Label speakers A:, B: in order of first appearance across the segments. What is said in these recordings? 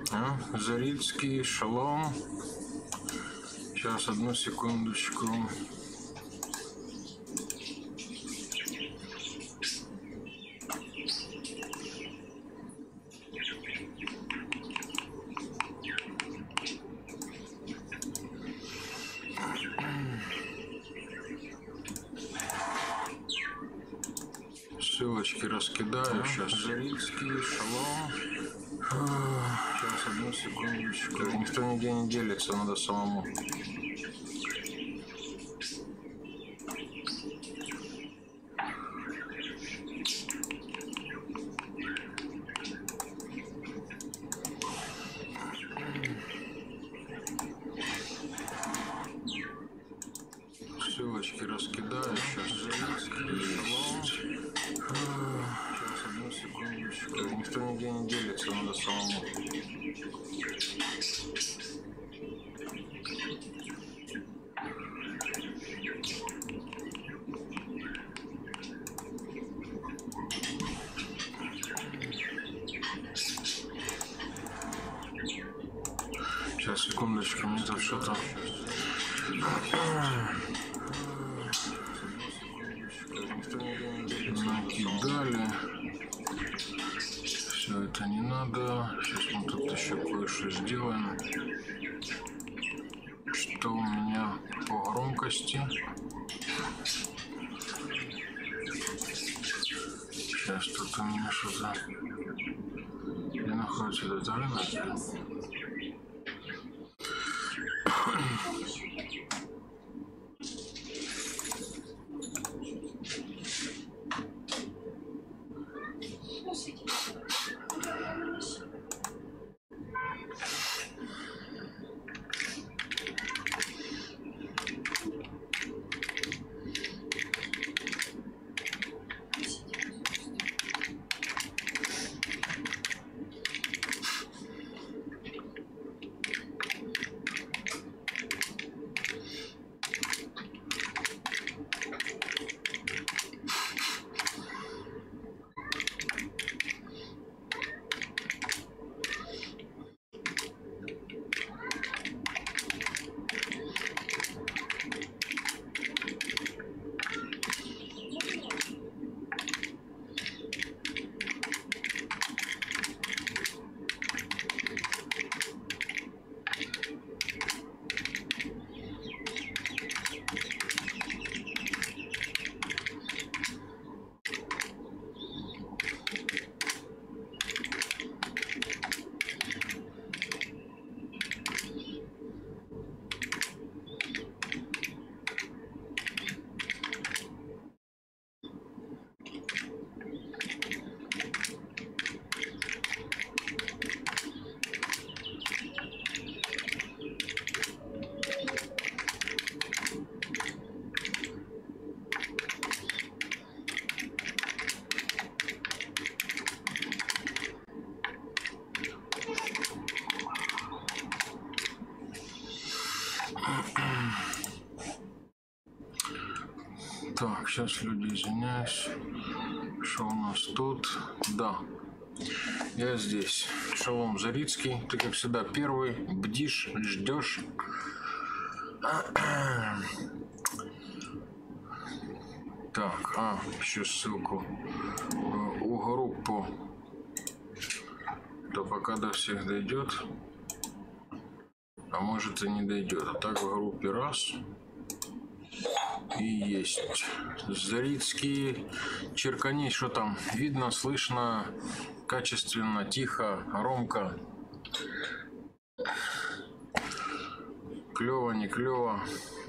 A: Зарицкий, шалом. Сейчас, одну секундочку. Ссылочки раскидаю. Сейчас. Зарицкий, шалом. Сейчас, одну секундочку. Никто нигде не делится, надо самому. Ссылочки раскидаю. Сейчас. Зарицкий, шалом. Сейчас, одну секундочку. Никто нигде не делится, надо самому. Сейчас, секундочку, мне тут что-то... Накидали. Все это не надо. Сейчас мы тут еще кое-что сделаем. Что у меня по громкости? Сейчас тут у меня что-то... Где находится этот рынок? Так, сейчас, люди, извиняюсь. Что у нас тут? Да, я здесь. Шалом, Зарицкий. Ты, как всегда, первый. Бдишь, ждешь. Так, еще ссылку у группу. То пока до всех дойдет. А может и не дойдет. А так в группе раз. И есть. Зарицкий, черкани, что там? Видно, слышно, качественно, тихо, громко. Клево, не клево.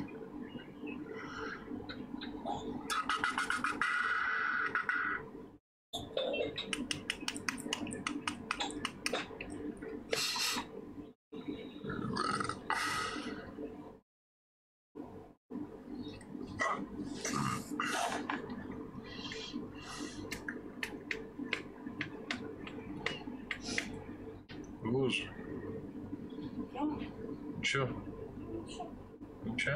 A: Луж. Чё? Ничего?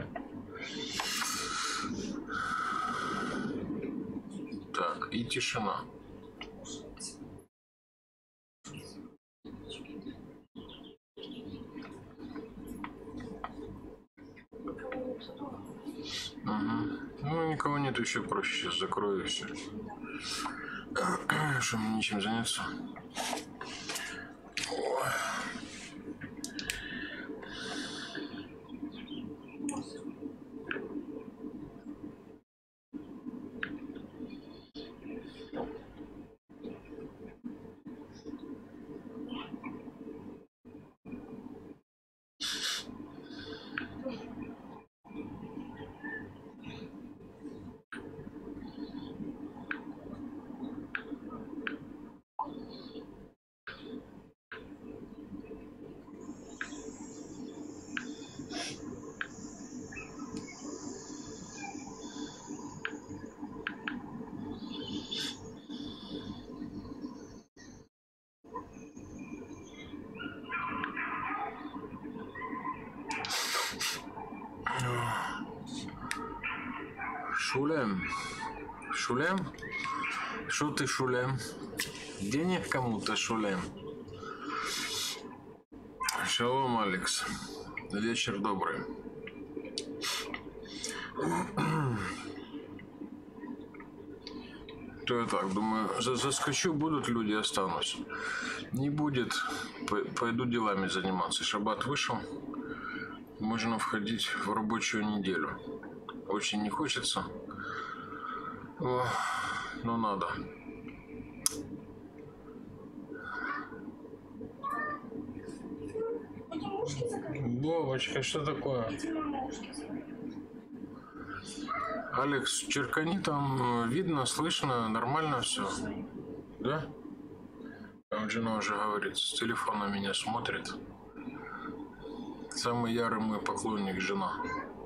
A: Так, и тишина. Угу. Ну, никого нет, еще проще. Сейчас закрою все. Что мне нечем заняться? Шулем. Шулем? Что ты шулем? Денег кому-то шулем? Шалом, Алекс. Вечер добрый. То я так думаю, заскочу, будут люди, останусь. Не будет, пойду делами заниматься. Шаббат вышел, можно входить в рабочую неделю. Очень не хочется, но надо. Вовочка, что такое? Алекс, черкани там, видно, слышно, нормально все. Да? Там жена уже говорит, с телефона меня смотрит. Самый ярый мой поклонник жена.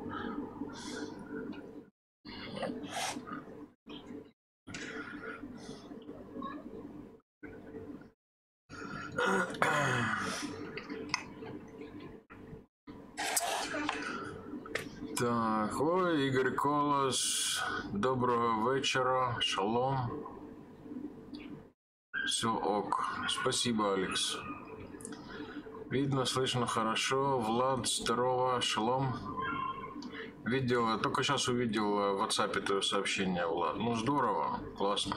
A: Так, ой, Игорь Колос, доброго вечера, шалом. Все ок. Спасибо, Алекс. Видно, слышно хорошо. Влад, здорово, шалом. Видел, только сейчас увидел в WhatsApp твое сообщение, Влад. Ну, здорово, классно.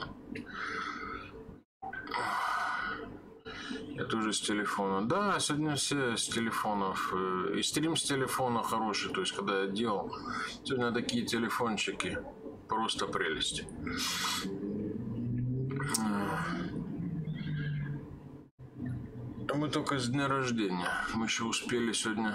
A: Я тоже с телефона. Да, сегодня все с телефонов. И стрим с телефона хороший. То есть, когда я делал, сегодня такие телефончики. Просто прелесть. Мы только с дня рождения. Мы еще успели сегодня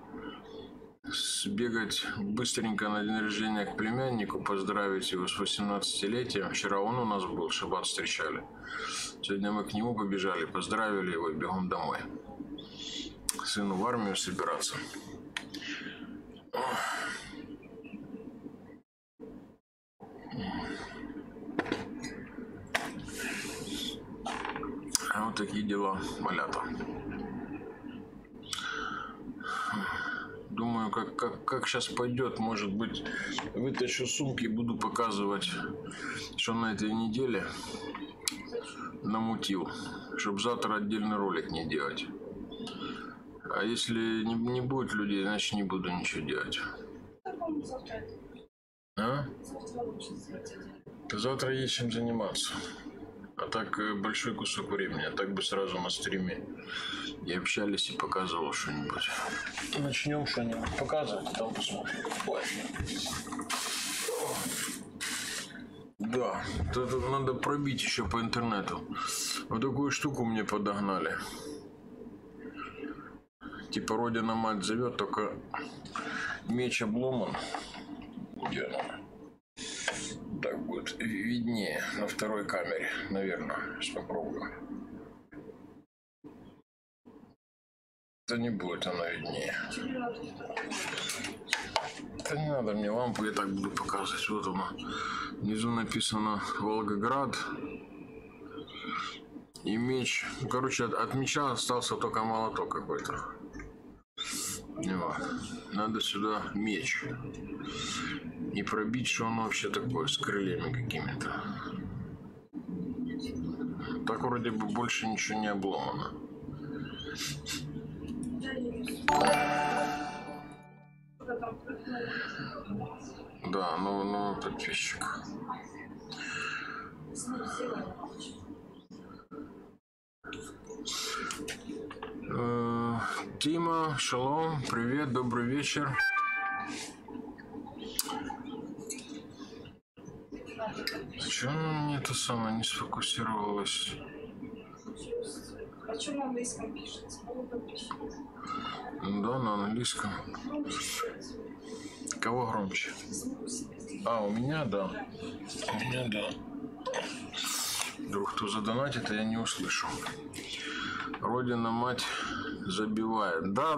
A: сбегать быстренько на день рождения к племяннику, поздравить его с 18-летием. Вчера он у нас был, шаббат встречали. Сегодня мы к нему побежали, поздравили его и бегом домой. Сыну в армию собираться. А вот такие дела, малята. Думаю, как сейчас пойдет, может быть, вытащу сумки и буду показывать, что на этой неделе намутил, чтобы завтра отдельный ролик не делать. А если не будет людей, значит не буду ничего делать. А? Завтра есть чем заниматься. А так большой кусок времени. А так бы сразу на стриме и общались, и показывал что-нибудь. Начнем что-нибудь показывать, а там посмотрим. Да, тут надо пробить еще по интернету. Вот такую штуку мне подогнали. Типа Родина мать зовет, только меч обломан. Где она? Так будет виднее на второй камере, наверное. Сейчас попробую. Да не будет она виднее. Да не надо мне лампу, я так буду показывать. Вот она. Внизу написано Волгоград. И меч. Короче, от меча остался только молоток какой-то. Надо сюда меч. И пробить, что он вообще такое, с крыльями какими-то. Так вроде бы больше ничего не обломано. Да, новый подписчик. Тима, шалом, привет, добрый вечер. Почему мне это самое не сфокусировалось?
B: А что на английском пишется?
A: Да, на английском. Кого громче? А, у меня, да. У меня, да. Вдруг кто задонатит, а я не услышу. Родина мать забивает. Да,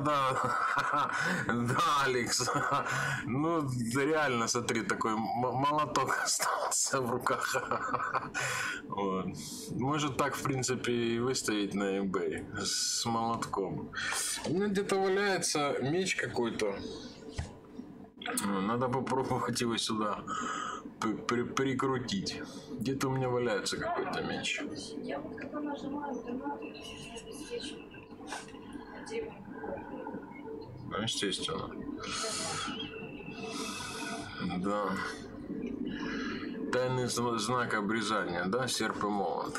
A: Алекс. Ну, реально, смотри, такой молоток остался в руках. Вот. Может так, в принципе, и выставить на eBay с молотком. У меня где-то валяется меч какой-то. Надо попробовать его сюда прикрутить. Где-то у меня валяется какой-то меч.
B: Я вот когда нажимаю донат,
A: ну, естественно. Да. Тайный знак обрезания, да? Серп и молот.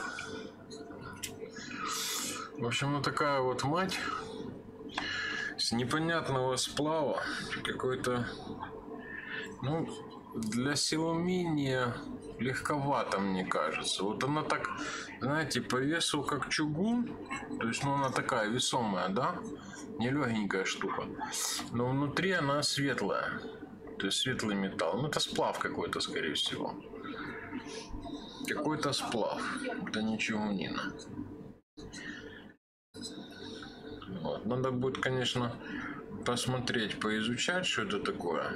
A: В общем, вот такая вот мать с непонятного сплава. Какой-то, ну, для силуминия легковато, мне кажется. Вот она так, знаете, по весу как чугун. То есть, ну, она такая весомая, да? Не легенькая штука. Но внутри она светлая. То есть светлый металл. Ну, это сплав какой-то, скорее всего. Какой-то сплав. Это не чугунина. Вот. Надо будет, конечно, посмотреть, поизучать, что это такое.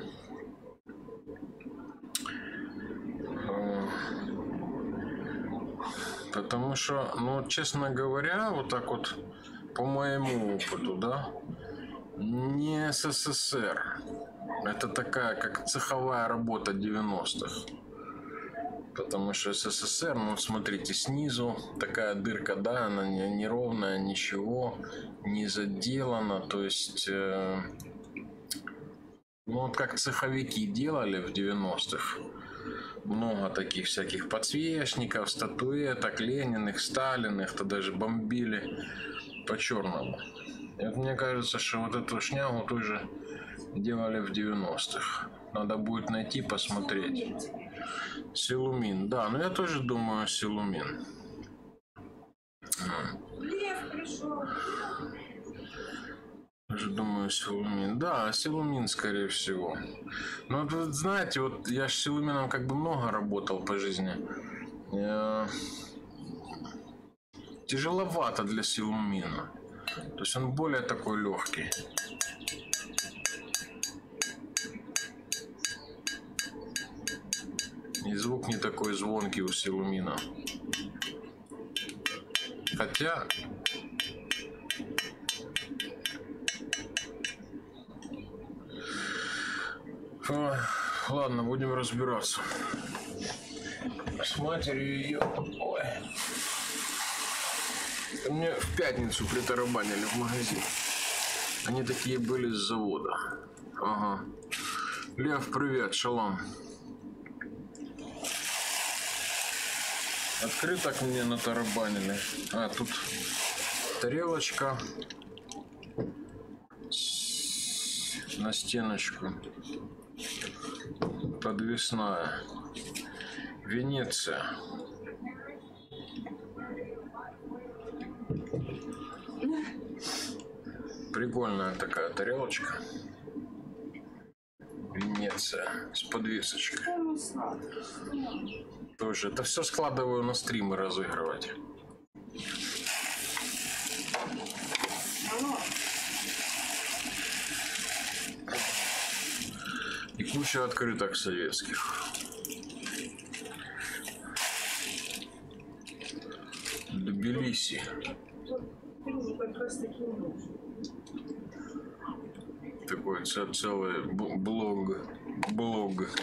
A: Потому что, ну, честно говоря, вот так вот, по моему опыту, да, не СССР. Это такая, как цеховая работа 90-х. Потому что СССР, ну, вот смотрите, снизу такая дырка, да, она неровная, ничего, не заделана. То есть, ну, вот как цеховики делали в 90-х. Много таких всяких подсвечников, статуэток, Лениных, Сталиных, то даже бомбили по-черному. И вот мне кажется, что вот эту шнягу тоже делали в 90-х. Надо будет найти, посмотреть. Силумин, да, но я тоже думаю силумин.
B: Лев пришел.
A: Тоже думаю силумин. Да, силумин, скорее всего. Но вот, знаете, вот я с силумином как бы много работал по жизни. Тяжеловато для силумина. То есть он более такой легкий. И звук не такой звонкий у силумина. Хотя... Ладно, будем разбираться. С матерью ее... Ой. Мне в пятницу притарабанили в магазин. Они такие были с завода. Ага. Лев, привет, шалом. Открыток мне натарабанили. А, тут тарелочка на стеночку. Подвесная. Венеция. Прикольная такая тарелочка. Венеция с подвесочкой. Тоже это все складываю на стримы разыгрывать. И куча открыток советских. Тбилиси. Такой целый блог.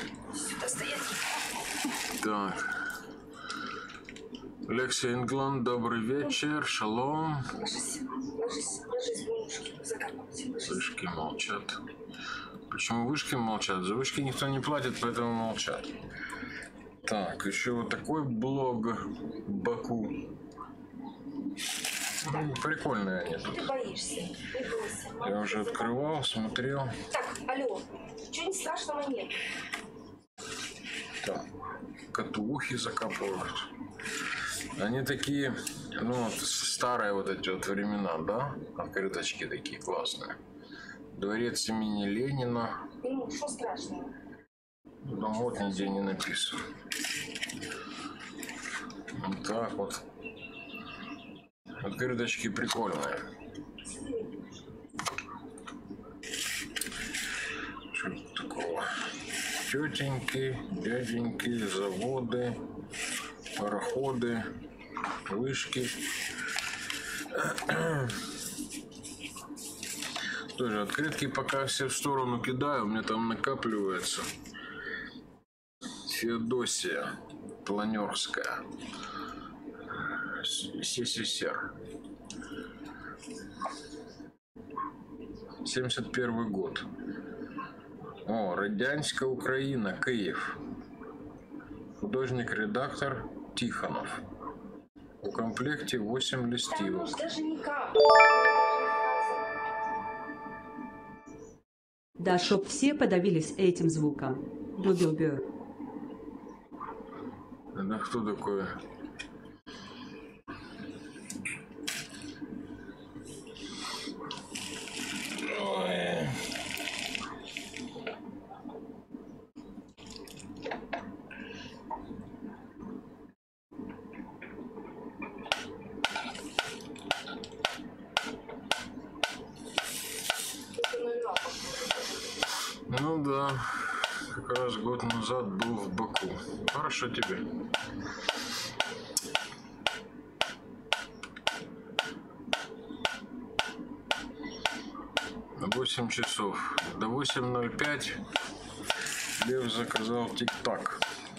A: Так. Лексия Ингланд, добрый вечер, шалом. Слышки молчат. Почему вышки молчат? За вышки никто не платит, поэтому молчат. Так, еще вот такой блог Баку. Прикольные они тут.
B: Ты боишься. Не бойся.
A: Я уже открывал, смотрел.
B: Так, алло. Ничего страшного нет.
A: Так, котухи закапывают. Они такие, ну, вот старые вот эти вот времена, да? Открыточки такие классные. Дворец имени Ленина.
B: Ну, что страшного?
A: Ну, вот нигде не написано. Вот так вот. Открыточки прикольные. Что тут такого? Тетеньки, дяденьки, заводы, пароходы, вышки. Тоже открытки пока все в сторону кидаю, у меня там накапливается. Феодосия Планерская, СССР, 71 год. О, Радянська Украина, Киев. Художник-редактор Тихонов. В комплекте 8 листивок.
B: Там даже не капает.
C: Да, чтоб все подавились этим звуком. Бу-бу-бу.
A: Это кто такой? Ой. Ну да, как раз год назад был в Баку. Хорошо тебе. На 8 часов. До 8:05 Лев заказал тик-так.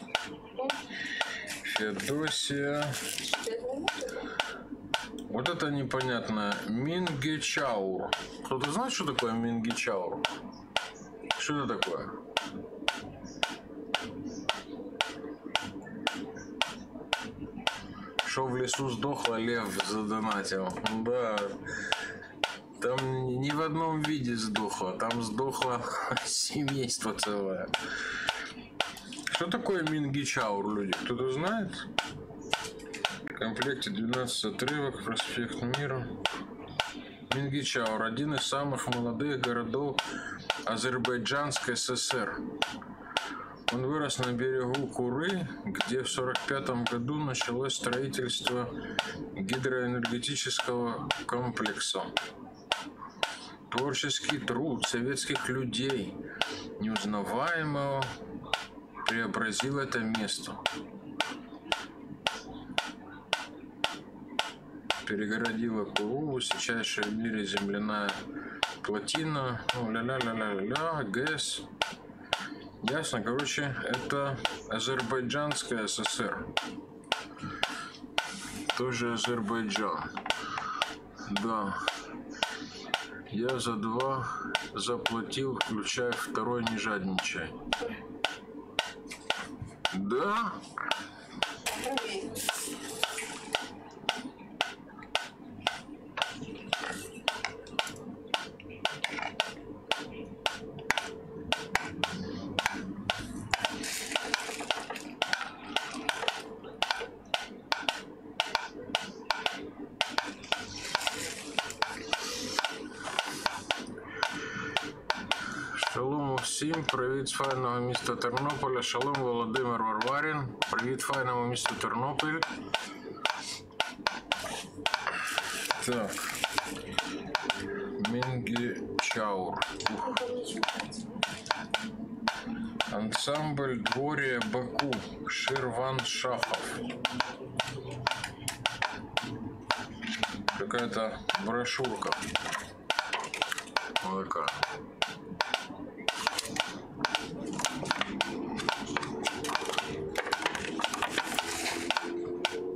A: Феодосия. Вот это непонятно. Мингичаур. Кто-то знает, что такое Мингичаур? Что это такое? Что в лесу сдохло, лев задонатил. Да. Там не в одном виде сдохло. Там сдохло семейство целое. Что такое Мингичаур, люди? Кто-то знает? В комплекте 12 отрывок, проспект Мира. Мингичаур – один из самых молодых городов Азербайджанской ССР. Он вырос на берегу Куры, где в 1945 году началось строительство гидроэнергетического комплекса. Творческий труд советских людей неузнаваемо преобразил это место. Перегородила Куру, высочайшая в мире земляная плотина, ну, ля-ля-ля-ля-ля, ГЭС. Ясно, короче, это Азербайджанская ССР. Тоже Азербайджан. Да. Я за 2 заплатил, включая второй, не жадничай. Да? Шалом усім, привіт з файного міста Тернополя. Шалом Володимир Варварін. Привіт файному місту Тернопіль. Так. Мингичаур. Ансамбль Двория Баку. Ширваншахов. Какая-то брошюрка. Вот такая.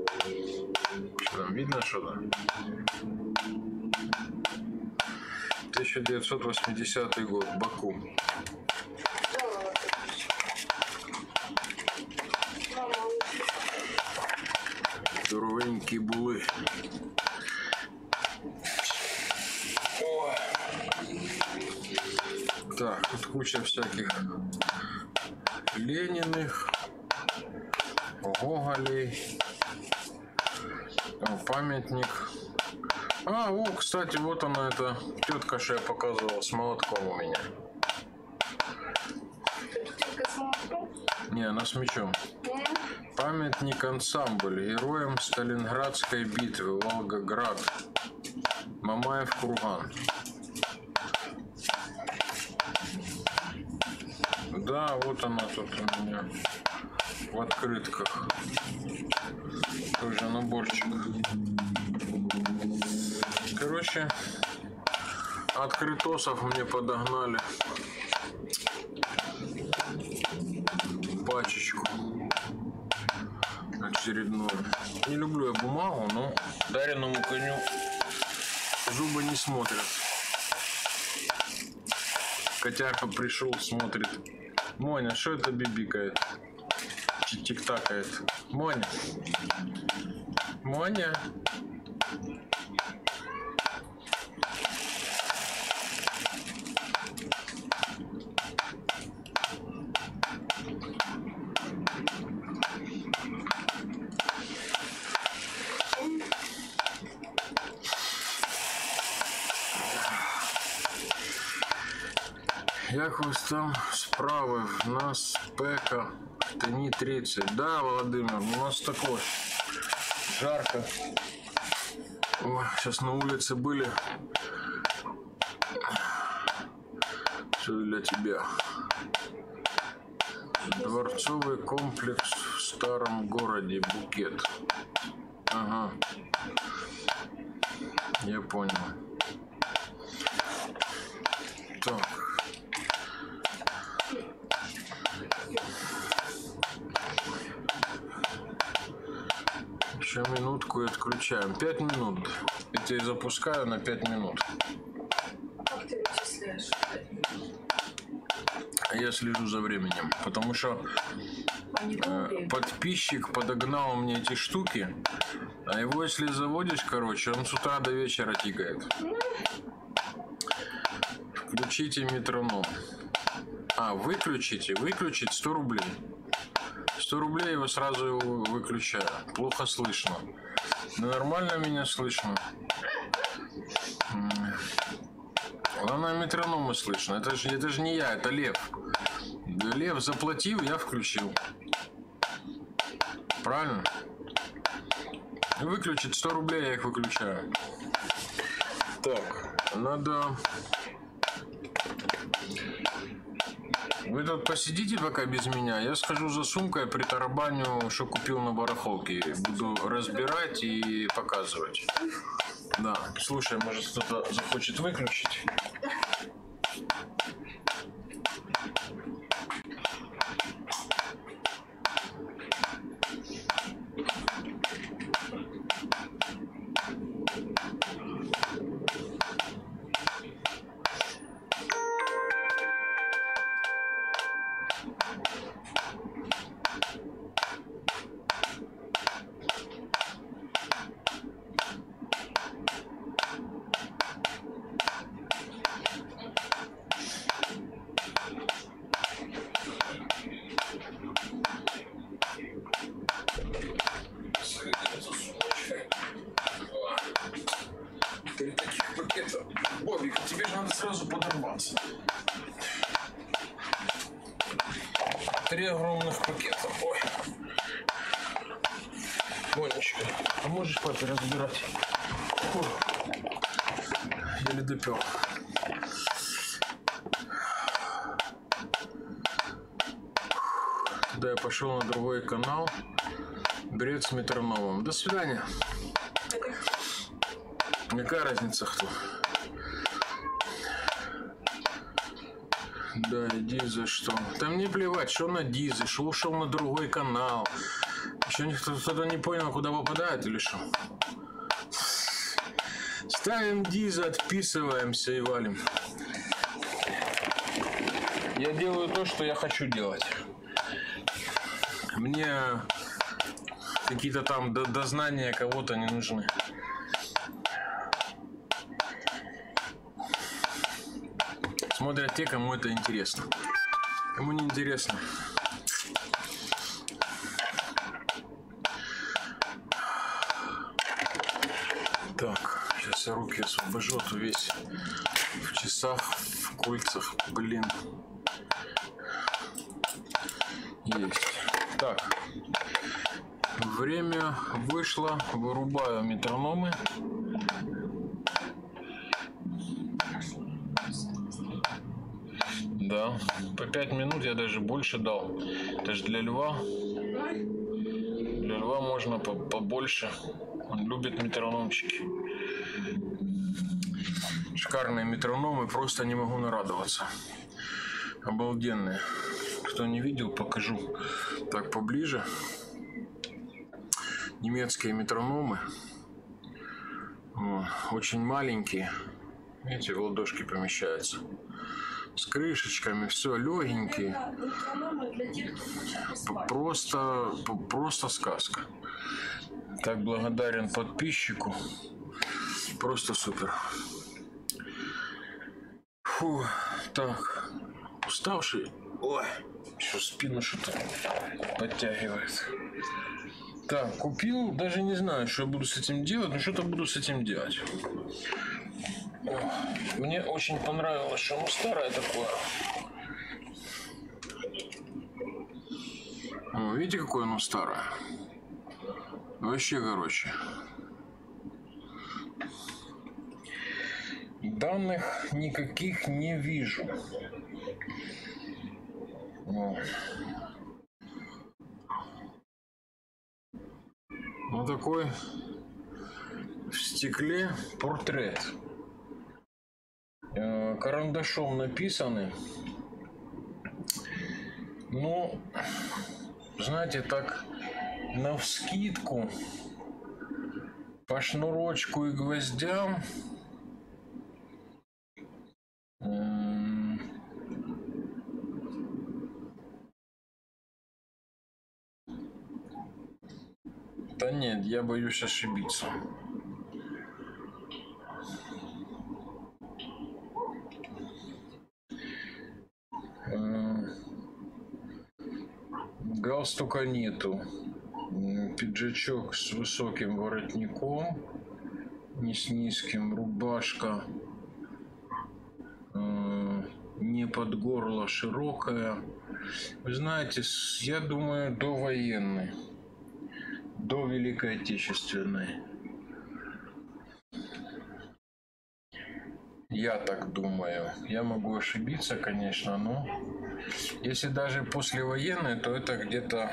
A: Что там видно что-то? 1980 год, Баку.
B: Да, ладно. Мама,
A: Здоровенькі були. Ой. Так, тут куча всяких Лениных, Гоголей. Там памятник. А, о, кстати, вот она, эта тетка, что я показывал, с молотком у меня.
B: только смотрю.
A: Не, она с мечом. Памятник ансамбль героям Сталинградской битвы, Волгоград. Мамаев курган. Да, вот она тут у меня в открытках. Тоже наборчик. Короче, открытосов мне подогнали пачечку очередную. Не люблю я бумагу, но дареному коню зубы не смотрят. Котярка пришел, смотрит. Моня, что это бибикает? Тик-такает. Моня. Моня. Як ось там справи? В нас спека, тені 30. Да, Володимир, у нас такое жарко. Ой, сейчас на улице были. Все для тебя. Дворцовый комплекс в старом городе, Букет. Ага. Я понял. Так. Еще минутку и отключаем. 5 минут. Это я запускаю на 5 минут.
B: Как ты вычисляешь?
A: Я слежу за временем. Потому что подписчик подогнал мне эти штуки. А его если заводишь, короче, он с утра до вечера тикает. Включите метроном. А, выключите. Выключить 100 рублей. 100 рублей его сразу выключаю. Плохо слышно. Но нормально меня слышно. Главное, метрономы слышно. Это же не я, это Лев. Лев заплатил, я включил. Правильно? Выключить 100 рублей, я их выключаю. Так, надо... Вы тут посидите пока без меня. Я схожу за сумкой, притарабаню, что купил на барахолке. Буду разбирать и показывать. Да, слушай, может кто-то захочет выключить? Три таких пакета. Бобик, тебе же надо сразу подорваться. 3 огромных пакета. Ой. Монечка, а можешь папе разбирать? Фу. Еле допёр. Да, я пошел на другой канал. Бред с метрономом. До свидания. Какая разница кто? Да, иди за что. Да мне плевать, что на Дизы, что ушел на другой канал. Еще никто не понял, куда попадает или что. Ставим диза, отписываемся и валим. Я делаю то, что я хочу делать. Мне какие-то там дознания кого-то не нужны. Смотрят те, кому это интересно. Кому не интересно. Так, сейчас я руки освобожу, а то весь в часах, в кольцах, блин. Есть. Так. Время вышло. Вырубаю метрономы. Да. По 5 минут я даже больше дал. Это же для льва. Для льва можно побольше. Он любит метрономчики. Шикарные метрономы. Просто не могу нарадоваться. Обалденные. Кто не видел, покажу так поближе. Немецкие метрономы. Очень маленькие. Видите, в ладошки помещаются. С крышечками, все легенькие. Просто сказка. Так благодарен подписчику. Просто супер. Фу, так. Уставший. Ой, еще спину что-то подтягивает. Так, купил, даже не знаю, что я буду с этим делать, но что-то буду с этим делать. Мне очень понравилось, что оно старое такое. Видите, какое оно старое? Вообще, короче. Данных никаких не вижу. Вот такой в стекле портрет. Карандашом написаны. Ну, знаете, так навскидку по шнурочку и гвоздям. Да нет, я боюсь ошибиться. Галстука нету. Пиджачок с высоким воротником, не с низким, рубашка не под горло, широкая. Вы знаете, я думаю, довоенный, до Великой Отечественной. Я так думаю. Я могу ошибиться, конечно, но если даже послевоенной, то это где-то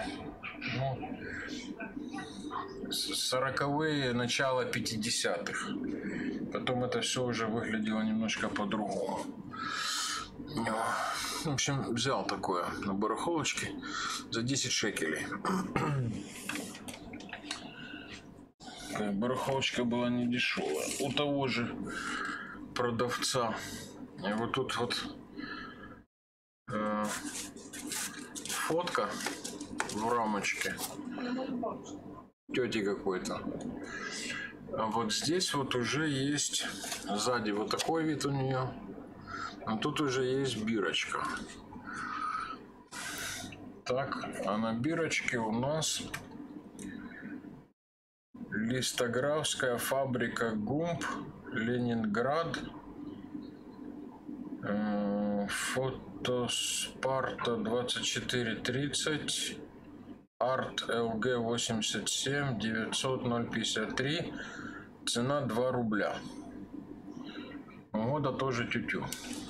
A: 40-е, начало 50-х. Потом это все уже выглядело немножко по-другому. В общем, взял такое на барахолочке за 10 шекелей. Барахолочка была не дешевая. У того же продавца. И вот тут вот фотка в рамочке тети какой-то. А вот здесь вот уже есть сзади вот такой вид у нее. А тут уже есть бирочка. Так, а на бирочке у нас листографская фабрика ГУМП, Ленинград, фотоспарта 2430, арт ЛГ 87, 900 053, цена 2 рубля. Года тоже тютю.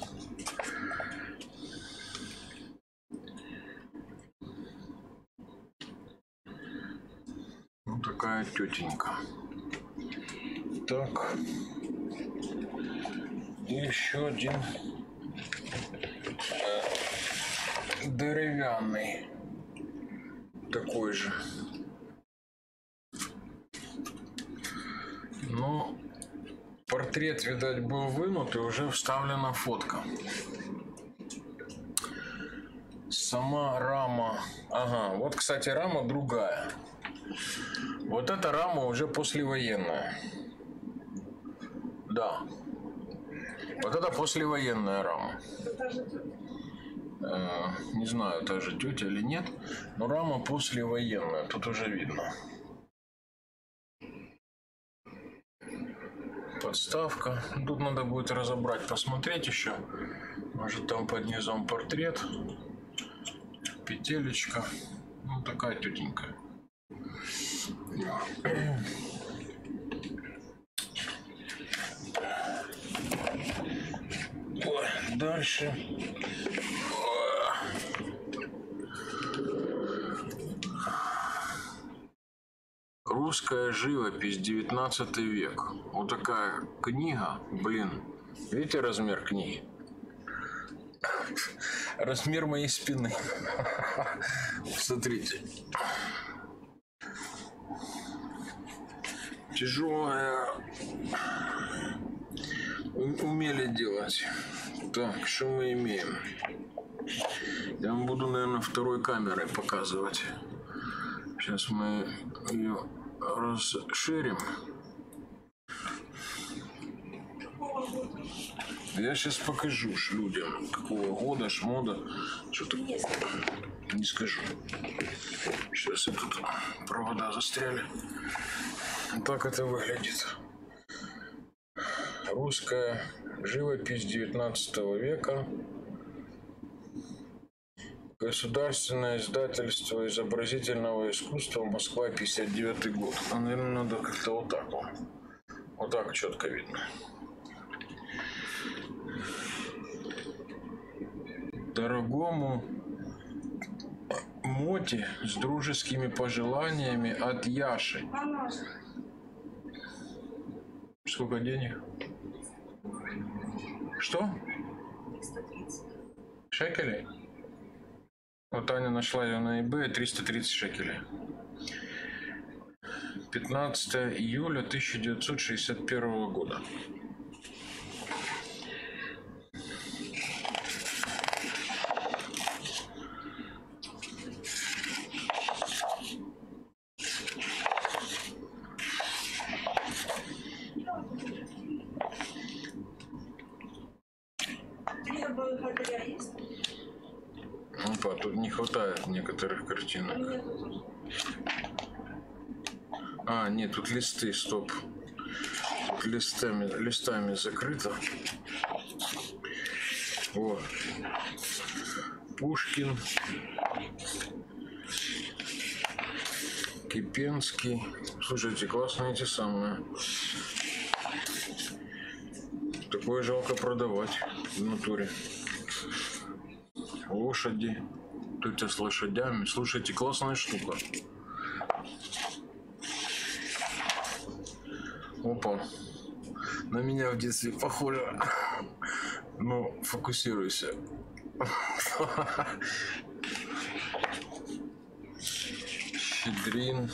A: Вот такая тетенька. Так. И еще один деревянный. Такой же. Ну, портрет, видать, был вынут и уже вставлена фотка. Сама рама. Ага, вот, кстати, рама другая. Вот эта рама уже послевоенная. Да. Вот это послевоенная рама. Не знаю, та же тетя или нет, но рама послевоенная. Тут уже видно. Подставка. Тут надо будет разобрать, посмотреть еще. Может, там под низом портрет. Петелечка. Ну, такая тетенькая. Ой, дальше. Русская живопись, 19 век. Вот такая книга, блин. Видите размер книги? Размер моей спины. Смотрите. Тяжелая. Умели делать. Так, что мы имеем? Я вам буду, наверное, второй камерой показывать. Сейчас мы ее расширим. Я сейчас покажу людям, какого года, шмода. Что-то не скажу. Сейчас тут провода застряли. Так это выглядит. Русская живопись 19 века. Государственное издательство изобразительного искусства, Москва, 59 год. Наверное, надо как-то вот так вот. Вот так четко видно. Дорогому Моте с дружескими пожеланиями от Яши. Сколько денег? Что?
B: 330.
A: Шекелей? Вот Аня нашла ее на eBay, 330 шекелей. 15 июля 1961 года. Опа, тут не хватает некоторых картинок. А, нет, тут листы, стоп. Тут листами закрыто. Вот. Пушкин. Кипенский. Слушайте, классные эти самые. Такое жалко продавать в натуре. Лошади. Тут с лошадями. Слушайте, классная штука. Опа. На меня в детстве похоже. Ну, фокусируйся. Щедрин.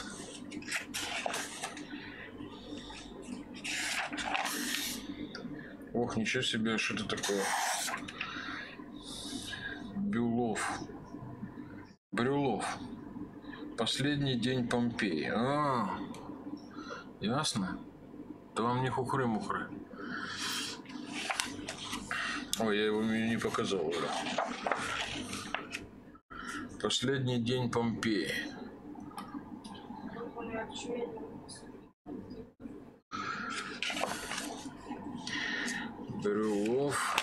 A: Ох, ничего себе, что это такое? Брюлов. Последний день Помпеи. А, ясно. Да вам не хухры-мухры. Ой, я его не показал уже. Последний день Помпеи. Брюлов.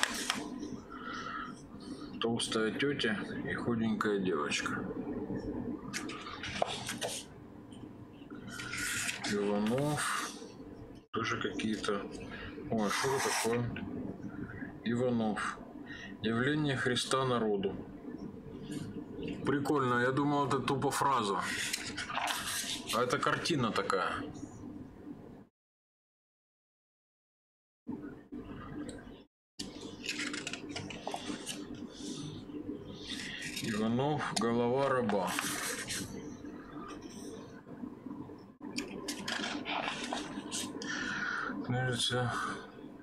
A: Толстая тетя и худенькая девочка. Иванов. Тоже какие-то... Ой, что это такое? Иванов. Явление Христа народу. Прикольно. Я думал, это тупо фраза. А это картина такая. Иванов, голова раба. Кажется,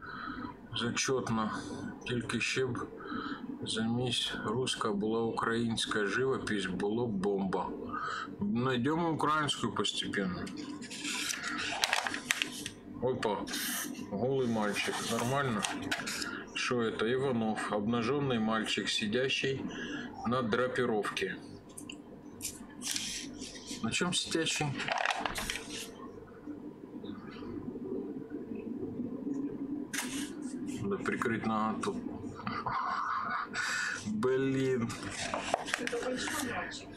A: Зачетно. Тільки ще б замість руська була українська живопись, було бомба. Найдем украинскую постепенно. Опа, голый мальчик, нормально? Что это? Иванов, обнаженный мальчик, сидящий на драпировке. На чем сидящий? Надо прикрыть наготу. Блин.
B: Это большой мальчик.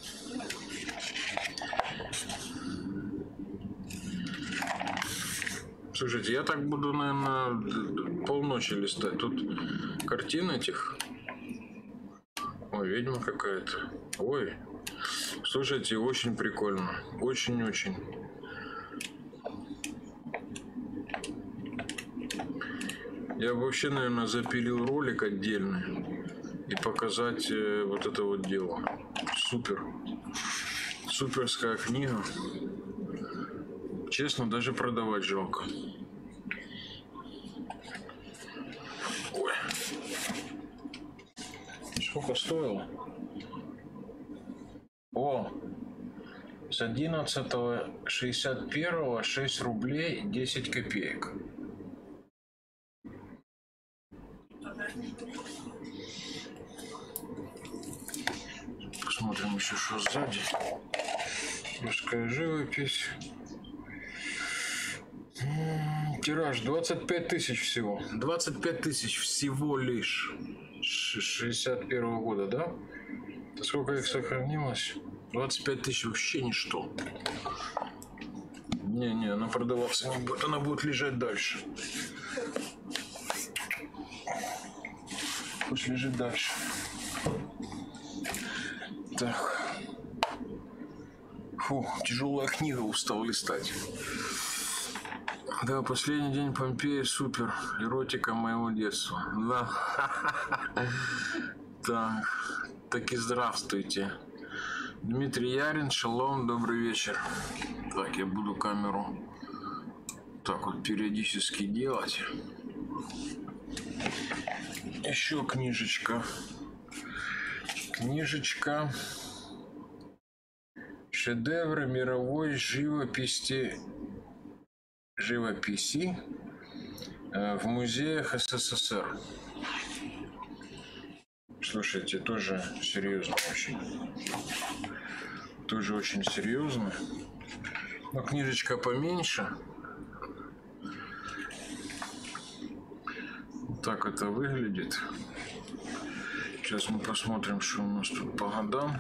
A: Слушайте, я так буду, наверное, полночи листать. Тут картин этих. Ой, ведьма какая-то. Ой. Слушайте, очень прикольно. Очень-очень. Я бы вообще, наверное, запилил ролик отдельный и показать вот это вот дело. Супер. Суперская книга. Честно, даже продавать жалко. Ой. Сколько стоило? О! С 11.61 6 рублей 10 копеек. Посмотрим еще, что сзади. Русская живопись. Тираж 25 тысяч всего. 25 тысяч всего лишь. 61 года, да? Сколько их сохранилось? 25 тысяч вообще ничто. Не, она продаваться не будет. Она будет лежать дальше. Пусть лежит дальше. Так. Фу, тяжелая книга, устал листать. Да, последний день Помпеи супер. Эротика моего детства. Да. Так и здравствуйте. Дмитрий Ярин, шалом, добрый вечер. Так, я буду камеру так вот периодически делать. Еще книжечка. Шедевры мировой живописи в музеях СССР. Слушайте, тоже серьезно очень. Тоже очень серьезно. Но книжечка поменьше. Так это выглядит. Сейчас мы посмотрим, что у нас тут по годам.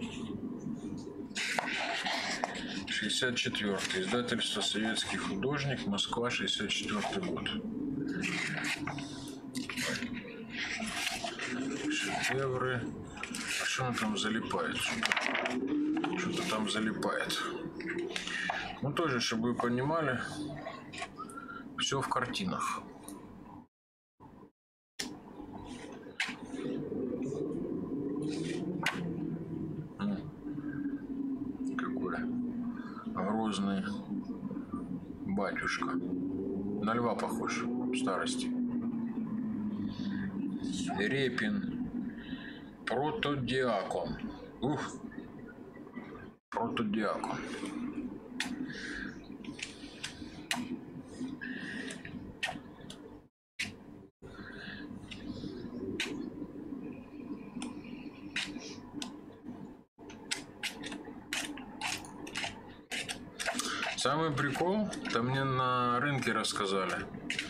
A: 64-й. Издательство «Советский художник», Москва, 64-й год. Шедевры. А что он там залипает? Что-то там залипает. Ну, тоже, чтобы вы понимали, все в картинах. Какой грозный батюшка. На льва похож в старости. Репин. Протодиакон. Протодиакон. Самый прикол, там мне на рынке рассказали.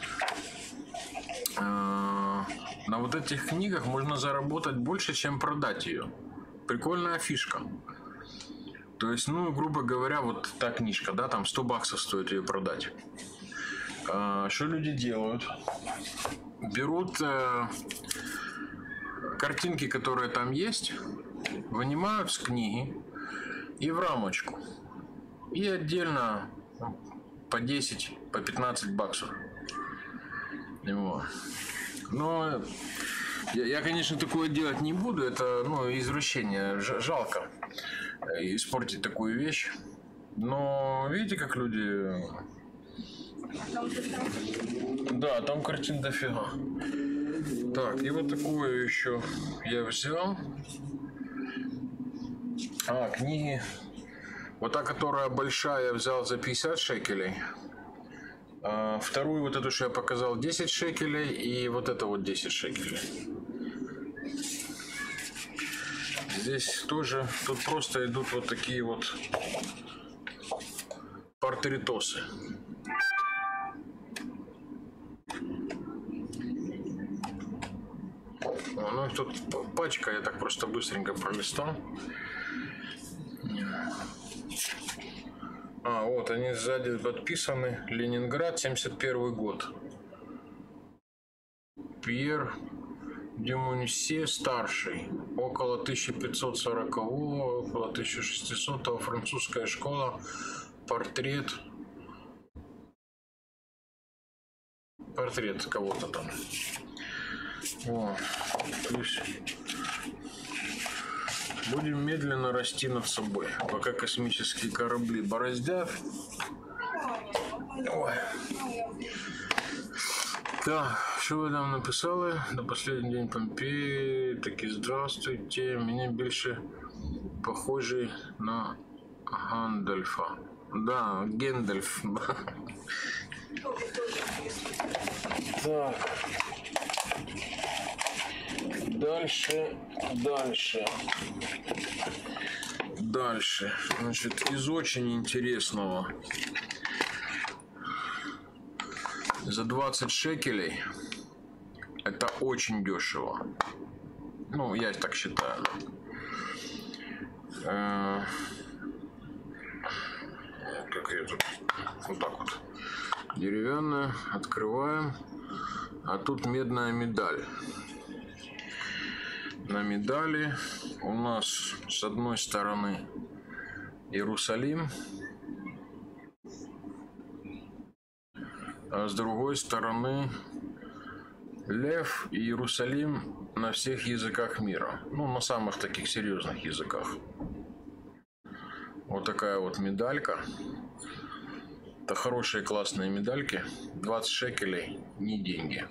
A: На вот этих книгах можно заработать больше, чем продать ее. Прикольная фишка. То есть, ну, грубо говоря, вот та книжка, да, там 100 баксов стоит ее продать. Что люди делают? Берут картинки, которые там есть, вынимают с книги и в рамочку. И отдельно по 10, по 15 баксов. Вот. Но я, конечно, такое делать не буду. Это, ну, извращение. Жалко испортить такую вещь. Но видите, как люди
B: Там же
A: Да, там картин дофига. Так, и вот такое еще я взял. А, книги. Вот та, которая большая, я взял за 50 шекелей. А вторую вот эту, что я показал, 10 шекелей. И вот это вот 10 шекелей. Здесь тоже, тут просто идут вот такие вот портретосы. Ну, тут пачка, я так просто быстренько пролистал. А, вот они сзади подписаны. Ленинград, 71 год. Пьер Дюмунсе старший. Около 1540, около 1600, французская школа. Портрет кого-то там. О, то есть будем медленно расти над собой, пока космические корабли бороздят. Ой. Так, що ви нам написали? На последний день Помпеї. Таки здравствуйте. Мені більше похожий на Гандальфа. Да, Гендальф. Так. Дальше. Значит, из очень интересного. За 20 шекелей. Это очень дешево. Ну, я так считаю. Как я тут? Вот так вот. Деревянная. Открываем. А тут медная медаль. На медали у нас с одной стороны Иерусалим, а с другой стороны лев и Иерусалим на всех языках мира. Ну, на самых таких серьезных языках. Вот такая вот медалька. Это хорошие классные медальки. 20 шекелей, не деньги.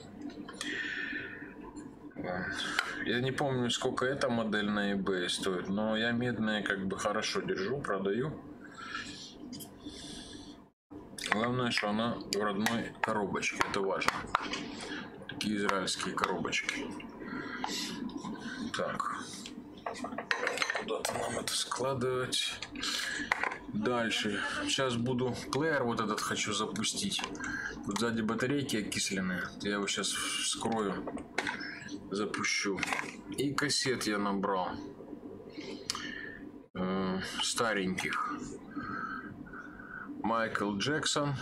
A: Я не помню, сколько эта модель на eBay стоит, но я медные как бы хорошо держу, продаю. Главное, что она в родной коробочке, это важно. Такие израильские коробочки. Так, куда-то нам это складывать. Дальше. Сейчас буду плеер вот этот хочу запустить. Тут сзади батарейки окисленные. Я его сейчас вскрою. Запущу. И кассет я набрал. Стареньких. Майкл Джексон.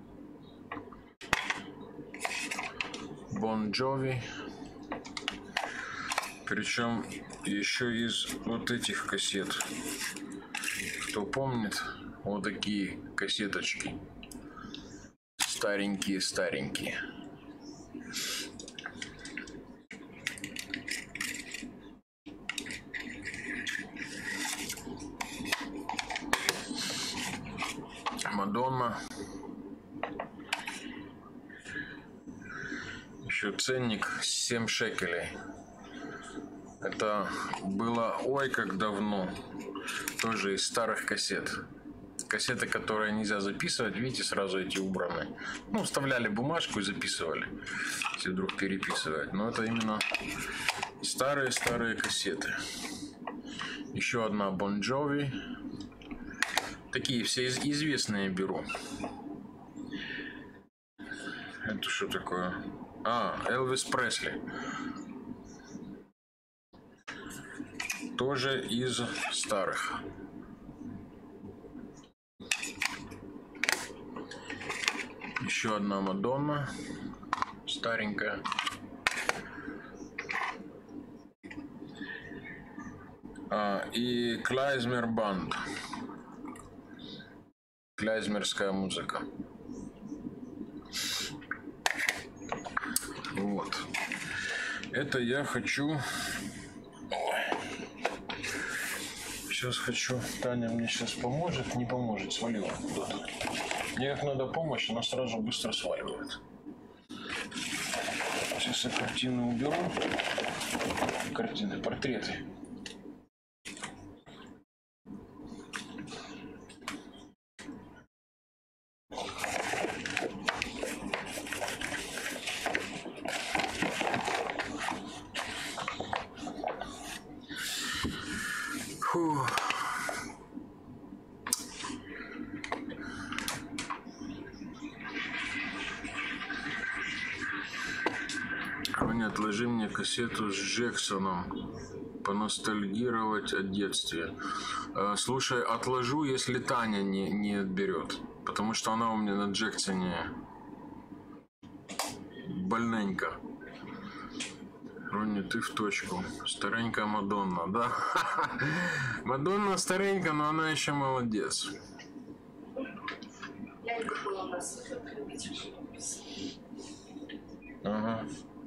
A: Бон Джови. Причем еще из вот этих кассет. Кто помнит, вот такие кассеточки. Старенькие. Мадонна. Еще ценник 7 шекелей. Это было ой как давно. Тоже из старых кассет. Кассеты, которые нельзя записывать, видите, сразу эти убраны. Ну, вставляли бумажку и записывали, если вдруг переписывать. Но это именно старые кассеты. Еще одна Бон Джови. Такие все известные беру. Это что такое? А, Элвис Пресли. Тоже из старых. Еще одна Мадонна. Старенькая. И Клайзмер Банд. Клайзмерская музыка. Вот. Это я хочу... Сейчас хочу... Таня мне сейчас поможет. Не поможет. Свалила куда-то. Мне как надо помощь, она сразу быстро сваливает. Сейчас я картины уберу. Картины, портреты. Фу. Аня, отложи мне кассету с Джексоном. Поностальгировать о детстве. Слушай, отложу, если Таня не отберет. Потому что она у меня на Джексоне больненько. Ронни, ты в точку. Старенькая Мадонна, да? Мадонна старенькая, но она еще молодец.
B: Я не была у нас любитель живописи.
A: Ага.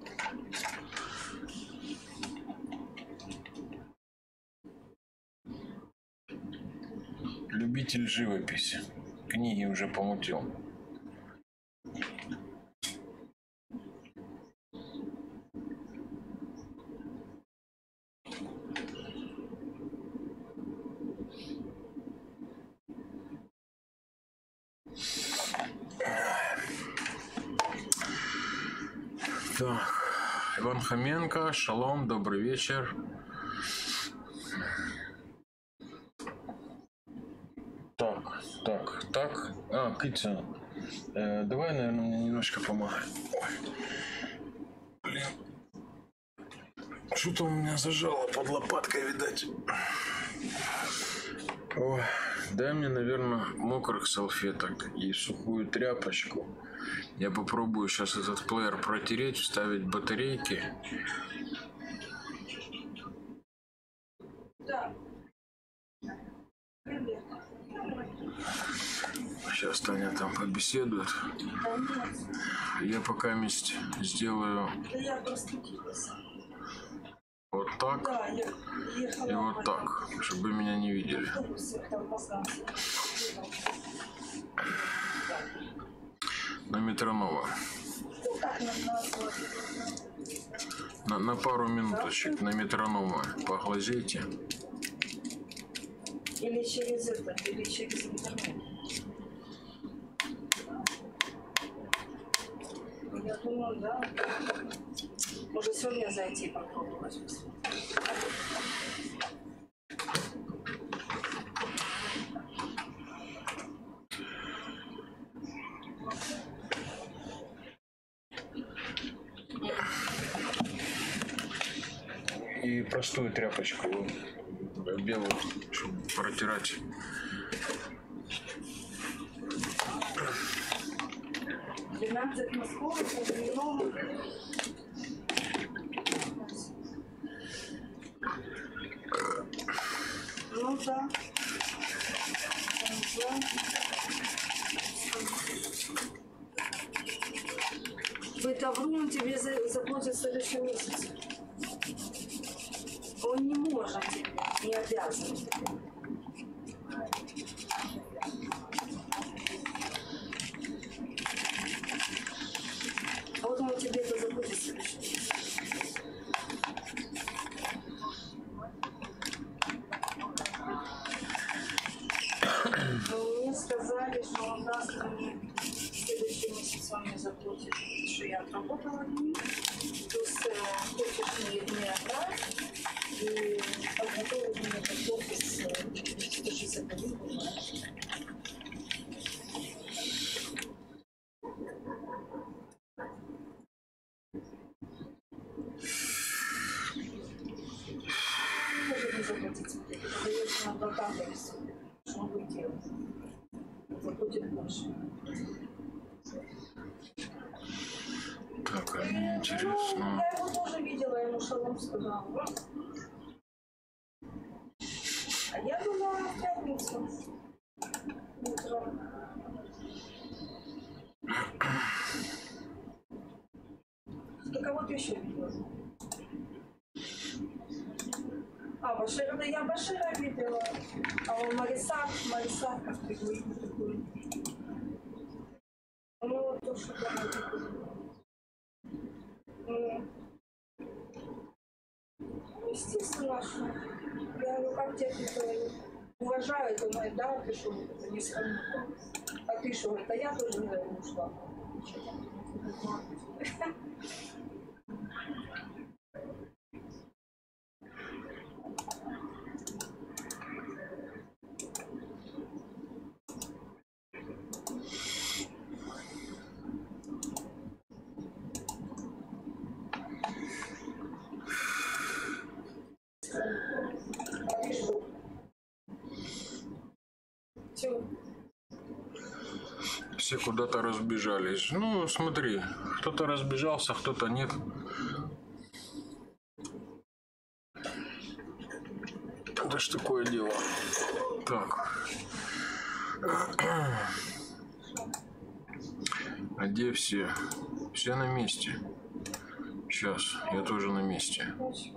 A: Любитель живописи. Книги уже помутил. Так, Иван Хоменко, шалом, добрый вечер. Так. Китя, давай, наверное, мне немножко помогай. Блин. Что-то у меня зажало под лопаткой, видать. Ой, дай мне, наверное, мокрых салфеток и сухую тряпочку. Я попробую сейчас этот плеер протереть, вставить батарейки.
B: Да.
A: Сейчас Таня там побеседует.
B: Да нет.
A: Я пока сделаю
B: Да я простудилась.
A: вот так
B: Да, я ехала.
A: и вот так, чтобы меня не видели.
B: Там познался.
A: На метронома.
B: Так
A: На пару минуточек на метронома поглазейте.
B: или через это, или через интернет. Я думаю, да. Может, сегодня зайти и попробовать.
A: И простую тряпочку белую, чтобы протирать.
B: «12 носков, вином». Ну да. Бытоврун тебе заплатит в следующем месяце. Он не может тебе, не обязан. А вот он тебе это заплатит в следующем месяце. Мне сказали, что он даст мне в следующем месяце, он мне заплатит, что я отработала дни, плюс точечные дни отправить, и подготовить мне как офис 161, понимаешь? Может не заплатить, это дается на адвоката и все. Что он будет делать? Заплатит больше.
A: Так, а мне
B: Ну,
A: интересно.
B: я его тоже видела, ему шалом сказала. А я была в пятницу утром. Ты кого-то еще видела? А, Башира, да я Башира видела. А он Марисак, как ты говоришь, такой. естественно, что. Я говорю, как тебе уважаю, это мой, да, ты что, это не скажу. А ты что, это я тоже не ушла.
A: Все куда-то разбежались. Ну, смотри, кто-то разбежался, кто-то нет. Это ж такое дело. Так. А где все? Все на месте. Сейчас, я тоже на месте.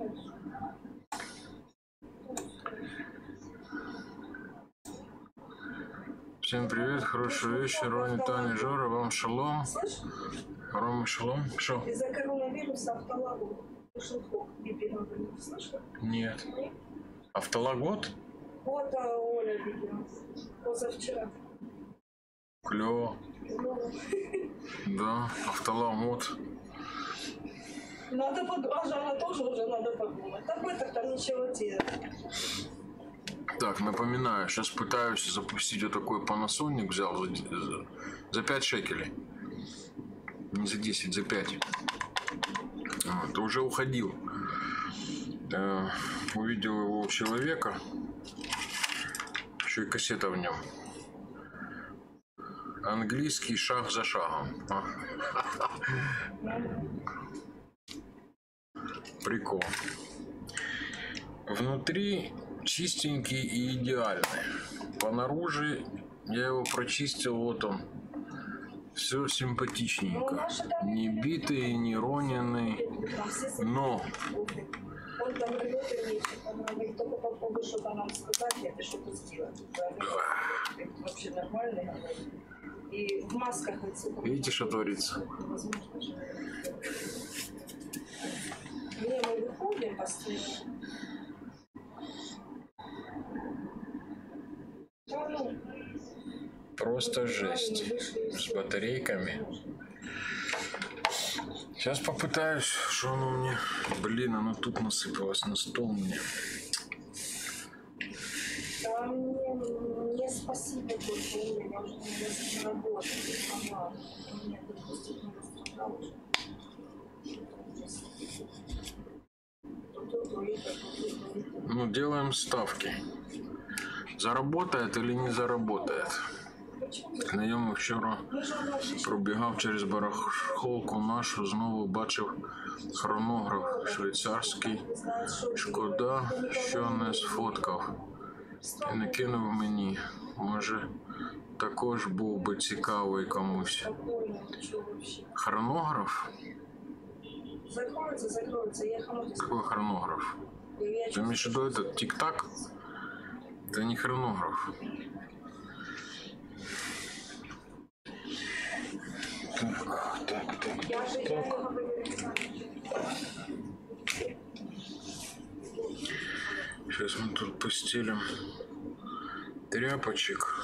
A: Всем привет, хорошего вечера, Рони, Таня, Жора, вам шалом. Рома, шалом. Шо?
B: Из-за коронавируса автолагу шутку видела, слышала?
A: Нет. Автолагот?
B: Вот Оля видела. Позавчера.
A: Клево.
B: Ну,
A: Да, автолагот.
B: надо подумать, а Жанна тоже уже надо подумать. Так это там ничего делать.
A: Так, напоминаю, сейчас пытаюсь запустить вот такой Panasonic, взял за 5 шекелей. Не за 10, за 5. Вот, уже уходил. Увидел его у человека. Еще и кассета в нем. Английский шаг за шагом. Прикол. Внутри чистенький и идеальный. Понаружи я его прочистил, вот он. Все симпатичненько. Не битый, не роненный. Но
B: Он там работает, он говорит, только попробуй что-то нам сказать, я ты что-то сделать. Вообще нормально, говорит. И в масках отсюда.
A: видите, что творится?
B: Возможно же. Не, мы выходим постоянно. Да, ну,
A: Просто жесть. С батарейками. Сейчас попытаюсь, что оно мне... Блин, оно тут насыпалось на стол мне.
B: да, мне спасибо только, я уже не работаю, сама. Меня допустить не раздражало уже.
A: Ну, делаем ставки. Заработает или не заработает? Знайомий вчора пробігав через барахолку нашу, знову бачив хронограф швейцарський. Шкода, що не сфоткав і не кинув мені. Може, також був би цікавий комусь. Хронограф?
B: Закроется, я храню.
A: Какой хронограф? Ты имеешь в виду этот тик-так? Это не хронограф. Так. Сейчас мы тут постелим тряпочек.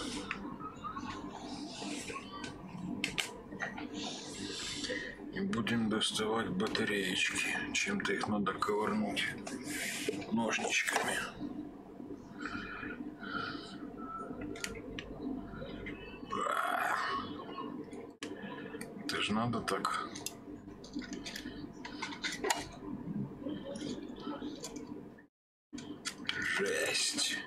A: И будем доставать батареечки. Чем-то их надо ковырнуть ножничками. Это же надо так. Жесть.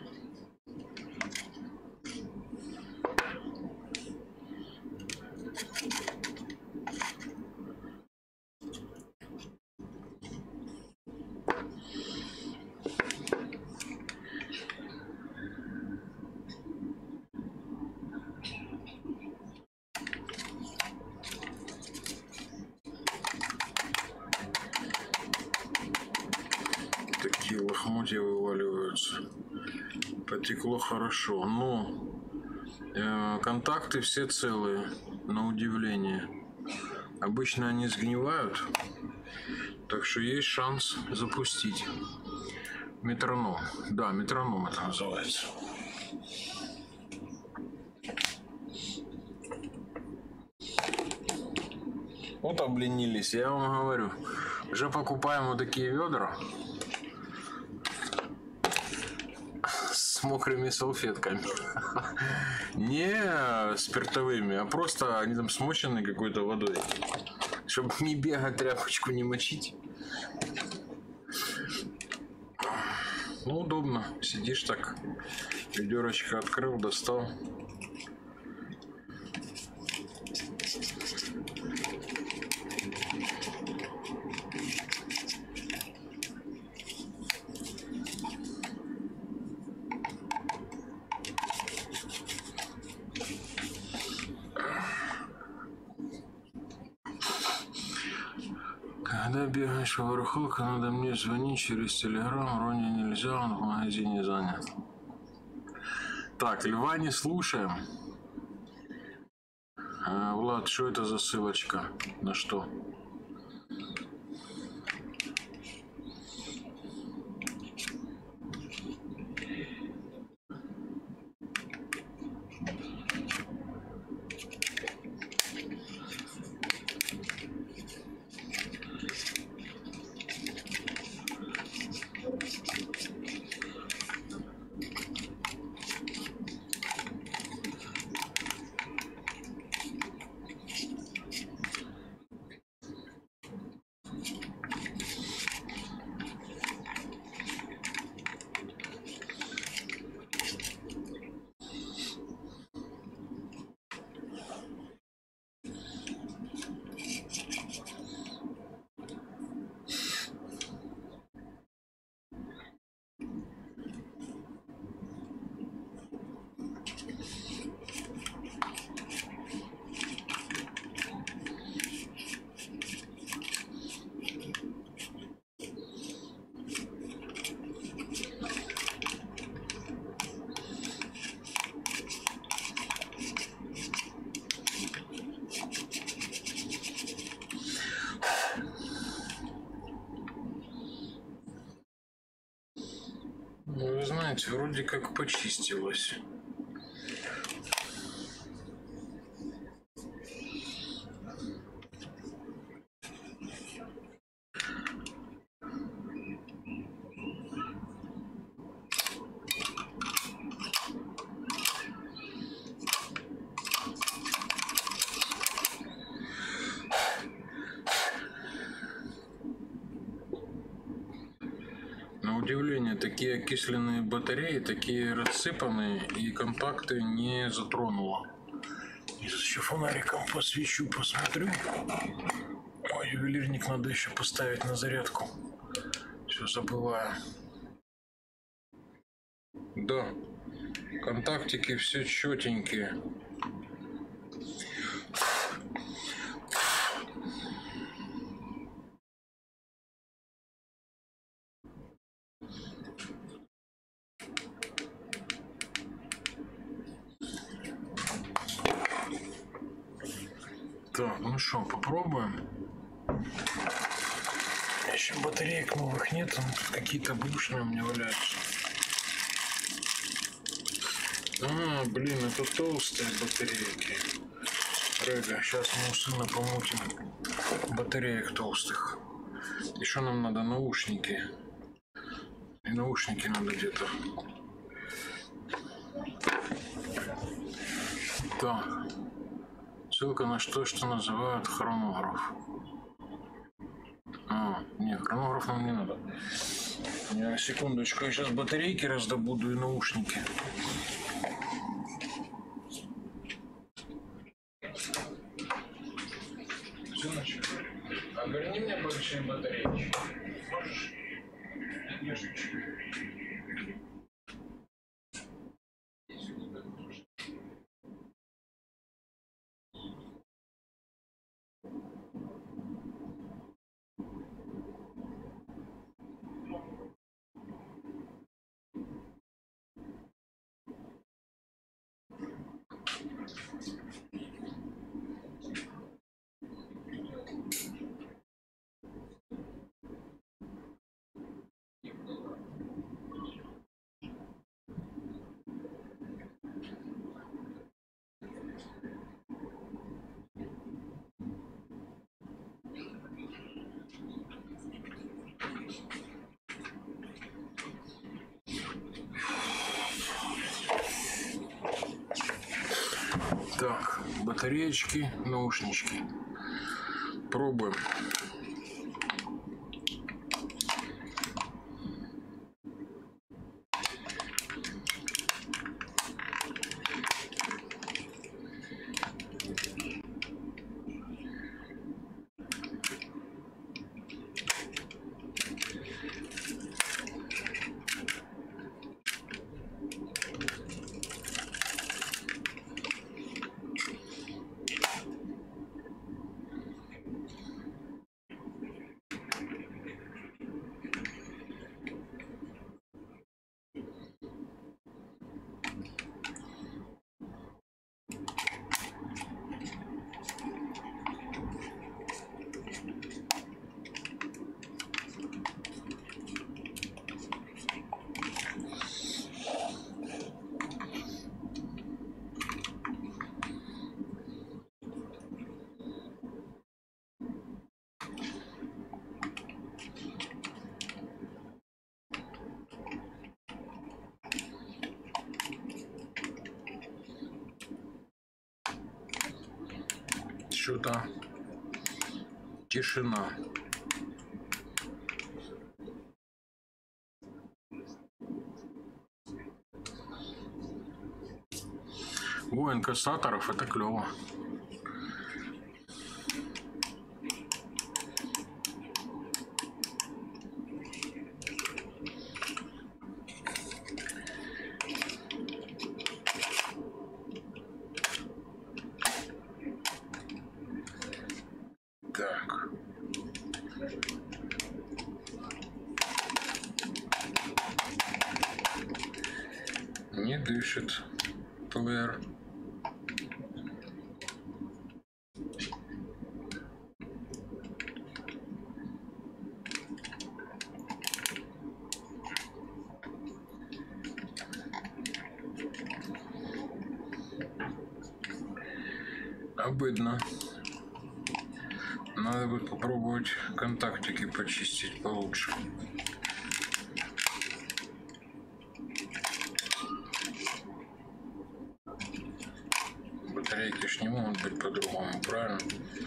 A: Такие лохмотья вываливаются. Потекло хорошо, но контакты все целые, на удивление. Обычно они сгнивают, так что есть шанс запустить. Метроном. Да, метроном это называется. Вот обленились, я вам говорю. Уже покупаем вот такие ведра с мокрыми салфетками. Не спиртовыми, а просто они там смочены какой-то водой. Чтобы не бегать, тряпочку не мочить. Ну, удобно. Сидишь так, ведерочко открыл, достал. Когда бегаешь по барахолке, надо мне звонить через телеграм. Роне нельзя, он в магазине занят. Так, Льва не слушаем. Влад, что это за ссылочка? На что? Ну, вы знаете, вроде как почистилось. На удивление, такие окисленные батареи, такие рассыпанные, и контакты не затронуло. Сейчас еще фонариком посвечу, посмотрю. Ой, ювелирник надо еще поставить на зарядку. Все забываю. Да, контактики все четенькие. Так, ну что, попробуем. Еще батареек новых нет, какие-то бушные у меня валяются. А, блин, это толстые батарейки. Рега, сейчас мы у сына помутим батареек толстых. Еще нам надо наушники. И наушники надо где-то. Так. Ссылка на что называют хронограф. А, нет, хронограф нам не надо. Секундочку, я сейчас батарейки раздобуду и наушники. Сыночек, а верни мне большие батарейки. Можешь? Держи. Так, батареечки, наушнички. Пробуем. Что-то тишина. О, инкассаторов, это клево. Так. Не дышит плеер. Обидно. Надо будет попробовать контактики почистить получше. Батарейки ж не могут быть по-другому, правильно?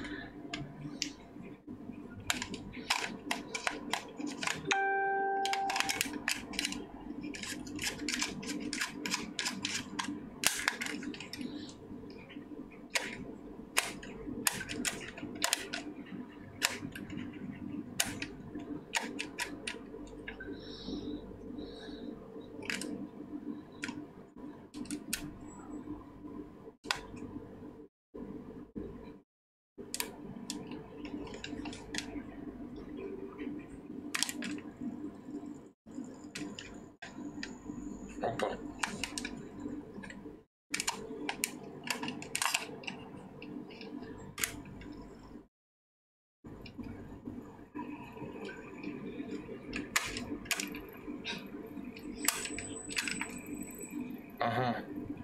A: Опа. Ага.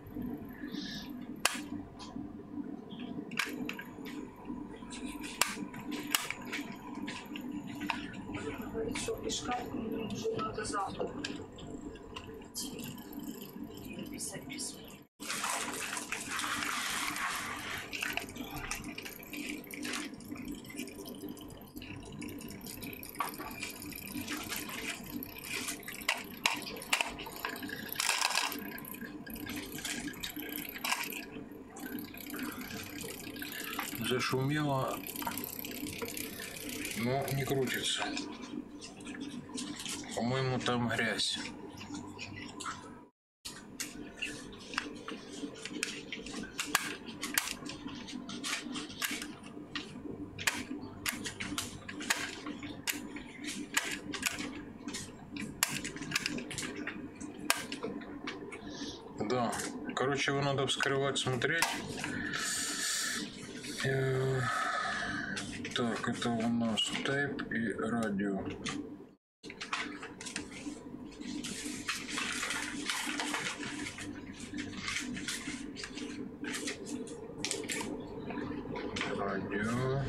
B: Говорит, что пешком уже надо завтра идти и написать письмо.
A: Зашумело, но не крутится. По-моему, там грязь. Да, короче, его надо вскрывать, смотреть. Так, это у нас тейп и радио. Радио.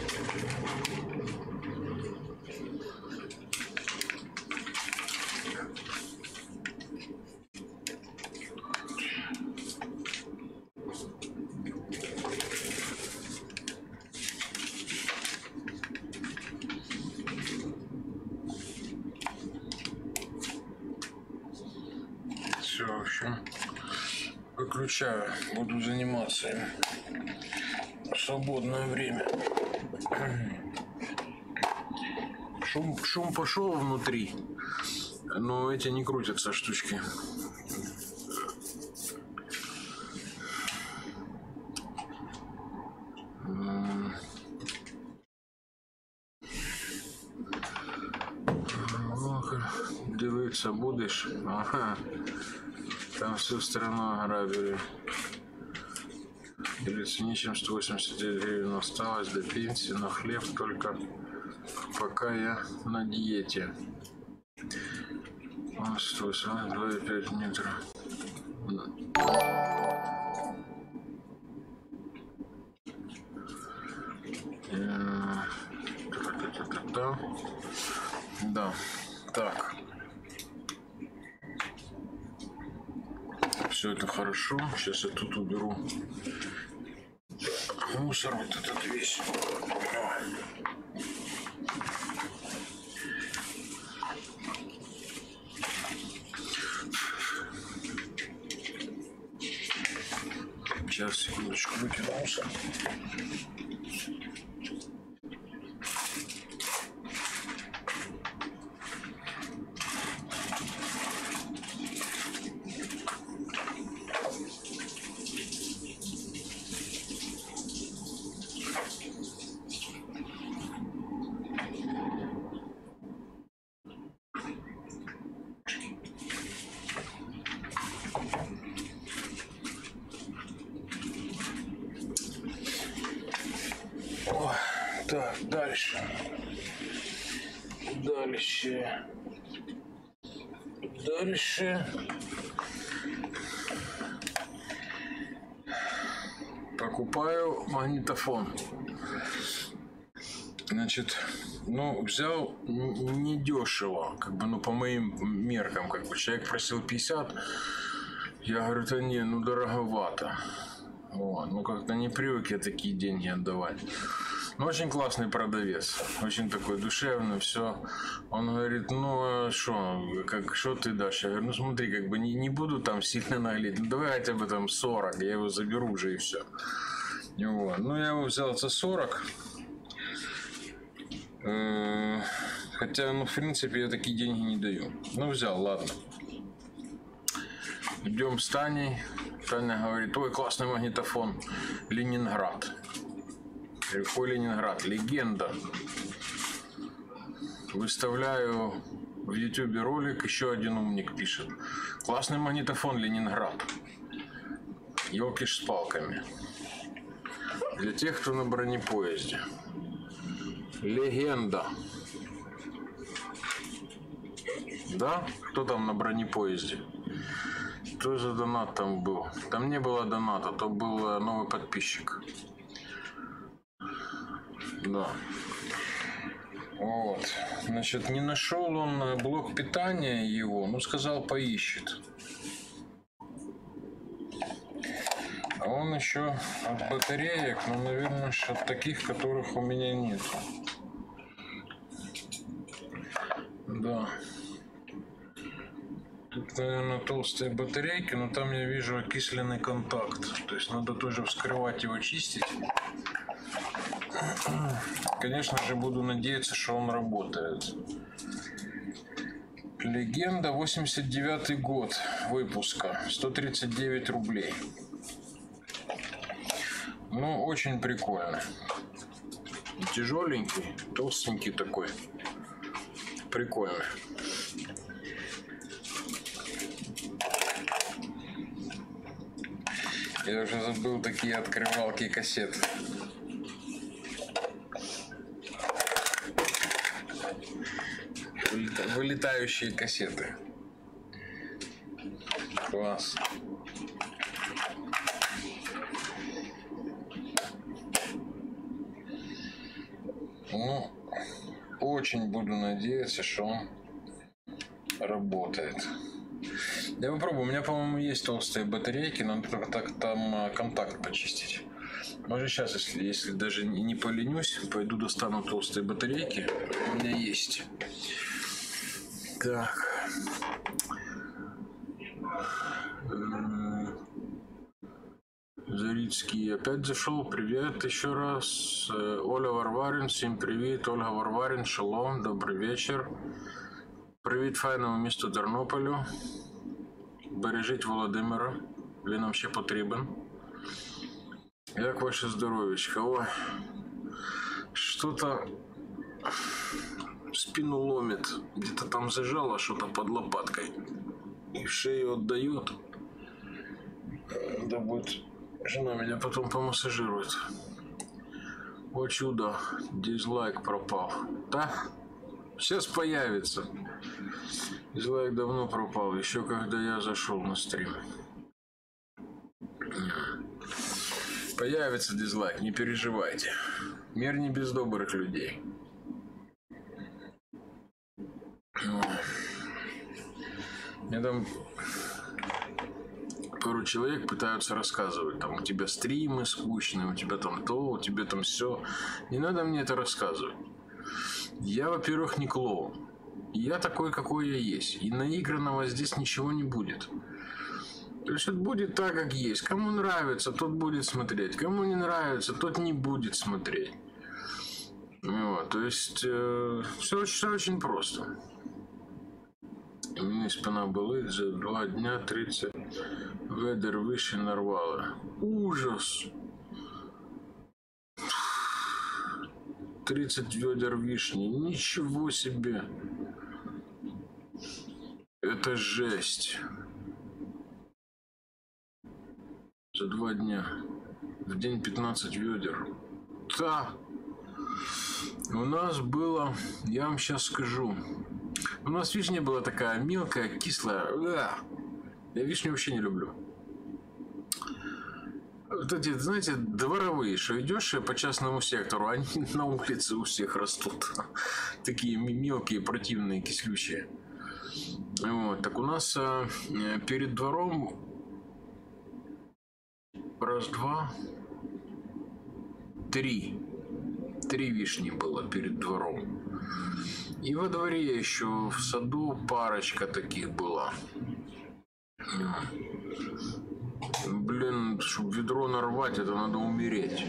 A: выключаю, буду заниматься им в свободное время. Шум пошел внутри, но эти не крутятся штучки. Дивиться будешь? Ага. Там всю страну ограбили. Или ничем 189 гривен осталось до пенсии, но хлеб только пока я на диете. 2,5 метра. Да. Так. Все это хорошо. Сейчас я тут уберу мусор вот этот весь. Сейчас, секундочку, выкину мусор. Так, дальше. Покупаю магнитофон. Значит, ну, взял недешево, как бы, ну, по моим меркам, как бы, человек просил 50, я говорю, да не, ну, дороговато. Вот, ну, как-то не привык я такие деньги отдавать. Ну, очень классный продавец, очень такой душевный, все. Он говорит, ну, а что ты дашь? Я говорю, ну, смотри, как бы не буду там сильно наглеть, ну, давай хотя бы там 40, я его заберу уже и все. Вот. Ну, я его взял за 40. Хотя, ну, в принципе, я такие деньги не даю. Ну, взял, ладно. Идем с Таней. Таня говорит, ой, классный магнитофон, Ленинград. Я говорю, какой Ленинград? Легенда. Выставляю в YouTube ролик, еще один умник пишет. Классный магнитофон, Ленинград. Ёлки с палками. Для тех, кто на бронепоезде. Легенда. Да? Кто там на бронепоезде? Что за донат там был? Там не было доната, то был новый подписчик. Да. Вот. Значит, не нашел он блок питания его, ну, сказал, поищет. А он еще от батареек, ну, наверное, от таких, которых у меня нет. Да. Тут, наверное, толстые батарейки, но там я вижу окисленный контакт. То есть надо тоже вскрывать его, чистить. Конечно же, буду надеяться, что он работает. Легенда, 89-й год выпуска, 139 рублей. Ну, очень прикольно. Тяжеленький, толстенький такой. Прикольно. Я уже забыл такие открывалки кассет. Вылетающие кассеты. Класс. Ну, очень буду надеяться, что он работает. Я попробую. У меня, по-моему, есть толстые батарейки, но надо только так там контакт почистить. Может, сейчас, если даже не поленюсь, пойду достану толстые батарейки. У меня есть. Так. Зарицкий опять зашел. Привет еще раз. Оля Варварин, всем привет. Ольга Варварин, шалом, добрый вечер. Привіт файному місту Тернополю. Бережіть Володимира. Він нам ще потрібен. Як ваше здоров'ячко? Ой, что-то спину ломит. Где-то там зажало что-то под лопаткой. И в шею отдает. Да будет... Жена меня потом помассажирует. О чудо, дизлайк пропал. Да? Сейчас появится. Дизлайк давно пропал, еще когда я зашел на стрим. Появится дизлайк, не переживайте. Мир не без добрых людей. Мне там пару человек пытаются рассказывать, там у тебя стримы скучные, у тебя там то, у тебя там все. Не надо мне это рассказывать. Я, во-первых, не клоун. Я такой, какой я есть. И наигранного здесь ничего не будет. То есть это будет так, как есть. Кому нравится, тот будет смотреть. Кому не нравится, тот не будет смотреть. Вот, то есть все очень просто. Мені спина болить за 2 дня 30 ведер виші нарвали. Ужас! 30 ведер вишни. Ничего себе! Это жесть. За 2 дня. В день 15 ведер. Да! У нас было, я вам сейчас скажу, у нас вишня была такая мелкая, кислая. Я вишню вообще не люблю. Вот эти, знаете, дворовые, что идешь по частному сектору, они на улице у всех растут. Такие мелкие, противные, кислющие. Вот. Так у нас перед двором раз, два, три вишни было перед двором. И во дворе еще в саду парочка таких была. Блин, чтобы ведро нарвать, это надо умереть.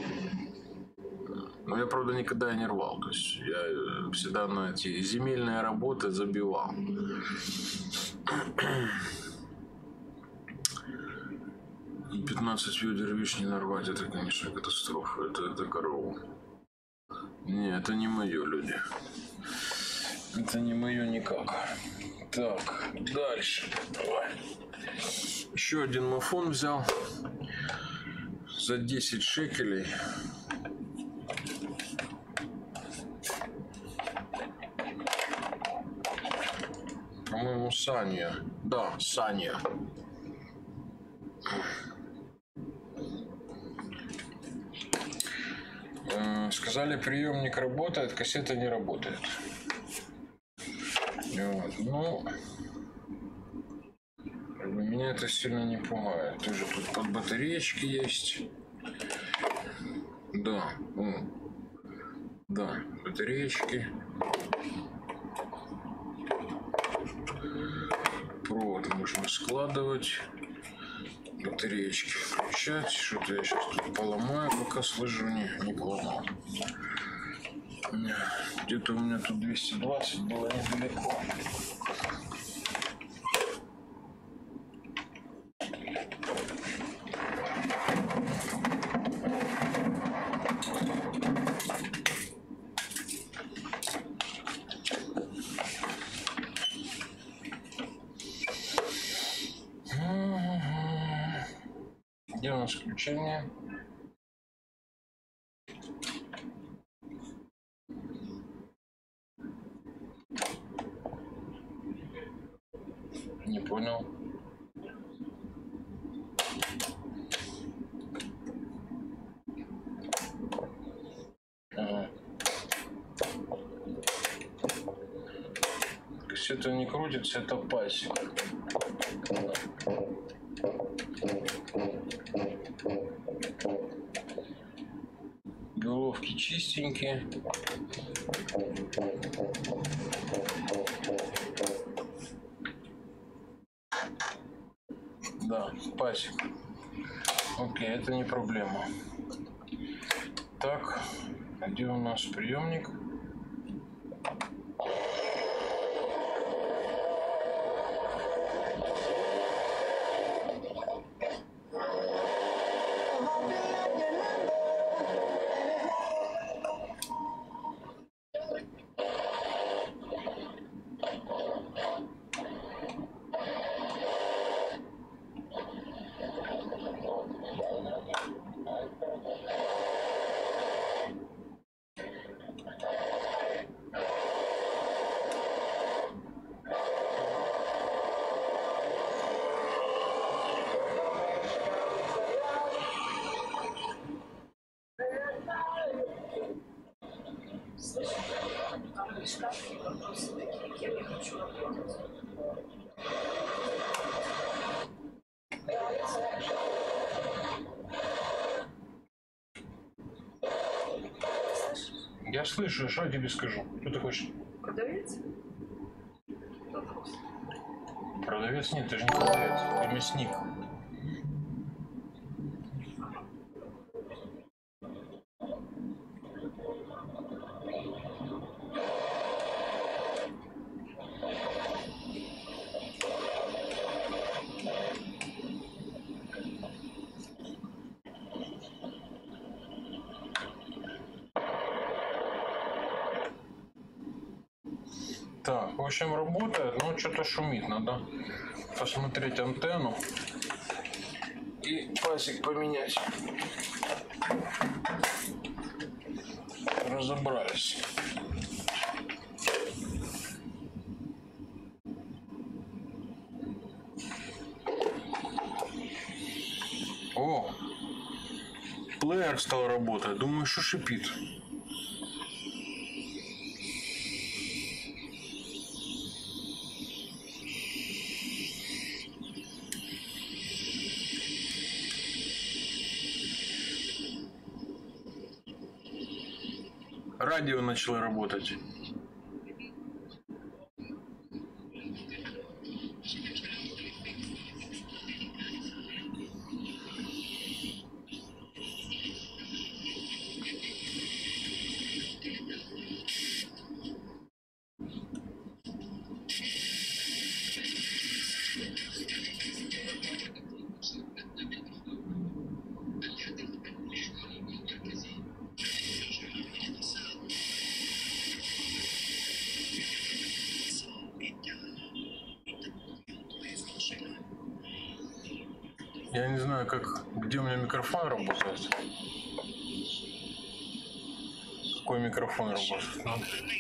A: Но я, правда, никогда и не рвал. То есть я всегда на эти земельные работы забивал. И 15 ведер вишни нарвать, это, конечно, катастрофа. Это корова. Не, это не мое, люди. Это не мое никак. Так, дальше. Давай. Еще один мафон взял за 10 шекелей. По-моему, Саня. Да, Саня. Сказали, приемник работает, кассета не работает. Вот. Ну, меня это сильно не пугает. Тоже тут под батареечки есть. Да, да, батареечки. Провод можно складывать. Батареечки включать. Что-то я сейчас тут поломаю, пока сложу, не поломал. Где-то у меня тут 220 было недалеко. Где у нас включение? Не понял. Ага. Кассета не крутится, это пасек. Головки чистенькие. Да, пасек. Окей, это не проблема. Так, где у нас приемник?
B: Там лишь кафе, вопросы такие, кем я хочу работать.
A: Я слышу, что я тебе скажу. Что ты хочешь?
B: Продавец? Вопрос.
A: Продавец? Нет, ты же не продавец, ты мясник. Так, в общем, работает, но что-то шумит. Надо посмотреть антенну и пасек поменять. Разобрались. О, плеер стал работать. Думаю, что шипит. Радио начало работать. Я не знаю, где у меня микрофон работает. Какой микрофон работает? Ну.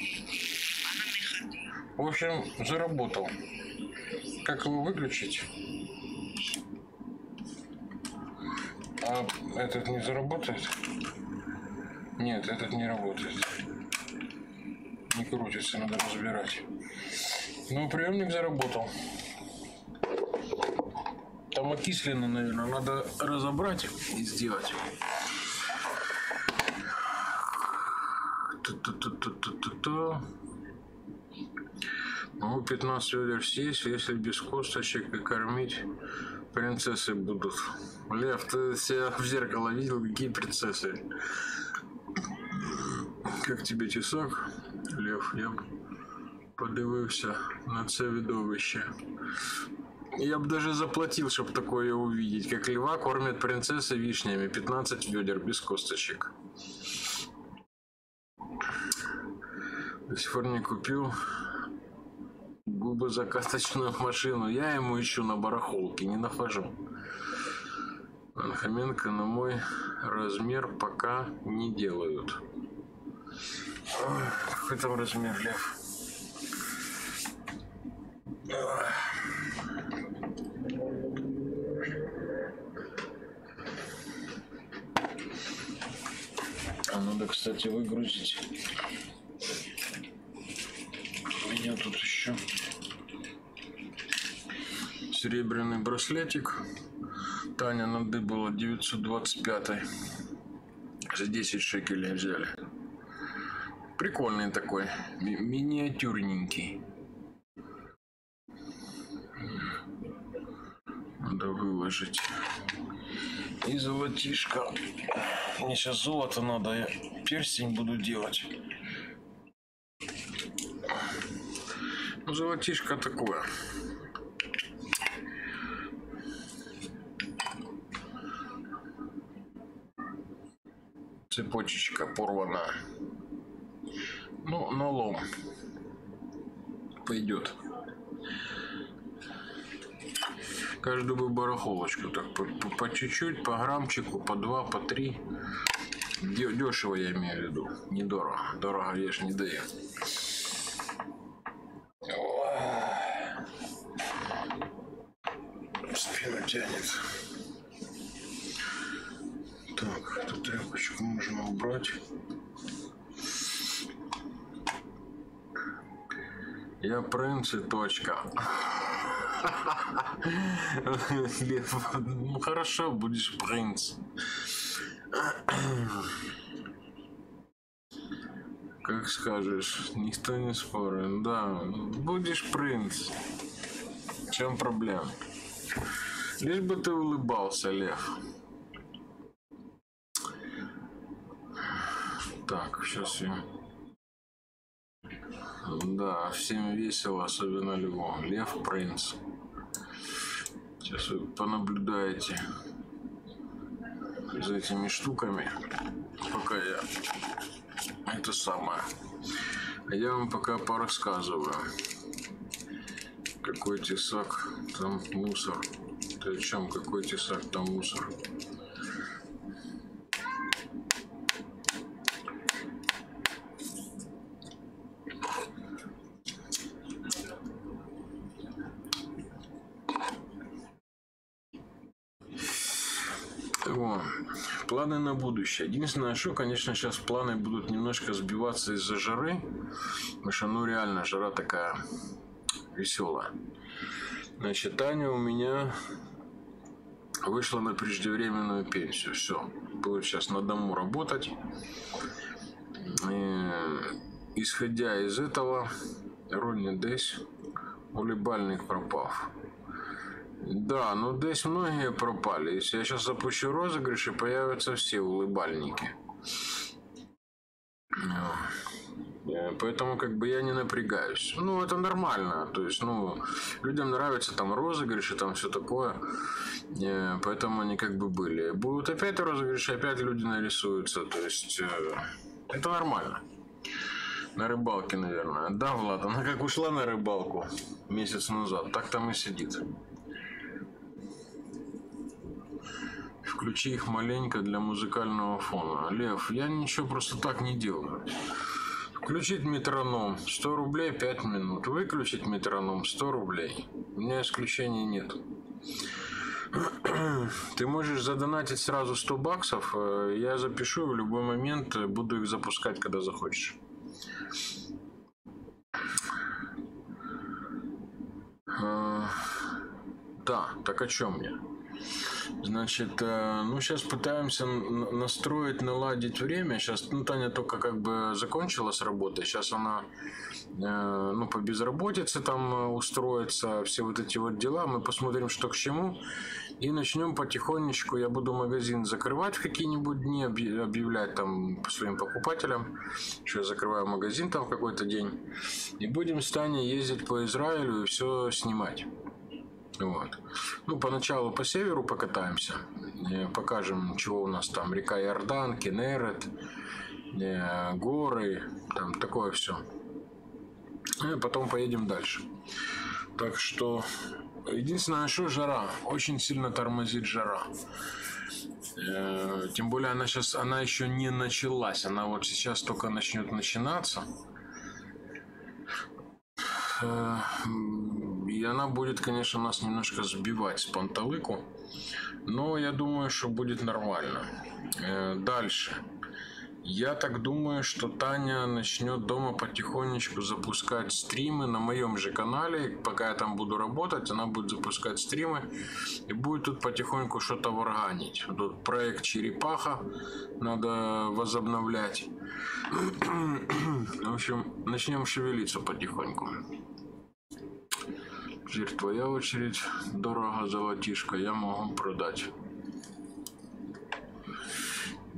A: В общем, заработал. Как его выключить? А этот не заработает? Нет, этот не работает. Не крутится, надо разбирать. Но приемник заработал. Там окислено, наверное, надо разобрать и сделать. Могу 15 ведер съесть, если без косточек и кормить, принцессы будут. Лев, ты себя в зеркало видел, какие принцессы? Как тебе тесак? Лев, я подивився на це видовище. Я бы даже заплатил, чтобы такое увидеть, как льва кормят принцессы вишнями, 15 ведер без косточек. До сих пор не купил губозакаточную машину. Я ему ищу на барахолке, не нахожу. Анхаменко на мой размер пока не делают. Ой, какой там размер, Лев? А надо, кстати, выгрузить. У меня тут еще серебряный браслетик. Таня надыбала 925 за 10 шекелей взяли. Прикольный такой, миниатюрненький. Надо выложить. И золотишко. Мне сейчас золото надо, я перстень буду делать. Ну, золотишко такое. Цепочечка порвана. Ну, налом. Пойдет. Каждую бы барахолочку так по чуть-чуть, по граммчику, по 2, по 3. Дешево я имею в виду. Недорого. Дорого я ж не даю. Спину тянет. Так, эту тряпочку можно убрать. Я принц и точка. Ну хорошо, будешь принц. Как скажешь, никто не спорит. Да, будешь принц. В чем проблема? Лишь бы ты улыбался, Лев. Так, сейчас я... Да, всем весело, особенно Льву. Лев принц. Сейчас вы понаблюдаете за этими штуками, пока я это самое. А я вам пока порассказываю. Какой тесак, там мусор. Ты о чем? Какой тесак, там мусор? О, планы на будущее. Единственное, что, конечно, сейчас планы будут немножко сбиваться из-за жары. Потому что, ну, реально, жара такая веселая. Значит, Таня у меня вышла на преждевременную пенсию. Все. Будет сейчас на дому работать. И, исходя из этого, Ронни десь улыбальник пропав. Да, ну десь многие пропали. Если я сейчас запущу розыгрыш, и появятся все улыбальники. Поэтому как бы я не напрягаюсь. Ну, это нормально. То есть, ну, людям нравятся там розыгрыши, там все такое. Поэтому они как бы были. Будут опять розыгрыши, опять люди нарисуются. То есть, это нормально. На рыбалке, наверное. Да, Влад, она как ушла на рыбалку месяц назад, так там и сидит. Включи их маленько для музыкального фона. Лев, я ничего просто так не делаю. Включить метроном 100 рублей 5 минут. Выключить метроном 100 рублей. У меня исключений нет. Ты можешь задонатить сразу 100 баксов. Я запишу в любой момент. Буду их запускать, когда захочешь. Да, так о чем я? Значит, ну сейчас пытаемся настроить, наладить время. Сейчас, ну, Таня только как бы закончила с работы. Сейчас она, ну, по безработице там устроится, все вот эти вот дела. Мы посмотрим, что к чему. И начнем потихонечку. Я буду магазин закрывать в какие-нибудь дни, объявлять там по своим покупателям, что я закрываю магазин там в какой-то день. И будем с Таней ездить по Израилю и все снимать. Вот. Ну, поначалу по северу покатаемся, покажем, чего у нас там, река Иордан, Кенерет, горы, там такое все. И потом поедем дальше. Так что, единственное, что жара, очень сильно тормозит жара. Тем более она еще не началась, она вот сейчас только начнет начинаться. И она будет, конечно, нас немножко сбивать с панталыку. Но я думаю, что будет нормально. Дальше. Я так думаю, что Таня начнет дома потихонечку запускать стримы на моем же канале. Пока я там буду работать, она будет запускать стримы. И будет тут потихоньку что-то варганить. Тут проект Черепаха надо возобновлять. В общем, начнем шевелиться потихоньку. Теперь твоя очередь. Дорого золотишко, я могу продать.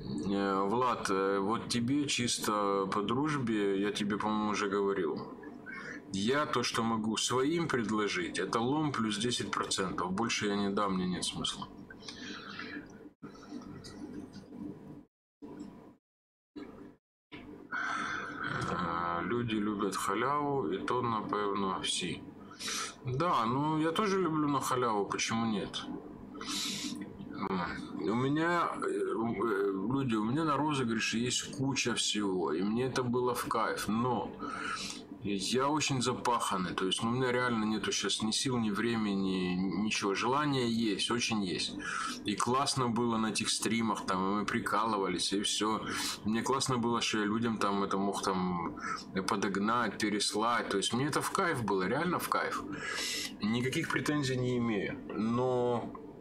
A: Влад, вот тебе чисто по дружбе, я тебе, по-моему, уже говорил. Я то, что могу своим предложить, это лом плюс 10%. Больше я не дам, мне нет смысла. Люди любят халяву, и то, напевно, всі. Да, ну я тоже люблю на халяву, почему нет? У меня, люди, у меня на розыгрыше есть куча всего, и мне это было в кайф, но я очень запаханный, то есть у меня реально нету сейчас ни сил, ни времени, ничего. Желание есть, очень есть. И классно было на этих стримах, там, и мы прикалывались, и все. Мне классно было, что я людям там это мог там подогнать, переслать. То есть мне это в кайф было, реально в кайф. Никаких претензий не имею. Но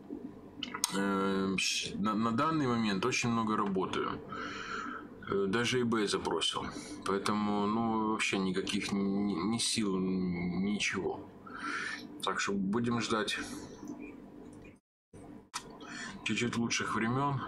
A: на данный момент очень много работаю. Даже eBay забросил. Поэтому, ну, вообще никаких ни сил, ничего. Так что будем ждать чуть-чуть лучших времен.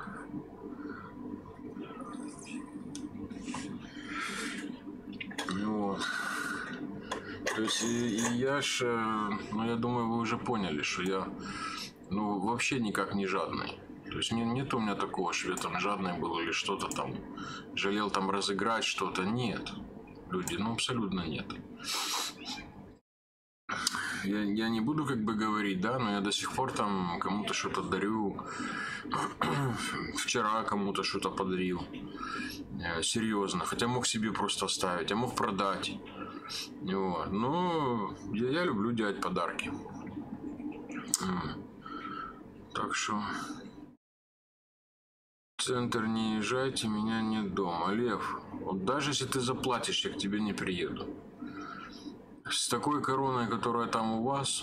A: Вот. То есть и я ж, ну, я думаю, вы уже поняли, что я, ну, вообще никак не жадный. То есть нет у меня такого, что я там жадный был или что-то там, жалел там разыграть что-то. Нет, люди, ну абсолютно нет. Я не буду как бы говорить, да, но я до сих пор там кому-то что-то дарю. Вчера кому-то что-то подарил. Серьезно. Хотя мог себе просто оставить, а мог продать. Вот. Но я люблю делать подарки. Так что... В центр не езжайте, меня нет дома. Лев, вот даже если ты заплатишь, я к тебе не приеду. С такой короной, которая там у вас,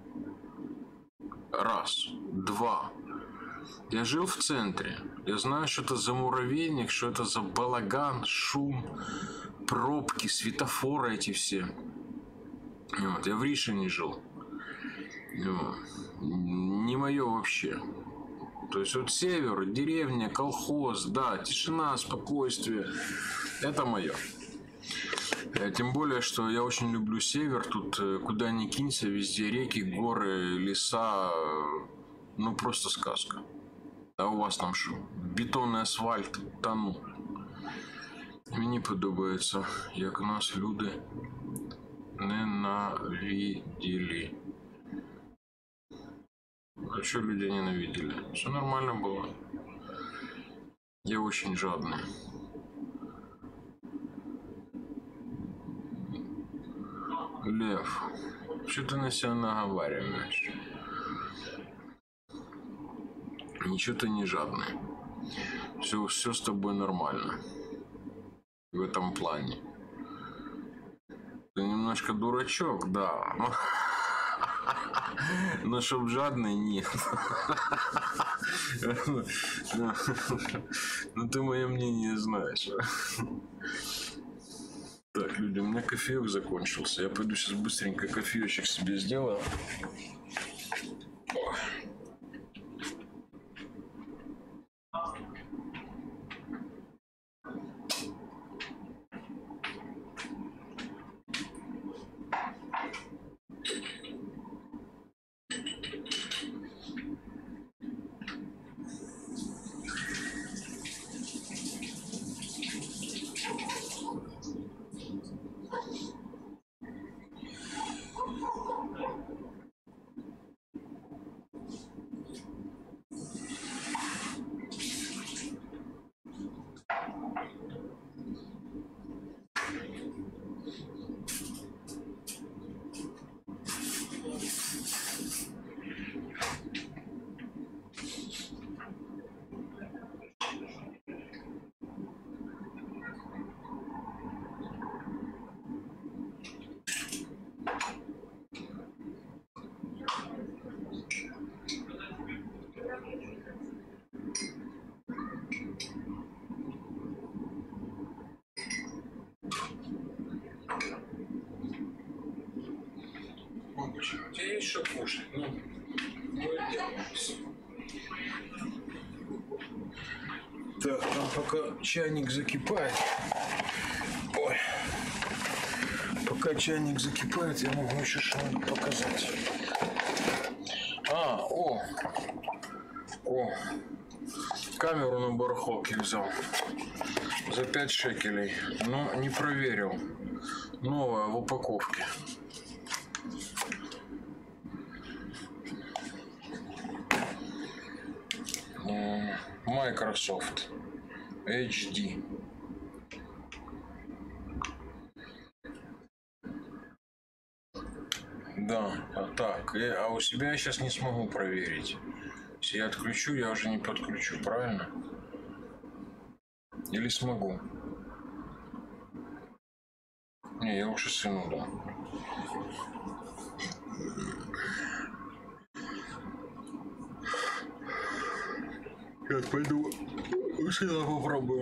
A: раз, два. Я жил в центре. Я знаю, что это за муравейник, что это за балаган, шум, пробки, светофоры эти все. Вот, я в Ришине жил. Вот. Не мое вообще. То есть вот север, деревня, колхоз, да, тишина, спокойствие. Это мое. Тем более, что я очень люблю север. Тут куда ни кинься, везде реки, горы, леса. Ну просто сказка. А у вас там що? Бетонний асфальт, та ну. Мені подобається, як нас люди ненавидели. А что люди ненавидели? Все нормально было. Я очень жадный. Лев, что ты на себя наговариваешь? Ничего ты не жадный. Все с тобой нормально. В этом плане. Ты немножко дурачок, да. Но чтоб жадный, нет. Ну ты мое мнение знаешь. Так, люди, у меня кофеек закончился. Я пойду сейчас быстренько кофеечек себе сделаю. У тебя есть что кушать? Ну, дело. Так, там пока чайник закипает. Ой. Пока чайник закипает, я могу еще что-нибудь показать. О! Камеру на барахолке взял. За 5 шекелей. Но не проверил. Новая в упаковке. Microsoft HD. Да, так, а у себя я сейчас не смогу проверить. Если я отключу, я уже не подключу, правильно? Или смогу? Не, я лучше сыну дам. Сейчас пойду у сына попробую.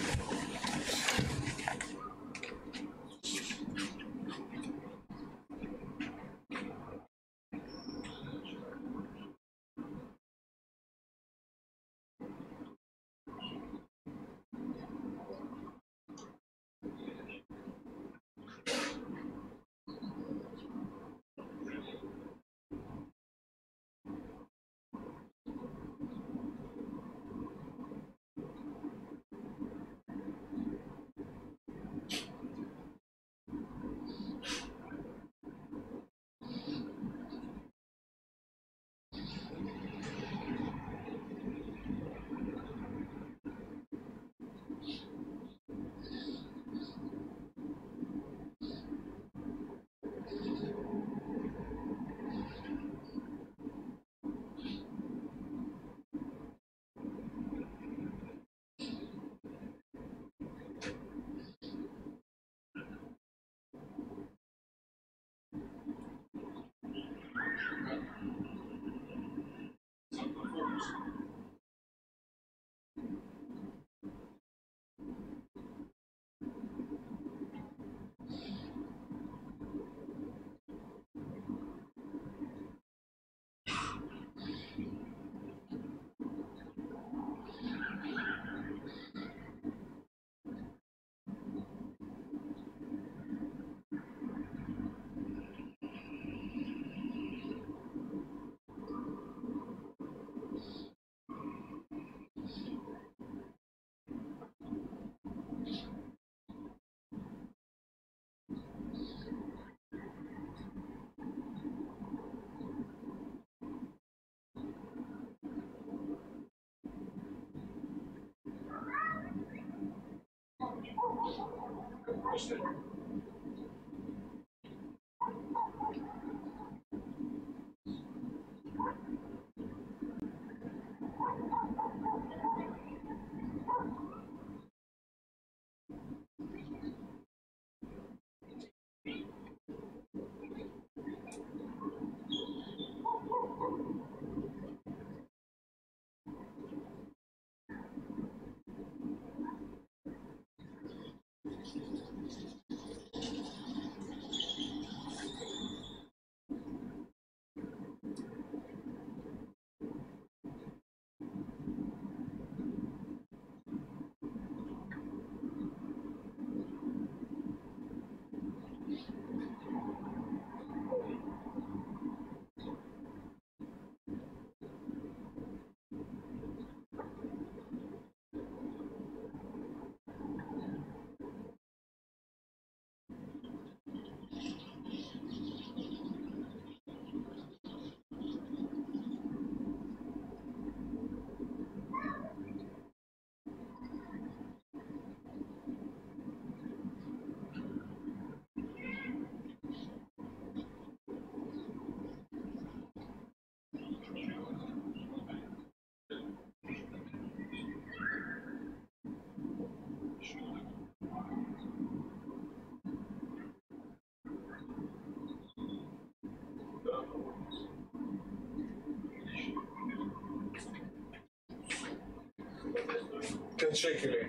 A: Шекелей.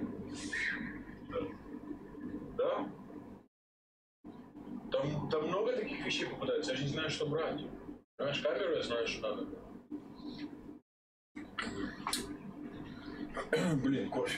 A: Да? Там много таких вещей попадается, я же не знаю, что брать. Знаешь, камеру я знаю, что надо. Блин, кофе.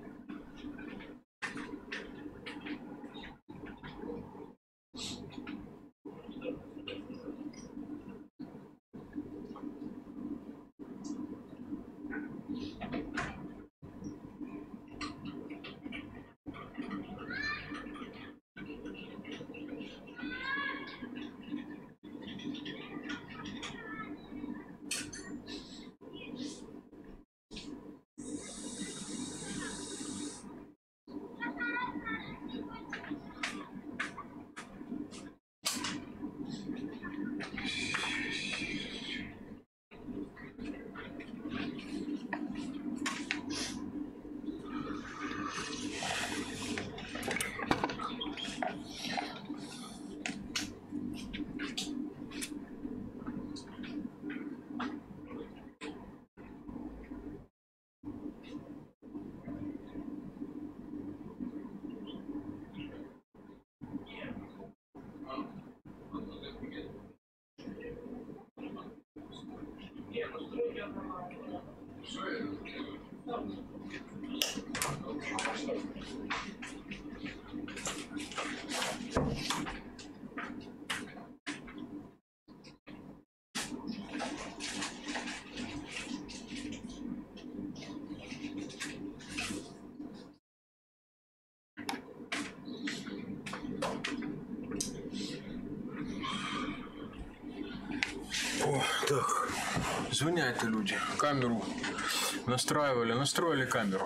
A: О, так, звоняют люди, камеру настроили камеру.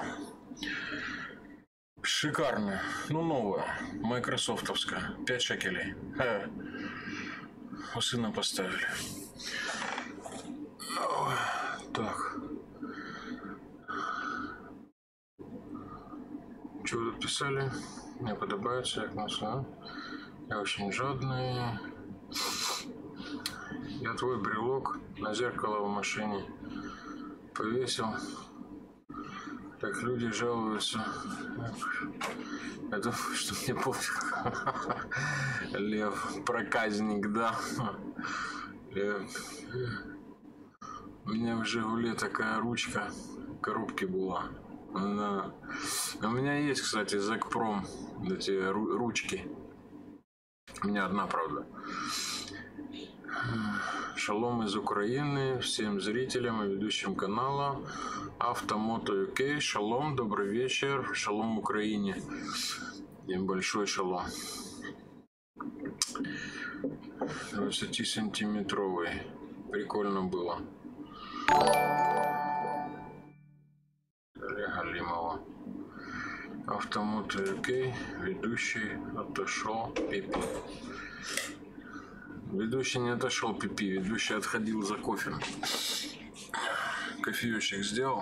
A: Шикарная, ну новая, майкрософтовская, 5 шекелей. У сына поставили. Так. Что вы тут писали? Мне подобается, як нас, а? Я очень жадный. Я твой брелок на зеркало в машине повесил. Так люди жалуются. Я думаю, что мне пофиг. Лев, проказник, да. Лев. У меня в Жигуле такая ручка в коробке была. Да. У меня есть, кстати, Закпром, эти ручки. У меня одна, правда. Шалом из Украины всем зрителям и ведущим канала Автомото UK. Шалом, добрый вечер. Шалом Украине. И большой шалом. 20-сантиметровый. Прикольно было. Галимова. Автомото UK. Ведущий отошел. Пипи. Ведущий не отошел, пипи. Ведущий отходил за кофе. Кофеечек сделал.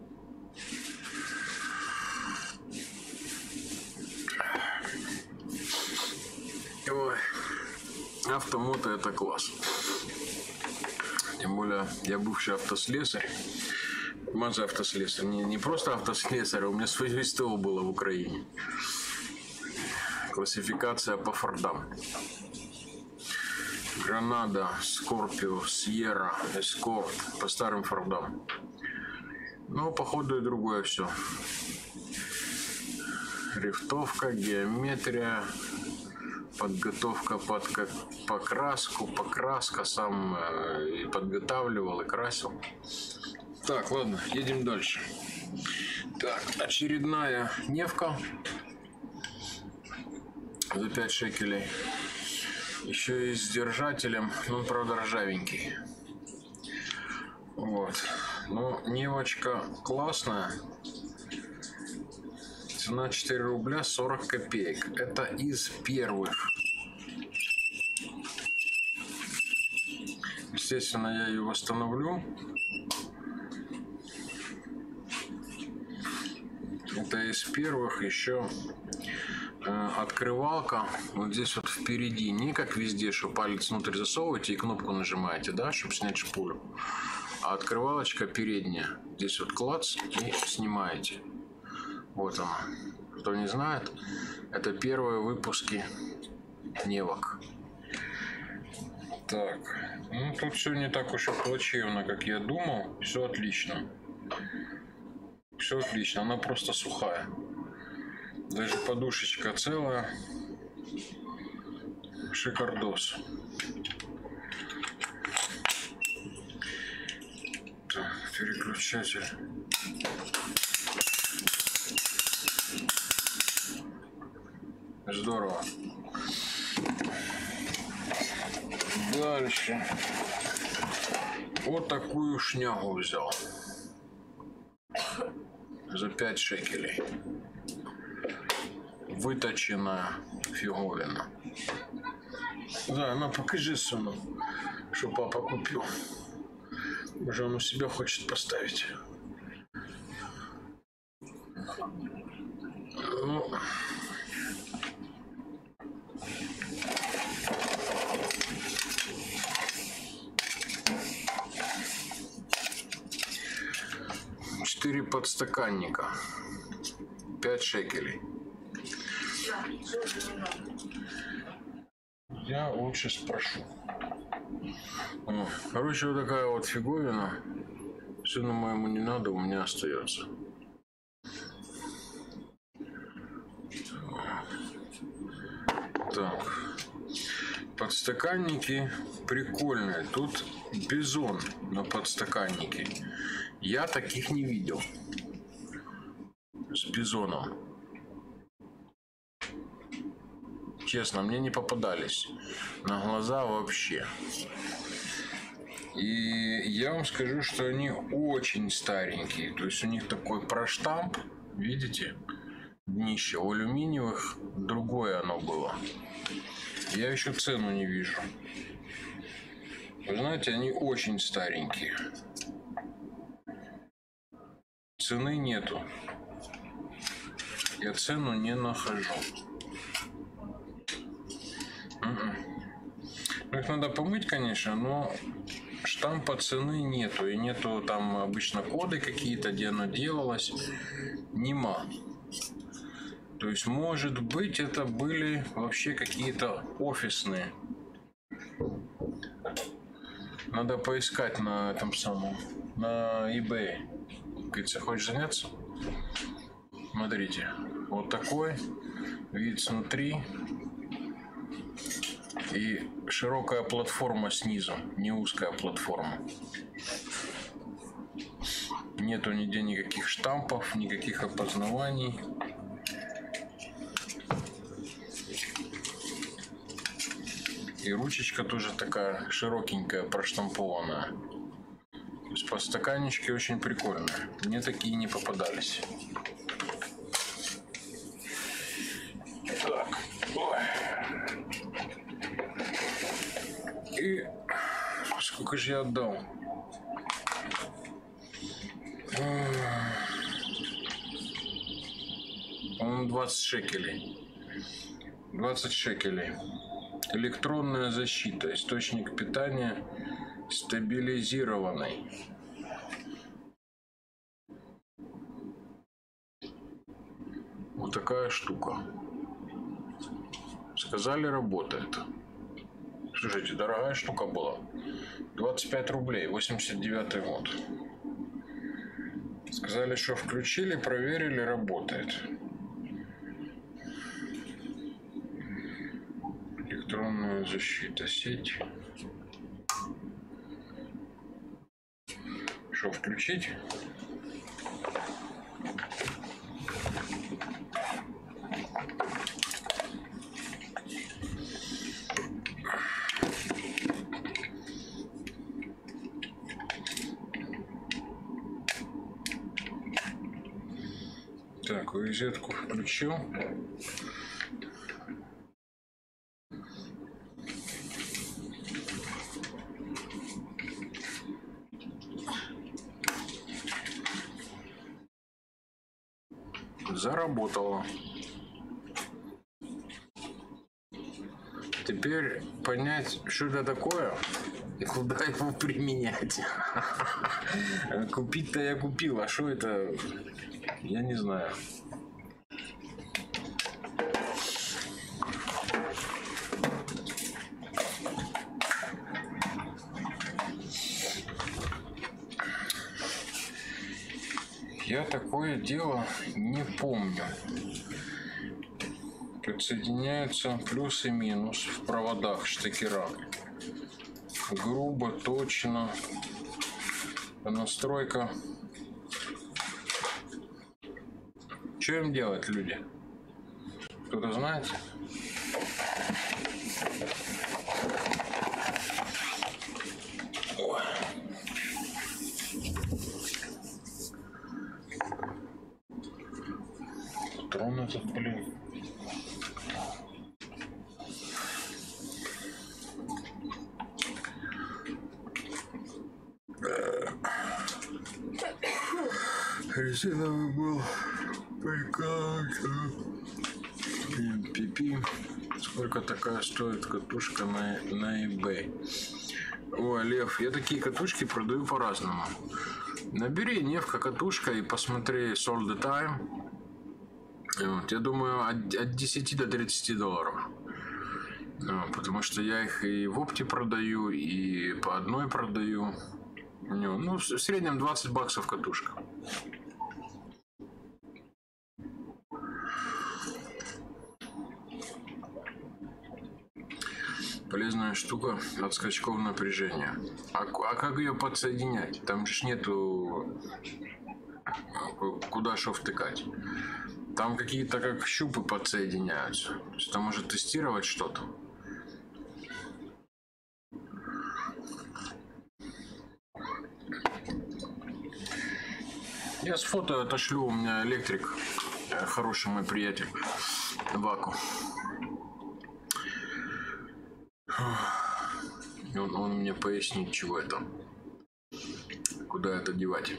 A: Ой. Автомото — это класс. Тем более, я бывший автослесарь. Маза автослесарь. Не просто автослесарь, а у меня свое СТО было в Украине. Классификация по фордам. Гранада, Скорпио, Сьерра, Эскорт по старым фордам. Но походу и другое все. Рифтовка, геометрия, подготовка под покраску, покраска, сам и подготавливал, и красил. Так, ладно, едем дальше. Так, очередная Невка за 5 шекелей. Еще и с держателем, ну, правда, ржавенький. Вот. Ну, Невочка классная. Цена 4 рубля 40 копеек. Это из первых. Естественно, я ее восстановлю. Это из первых. Еще открывалка вот здесь вот впереди, не как везде, что палец внутрь засовываете и кнопку нажимаете, да, чтобы снять шпулю, а открывалочка передняя, здесь вот клац и снимаете. Вот она. Кто не знает, это первые выпуски Невок. Так, ну тут все не так уж и плачевно, как я думал, все отлично. Все отлично, она просто сухая. Даже подушечка целая. Шикардос. Так, переключатель. Здорово. Дальше. Вот такую шнягу взял. За 5 шекелей. Выточенная фиговина. Да, она покажи сыну, что папа купил. Уже он у себя хочет поставить. Ну, четыре подстаканника. 5 шекелей. Я лучше спрошу. Короче, вот такая вот фиговина. Сыну моему не надо, у меня остается. Так. Подстаканники прикольные. Тут бизон на подстаканнике. Я таких не видел. С бизоном. Честно, мне не попадались на глаза вообще. И я вам скажу, что они очень старенькие. То есть у них такой проштамп, видите, днище. У алюминиевых другое оно было. Я еще цену не вижу. Вы знаете, они очень старенькие. Цены нету. Я цену не нахожу. Их надо помыть, конечно, но штампа цены нету. И нету там обычно коды какие-то, где оно делалось. Нема. То есть, может быть, это были вообще какие-то офисные. Надо поискать на этом самом, на eBay. Говорится, хочешь заняться? Смотрите, вот такой вид снутри. И широкая платформа снизу, не узкая платформа. Нету нигде никаких штампов, никаких опознаваний. И ручечка тоже такая широкенькая, проштампованная. То есть подстаканнички очень прикольные. Мне такие не попадались. Так. Ой. И сколько же я отдал? По-моему, 20 шекелей. 20 шекелей. Электронная защита. Источник питания стабилизированный. Вот такая штука. Сказали, работает. Слушайте, дорогая штука была. 25 рублей, 89 год. Сказали, что включили, проверили, работает. Электронная защита, сеть. Что, включить? Так, розетку включил. Заработало. Теперь понять, что это такое и куда его применять. Купить-то я купил, а что это, я не знаю. Я такое дело не помню. Подсоединяются плюс и минус в проводах штекера. Грубо, точно. Настройка. Что им делать, люди? Кто-то знает? Ой. Трон этот, блин. Резиновый был. Прекрасно. Пипи. Сколько такая стоит катушка на eBay? Ой, Лев, я такие катушки продаю по-разному. Набери Невка катушка и посмотри Sold the Time. Вот, я думаю, от 10 до 30 долларов. Потому что я их и в опте продаю, и по одной продаю. Ну, в среднем 20 баксов катушка. Полезная штука от скачков напряжения. А как ее подсоединять? Там же нету куда что втыкать. Там какие-то как щупы подсоединяются. То есть там может тестировать что-то. Я с фото отошлю, у меня электрик, хороший мой приятель, Ваку. Он мне пояснит, чего это, куда это девать.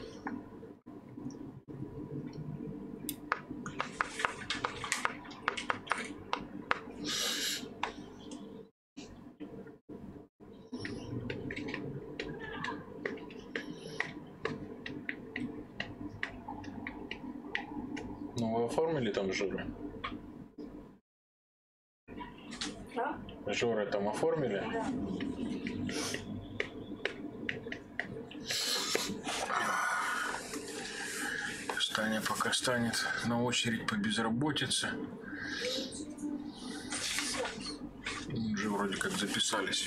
A: Ну, вы оформили там Жоры?
B: Да?
A: Жоры там оформили?
B: Да.
A: Таня пока станет на очередь по безработице. Уже вроде как записались.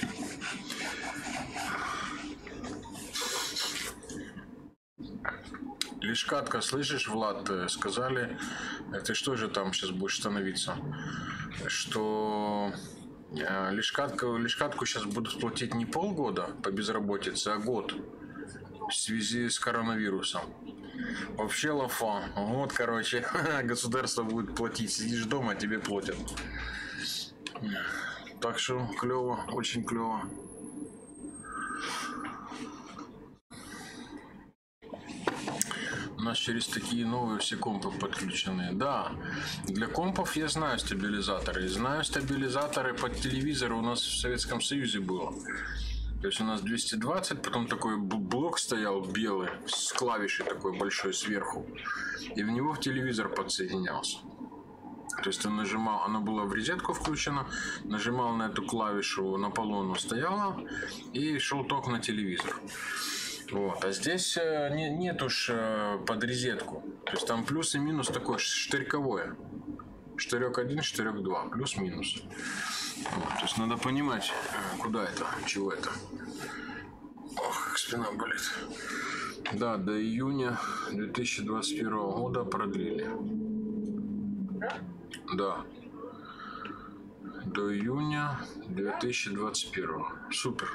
A: Лишкатка, слышишь, Влад, сказали, ты что же там сейчас будешь становиться, что лишкатку сейчас будут платить не полгода по безработице, а год в связи с коронавирусом. Вообще лафа. Вот, короче, государство будет платить. Сидишь дома, а тебе платят. Так что клево, очень клево. У нас через такие новые все компы подключены. Да, для компов я знаю стабилизаторы. Знаю стабилизаторы под телевизор у нас в Советском Союзе было. То есть у нас 220, потом такой блок стоял белый, с клавишей такой большой сверху. И в него в телевизор подсоединялся. То есть ты нажимал, оно было в розетку включено, нажимал на эту клавишу, на полу оно стояло, и шел ток на телевизор. Вот. А здесь нет уж под розетку. То есть там плюс и минус такое штырьковое. Штырек 1, штырек 2, плюс-минус. Вот. То есть надо понимать, куда это, чего это. Ох, как спина болит. Да, до июня 2021 года продлили. Да. До июня 2021. Супер.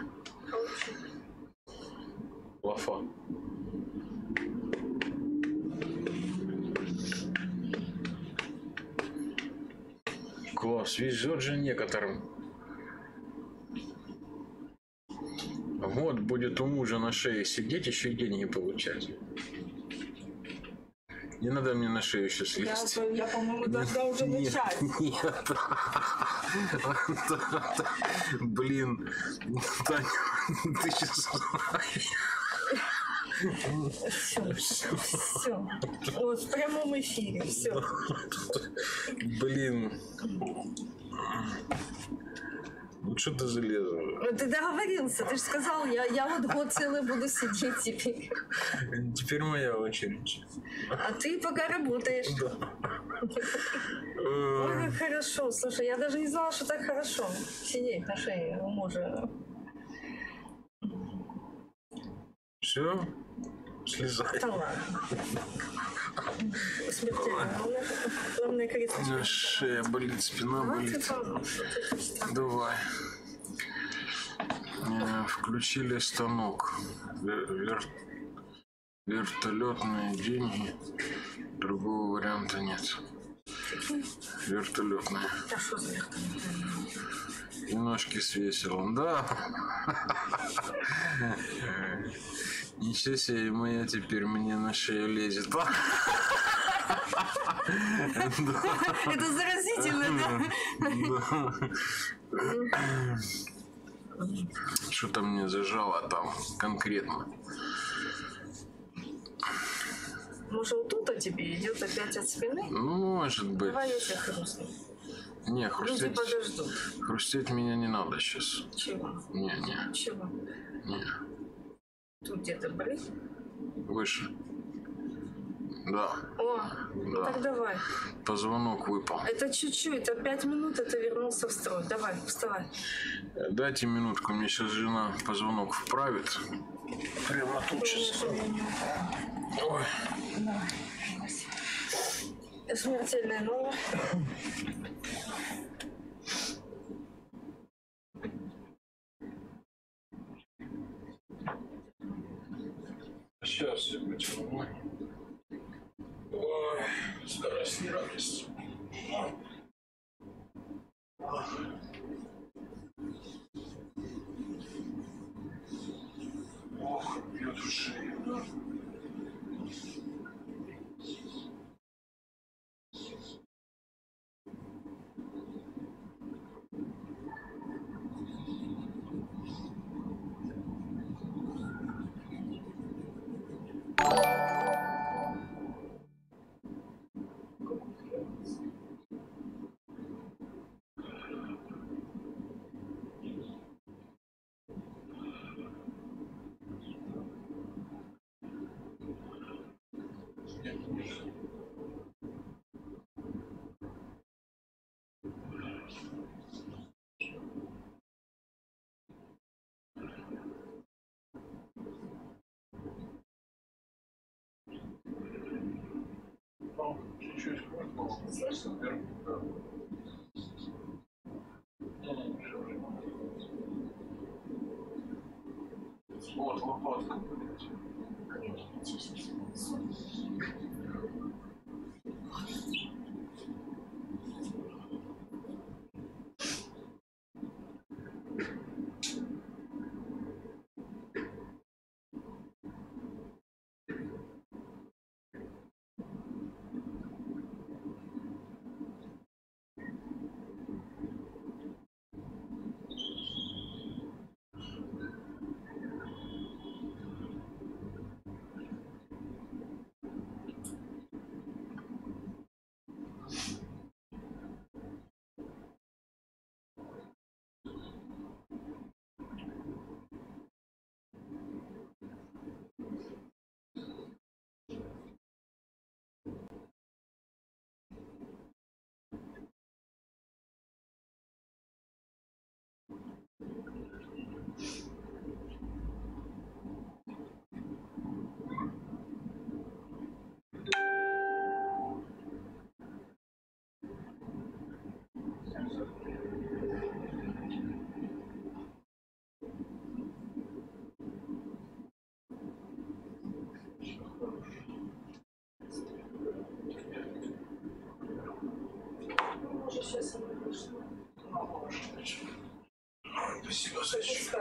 A: Лафа. Класс, везет же некоторым. Вот будет у мужа на шее сидеть, еще и деньги получать. Не надо мне на шею сейчас лезть.
B: Я по-моему, должна уже начать.
A: Нет. Блин. Таня, ты сейчас...
B: Все. Вот в прямом эфире. Все.
A: Блин. Ну что ты залезла?
B: Ну, ты договорился, ты же сказал, я вот год целый буду сидеть теперь.
A: Теперь моя очередь.
B: А ты пока работаешь.
A: Да.
B: Ой, как хорошо. Слушай, я даже не знала, что так хорошо сидеть на шее у мужа.
A: Все? Слезай.
B: Да ладно. Смертельно. Главное, кресло.
A: Шея болит, спина болит. Давай. Включили станок. Вертолетные деньги. Другого варианта нет. Вертолетные.
B: А что за вертолетные?
A: И ножки с веселом, да? Ничего себе, и моя теперь мне на шею лезет.
B: Это заразительно, да?
A: Что-то мне зажало там конкретно.
B: Может, вот тут тебе идет опять от спины?
A: Ну, может быть.
B: Давай я тебя хрустну.
A: Не,
B: Люди
A: хрустеть,
B: подождут.
A: хрустеть меня не надо сейчас.
B: Чего?
A: Не.
B: Чего?
A: Не.
B: Тут где-то болит?
A: Выше. Да.
B: О, ну
A: Да.
B: так давай.
A: Позвонок выпал.
B: Это чуть-чуть, это 5 минут, это вернулся в строй. Давай, вставай.
A: Дайте минутку, мне сейчас жена позвонок вправит. Прямо тут сейчас. Ой.
B: Смертельная нога.
A: Сейчас я потяну. Ой, старость не радость. Ох, бьет в шею. Чуть-чуть.
B: Слышал?
A: Да. Вот лопатка, блядь.
B: Может, сейчас она вышла.
A: Спасибо, зайчик.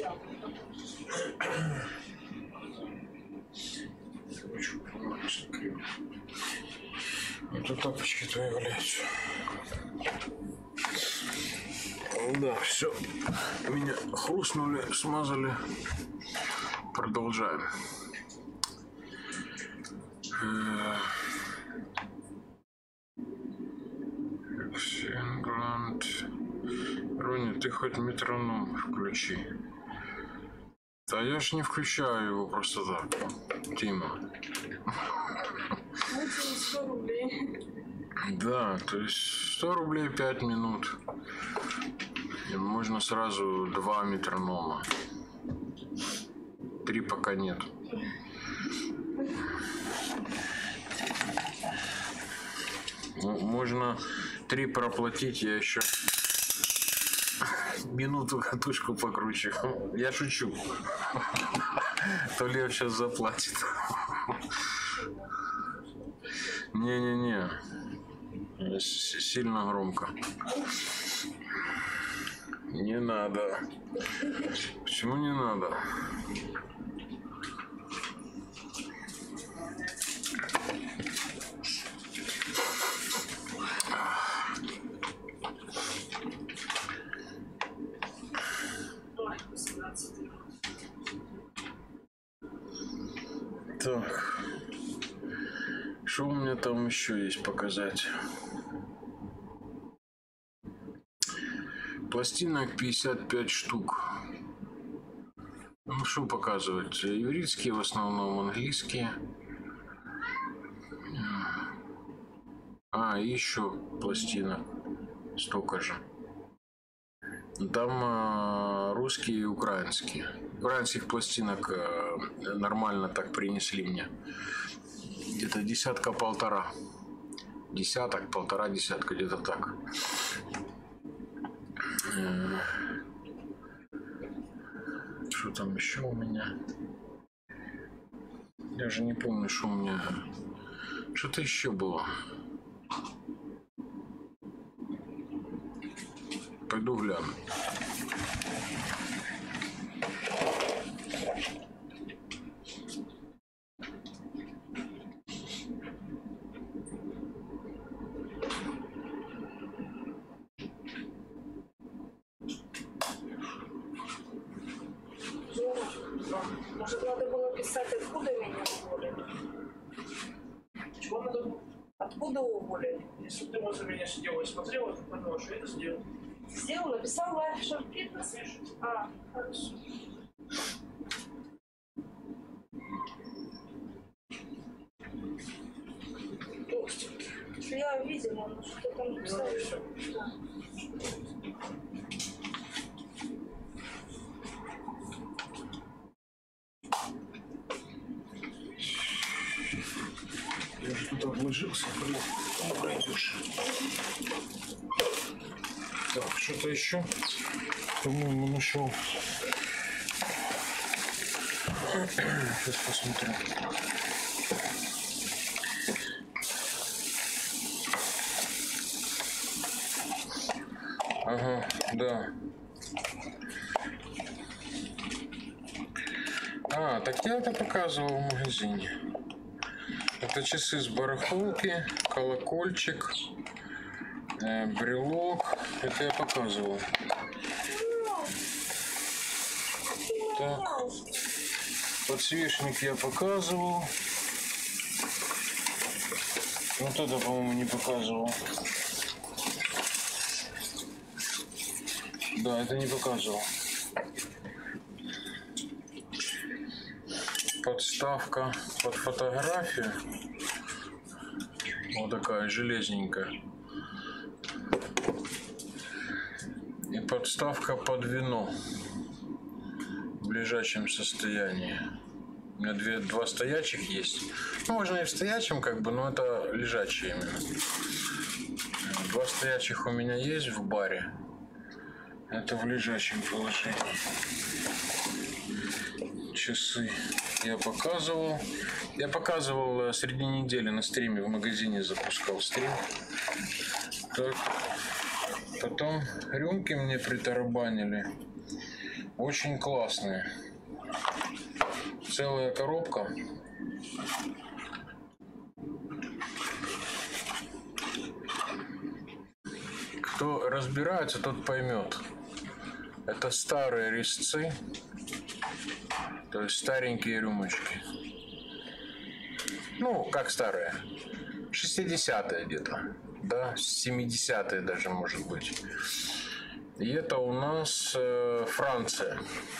A: Ручку помочь криво. Это тапочки твои валяются. Да, все. Меня хрустнули, смазали. Продолжаем. Фингланд. Роня, ты хоть метроном включи. Да я ж не включаю его просто так, Тима.
B: Ну, 100 рублей.
A: Да, то есть 100 рублей 5 минут. И можно сразу 2 метронома. 3 пока нет. Ну, можно 3 проплатить, я еще минуту катушку покручу. Я шучу. То Лев сейчас заплатит. Не-не-не. Сильно громко. Не надо. Почему не надо?
B: Ой, 18.
A: Так. Что у меня там еще есть показать? Пластинок 55 штук. Ну, что показывать? Еврейские в основном, английские. А, и еще пластинок. Столько же. Там русские и украинские. Украинских пластинок нормально так принесли мне. Где-то десятка-полтора. Десяток, полтора десятка, где-то так. Что там еще у меня? Я же не помню, что у меня... Что-то еще было. Пойду гляну.
B: Может, надо было писать, откуда меня уволили?
D: Чего надо было?
B: Откуда уволили?
D: Если бы ты возле меня сидела и смотрела, то поняла, что я это сделал.
B: Сделал, написал Life Short Fitness. А, хорошо. Я видела, но что там
D: Ну,
B: написал.
D: и все.
B: Да.
A: Я же тут обложился, блин, не пройдешь. Так, что-то еще, по-моему, нашел. Сейчас посмотрю. Ага, да. А, так я это показывал в магазине. Это часы с барахолки, колокольчик, брелок. Это я показывал. Так. Подсвечник я показывал. Вот это, по-моему, не показывал. Да, это не показывал. Подставка под фотографию. Вот такая железненькая. И подставка под вино. В лежачем состоянии. У меня два стоячих есть. Ну, можно и в стоячем, как бы, но это лежачие именно. Два стоячих у меня есть в баре. Это в лежачем положении. Часы я показывал. Я показывал среди недели на стриме, в магазине запускал стрим. Так. Потом рюмки мне притарабанили. Очень классные. Целая коробка. Кто разбирается, тот поймет. Это старые резцы. То есть старенькие рюмочки. Ну, как старые. 60-е где-то. Да, 70-е даже, может быть. И это у нас Франция.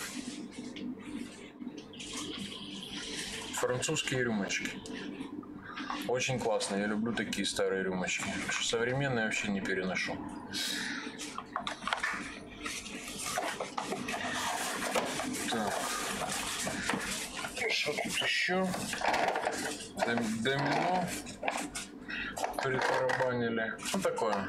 A: Французские рюмочки. Очень классно. Я люблю такие старые рюмочки. Современные вообще не переношу. Так. Что тут еще? Домино притарабанили. Ну такое.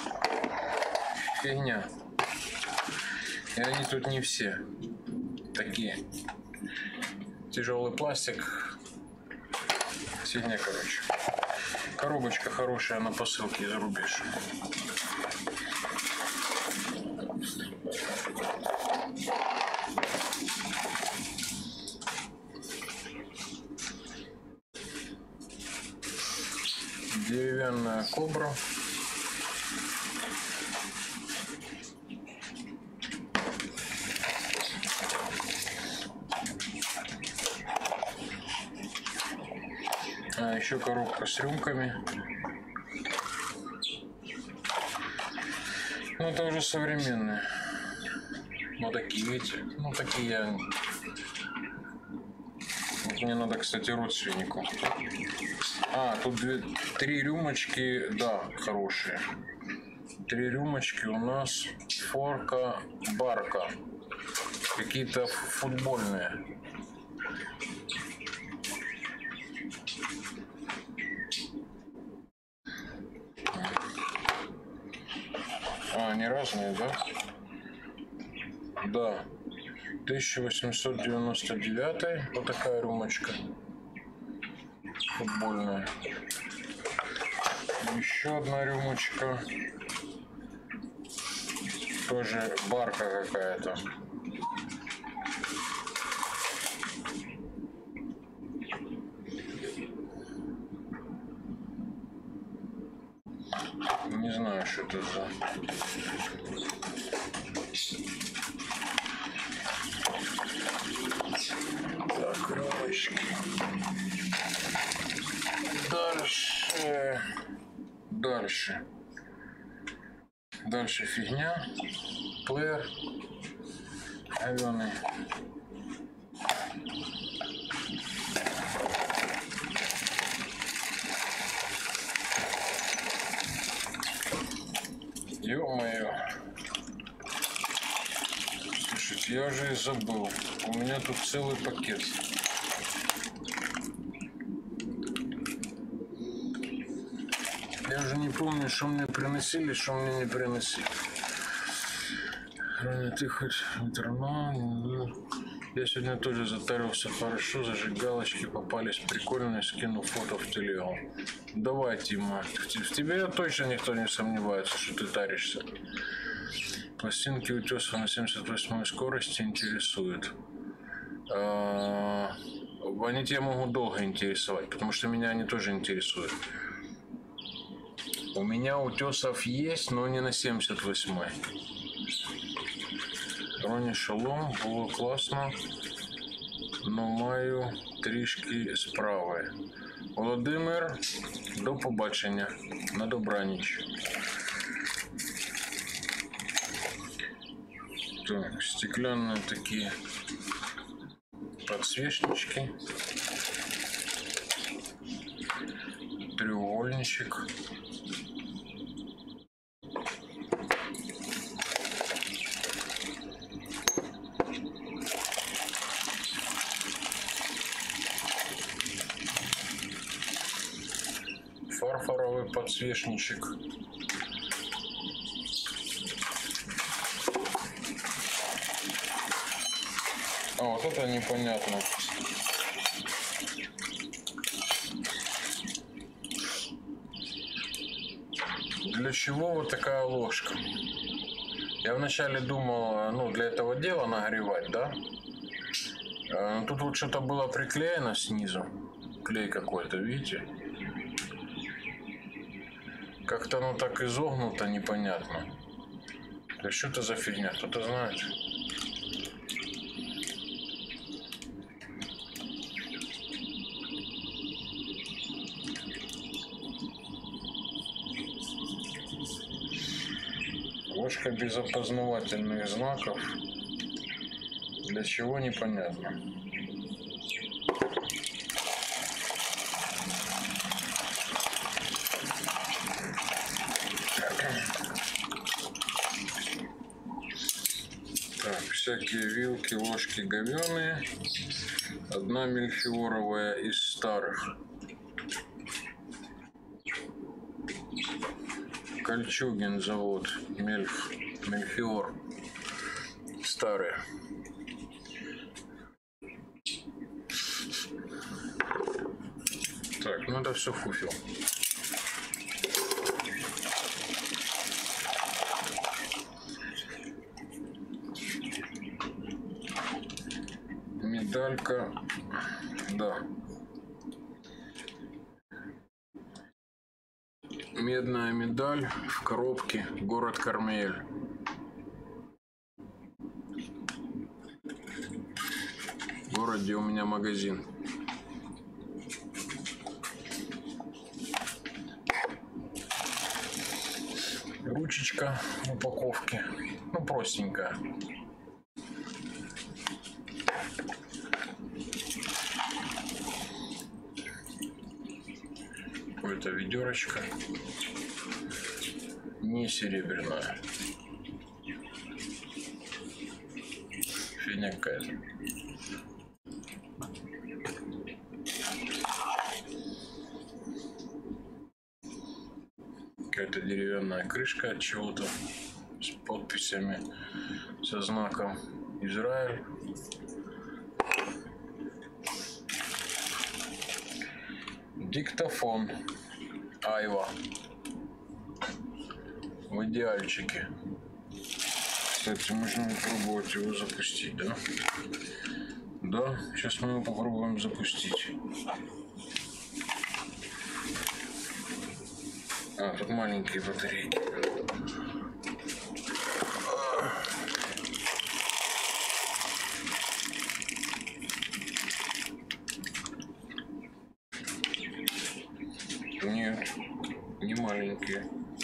A: Фигня. И они тут не все такие. Тяжелый пластик. Фигня, короче. Коробочка хорошая на посылке из рубеж. Деревянная кобра. А еще коробка с рюмками. Ну, это уже современные. Ну, такие, видите? Ну, такие я... Вот мне надо, кстати, родственнику. А, тут 3 рюмочки, да, хорошие. 3 рюмочки у нас форка, барка. Какие-то футбольные. А, они разные, да? Да. 1899. Вот такая рюмочка. Футбольная. Еще одна рюмочка. Тоже барка какая-то. Не знаю, что это за... Так, рюмочки. Дальше фигня. Плеер. Авёный. Ё-моё. Слушайте, я уже и забыл. У меня тут целый пакет. Я уже не помню, что мне приносили, что мне не приносили. Ты хоть интернет. Я сегодня тоже затарился хорошо, зажигалочки попались прикольные, скину фото в телегу. Давай, Тима, в тебе точно никто не сомневается, что ты таришься. Пластинки утеса на 78-й скорости интересуют. Они тебя могут долго интересовать, потому что меня они тоже интересуют. У меня утесов есть, но не на 78-й. Роні шалом, було класно, но маю трішки справи. Володимир, до побачення, на добраніч. Так, стеклянные такие подсвечнички, треугольничек. Фарфоровый подсвечничек. А вот это непонятно. Для чего вот такая ложка? Я вначале думал, ну, для этого дела нагревать, да? Тут вот что-то было приклеено снизу. Клей какой-то, видите? Как-то оно так изогнуто, непонятно. Да что это за фигня? Кто-то знает? Ложка Крышка без опознавательных знаков. Для чего, непонятно. Так, всякие вилки, ложки говёные. Одна мельхиоровая из старых. Кольчугин завод. Мельхиор. Старые. Так, ну это все фуфел. Медалька, да. Медная медаль в коробке, город Кармель. В городе у меня магазин. Ручечка в упаковке, ну простенькая. Какое-то ведерочко, не серебряное, фигня какая-то. Какая-то деревянная крышка от чего-то с подписями, со знаком Израиль. Диктофон Айва в идеальчике. Кстати, можно попробовать его запустить, да? Да, сейчас мы его попробуем запустить. А, тут маленькие батарейки. Нет, не маленькие.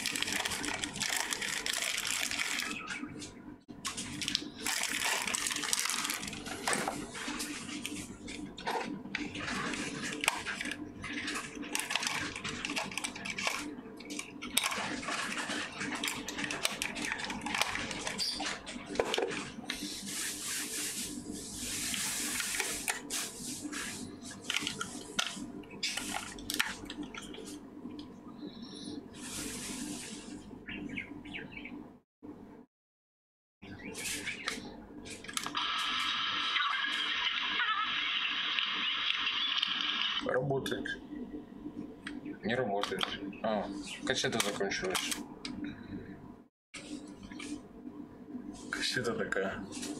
A: Работает. Не работает. А, кассета закончилась. Кассета такая.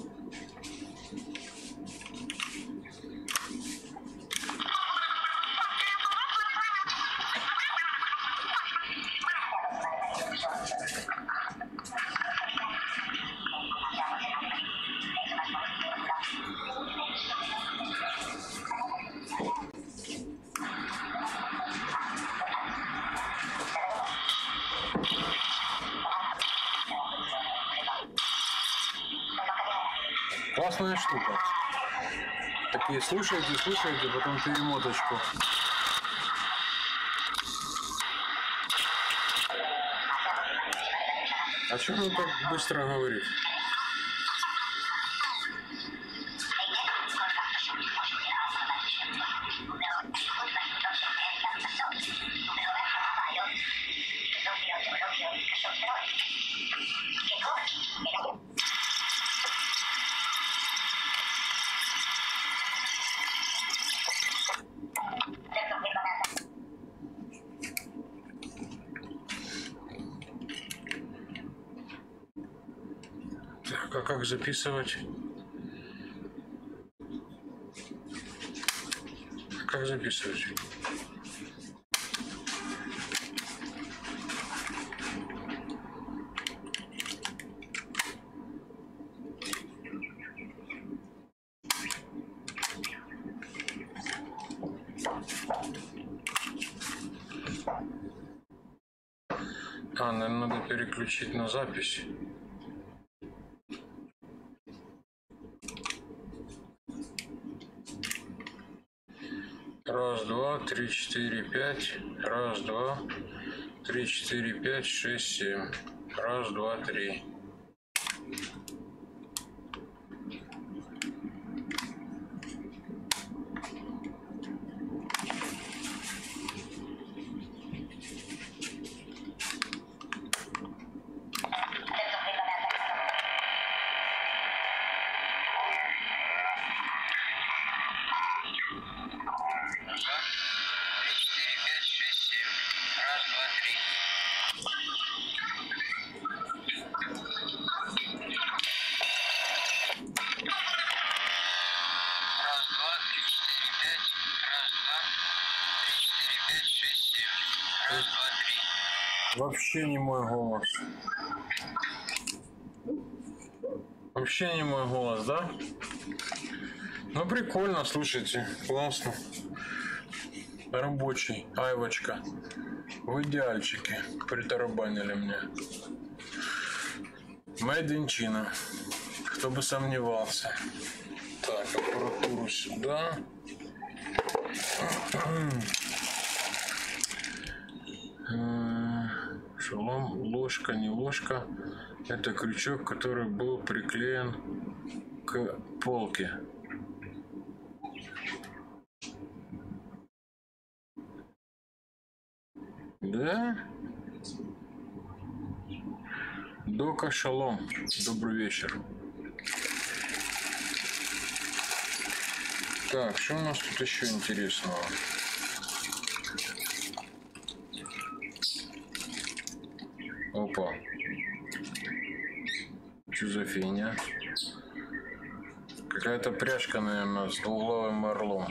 A: Классная штука. Такие слушаете, потом перемоточку. А что он так быстро говорит? Так, а как записывать? Как записывать? А, наверное, надо переключить на запись. Раз, два, три, четыре, пять. Раз, два, три, четыре, пять, шесть, семь. Раз, два, три. Вообще не мой голос. Вообще не мой голос, да? Ну прикольно, слушайте, классно. Рабочий, айвочка. В идеальчике притарабанили мне. Made in China. Кто бы сомневался. Так, аппаратуру сюда. Шелом, ложка, не ложка. Это крючок, который был приклеен к полке. Да? Дока шалом. Добрый вечер. Так, что у нас тут еще интересного? Опа. Что за фигня? Какая-то пряжка, наверное, с двуглавым орлом.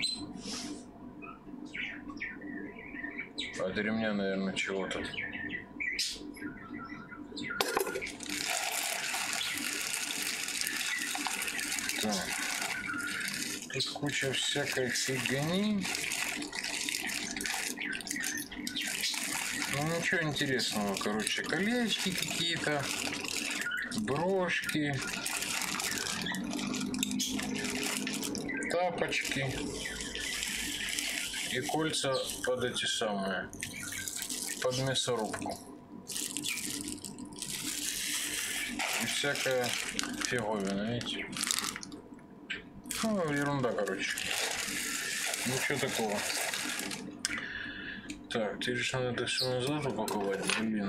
A: От ремня, наверное, чего-то. Так. Тут куча всякой фигни. Ну, ничего интересного, короче. Колечки какие-то, брошки, тапочки и кольца под эти самые, под мясорубку. И всякая фиговина, видите? Ну, ерунда, короче. Ничего такого. Так, теперь же надо это все назад упаковать, блин.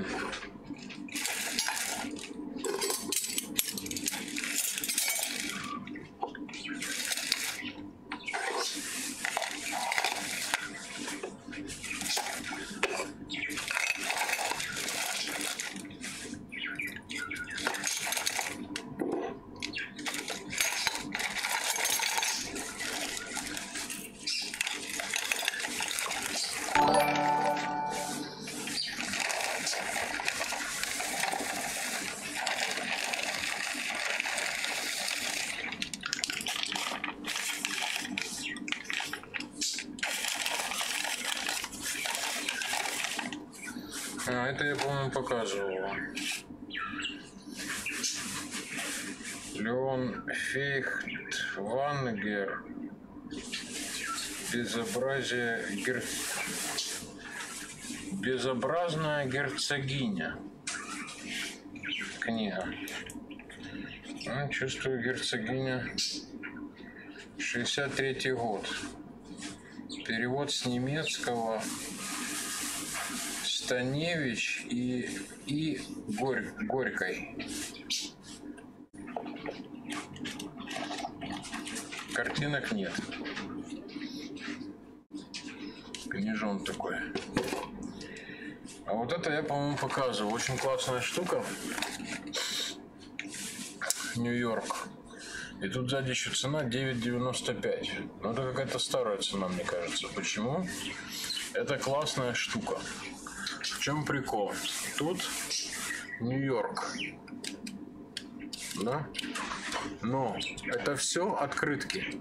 A: А, это я, по-моему, показывал. Леон Фейхтвангер. Безобразная герцогиня. Книга. Ну, чувствую, герцогиня. 63-й год. Перевод с немецкого. Станевич и Горькой. Картинок нет. Книжон такой. А вот это я, по-моему, показывал. Очень классная штука. Нью-Йорк. И тут сзади еще цена 9,95. Ну, это какая-то старая цена, мне кажется. Почему? Это классная штука. В чем прикол? Тут Нью-Йорк. Да? Но это все открытки.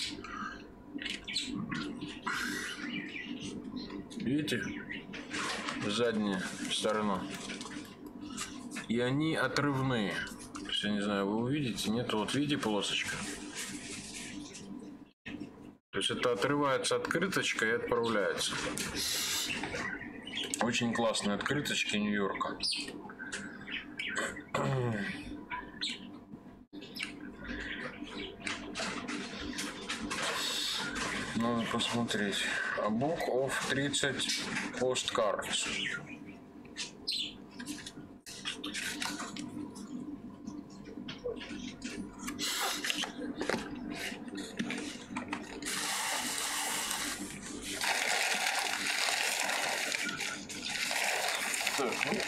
A: Видите? Задняя сторона. И они отрывные. То есть, я не знаю, вы увидите? Нет, вот видите полосочка? То есть это отрывается открыточка и отправляется. Очень классные открыточки Нью-Йорка. Надо посмотреть. A book of 30 postcards. Так, ну,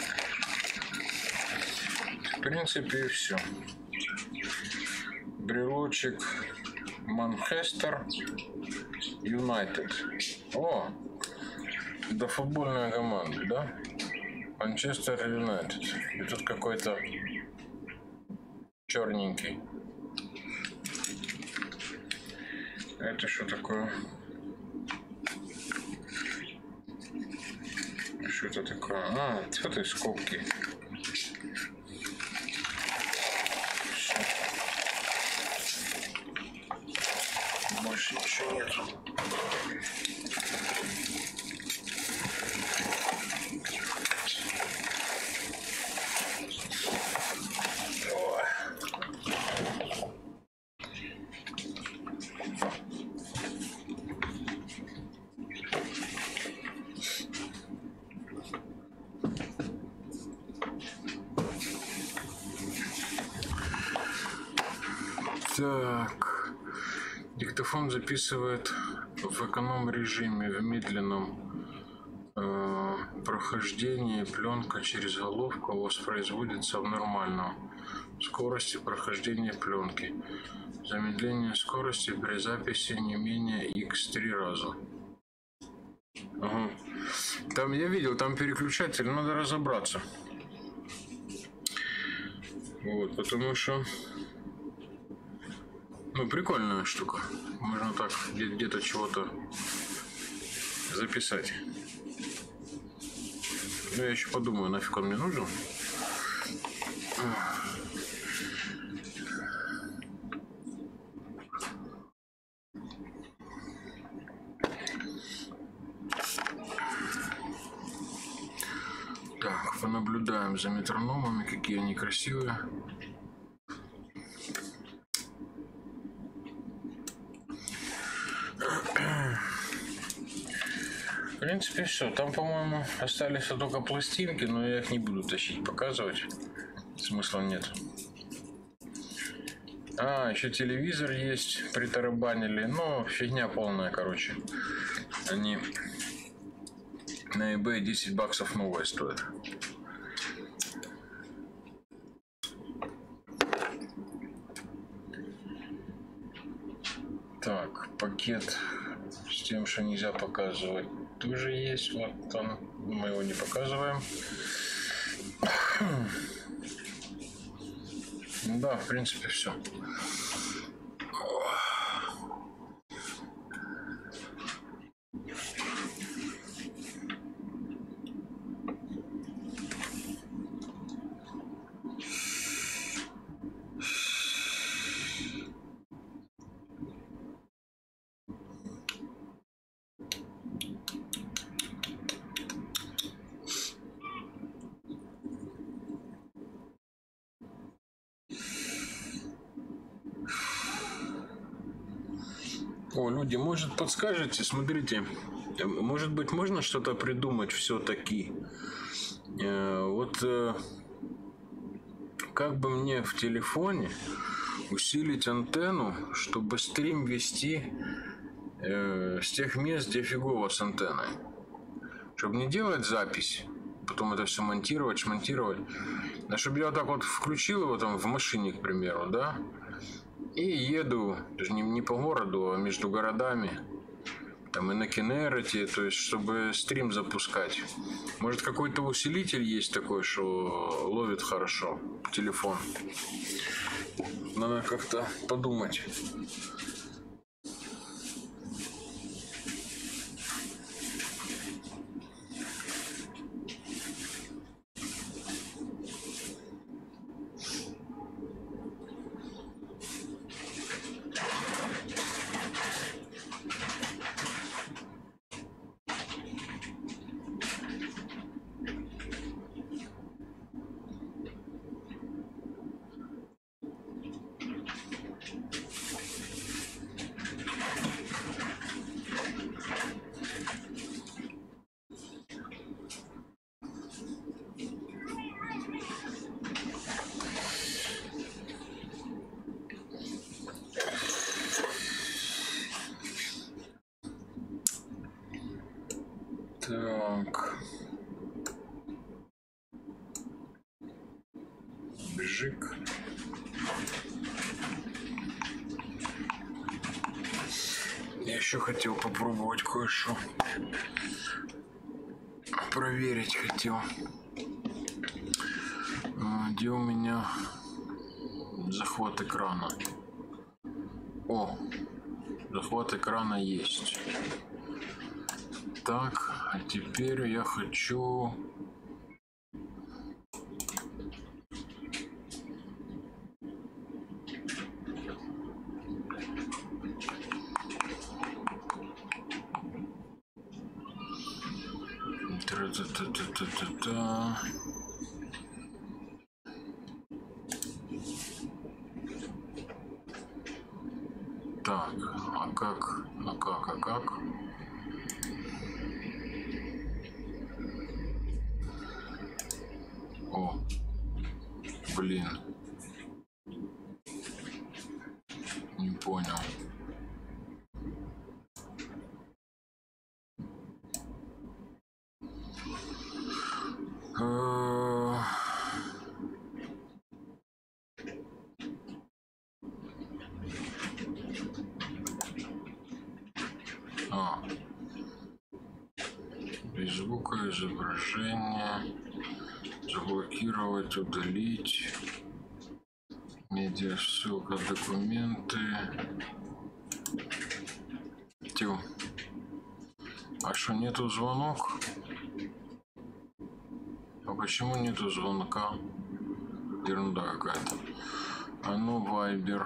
A: в принципе, и все. Брелочек Манчестер Юнайтед. О, это футбольная команда, да? Манчестер Юнайтед. И тут какой-то черненький. Это что такое? Что это такое? А, вот и скобки. Всё. Больше ничего нету. Так, диктофон записывает в эконом-режиме, в медленном прохождении. Пленка через головку воспроизводится в нормальном скорости прохождения пленки. Замедление скорости при записи не менее x3 раза. Ага. Там я видел, там переключатель, надо разобраться. Вот, потому что... Ну, прикольная штука. Можно так где-то чего-то записать. Ну, я еще подумаю, нафиг он мне нужен. Так, понаблюдаем за метрономами, какие они красивые. В принципе, все. Там, по-моему, остались только пластинки, но я их не буду тащить, показывать. Смысла нет. А, еще телевизор есть, притарабанили. Ну, фигня полная, короче. Они на eBay 10 баксов новые стоят. Так, пакет с тем, что нельзя показывать, тоже есть. Вот он, мы его не показываем. Да, в принципе, все. О, люди, может, подскажете? Смотрите, может быть, можно что-то придумать все-таки? Как бы мне в телефоне усилить антенну, чтобы стрим вести с тех мест, где фигово с антенной? Чтобы не делать запись, потом это все монтировать, шмонтировать, а чтобы я вот так вот включил его там в машине, к примеру, да? И еду, даже не по городу, а между городами, там и на Кинерете, то есть, чтобы стрим запускать. Может, какой-то усилитель есть такой, что ловит хорошо телефон. Надо как-то подумать. Так. Бжик. Я еще хотел попробовать кое-что. Проверить хотел. Где у меня захват экрана? О, захват экрана есть. Так, а теперь я хочу... Та-та-та-та-та-та. Так, а как? О, блин. Не понял. Без звука, изображение, заблокировать, удалить, медиа, ссылка, документы. Тю. А что, нету звонок? А почему нету звонка? Ерунда какая-то. А ну, Вайбер.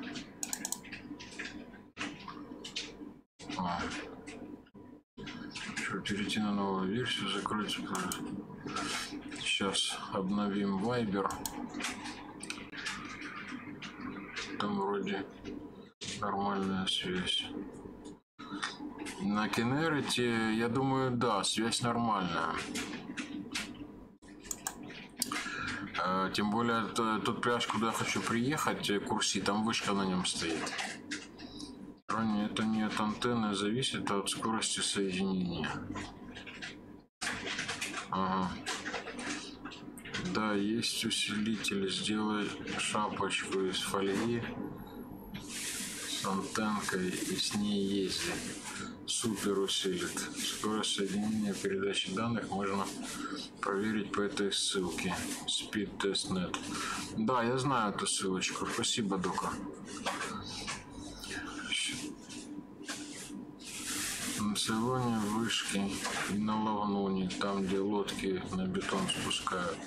A: Перейти на новую версию, закрыть. Сейчас обновим Viber. Там вроде нормальная связь. На Kinerity, я думаю, да, связь нормальная. Тем более тот пляж, куда я хочу приехать, Курси, там вышка на нем стоит. Это не от антенны зависит, а от скорости соединения. Ага. Да, есть усилитель. Сделай шапочку из фольги с антенкой и с ней езди. Супер усилит. Скорость соединения передачи данных можно проверить по этой ссылке. Speed Testnet. Да, я знаю эту ссылочку. Спасибо, Дока. На салоне вышки и на лагуне, там где лодки на бетон спускают.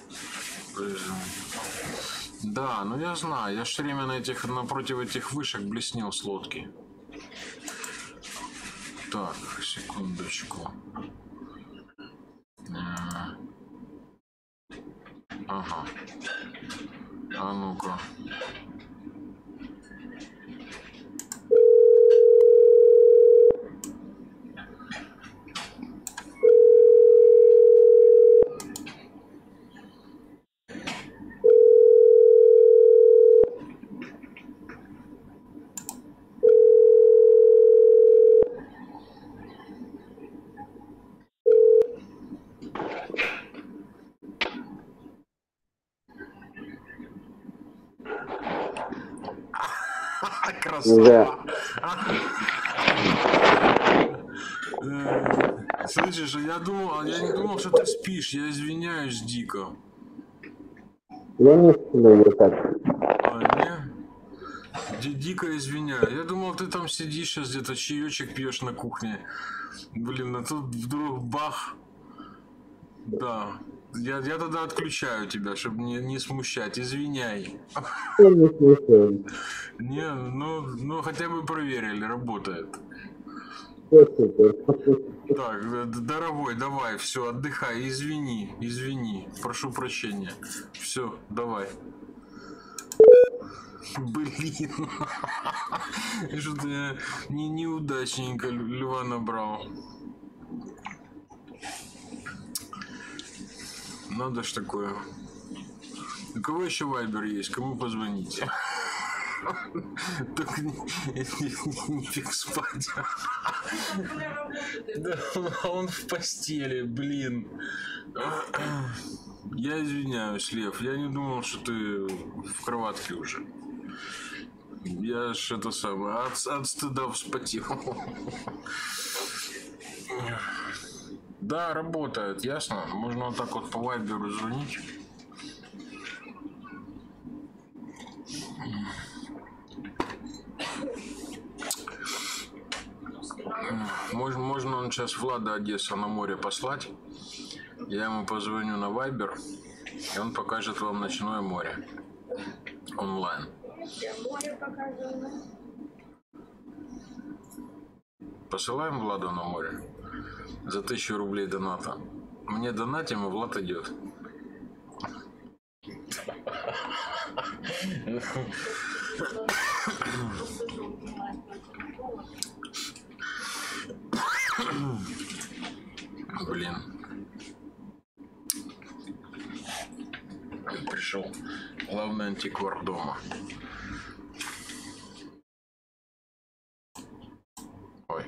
A: Да, ну я знаю, я все время напротив этих вышек блеснил с лодки. Так, секундочку. Ага. А ну-ка. Красава. Слышишь, я не думал, что ты спишь. Я извиняюсь дико.
E: Я не сплю, я так.
A: Дико извиняюсь. Я думал, ты там сидишь сейчас где-то, чаечек пьешь на кухне. Блин, а тут вдруг бах. Да. Я тогда отключаю тебя, чтобы не смущать. Извиняй.
E: Я не слушаю.
A: Не, ну хотя бы проверили, работает. Так, дорогой, давай, все, отдыхай, извини, прошу прощения. Все, давай. Блин, что-то я неудачненько льва набрал. Надо ж такое. У кого еще вайбер есть? Кому позвонить? Только не фиг спать. Да, он в постели, блин. Я извиняюсь, Лев, я не думал, что ты в кроватке уже. Я ж это самое, от стыда вспотел. Да, работает, ясно? Можно вот так вот по вайберу звонить. Можно он сейчас Влада Одесса на море послать. Я ему позвоню на вайбер, и он покажет вам ночное море. Онлайн.
B: Море показано.
A: Посылаем Владу на море за 1000 рублей доната. Мне донатим, и Влад идет. Блин. Пришел главный антиквар дома. Ой.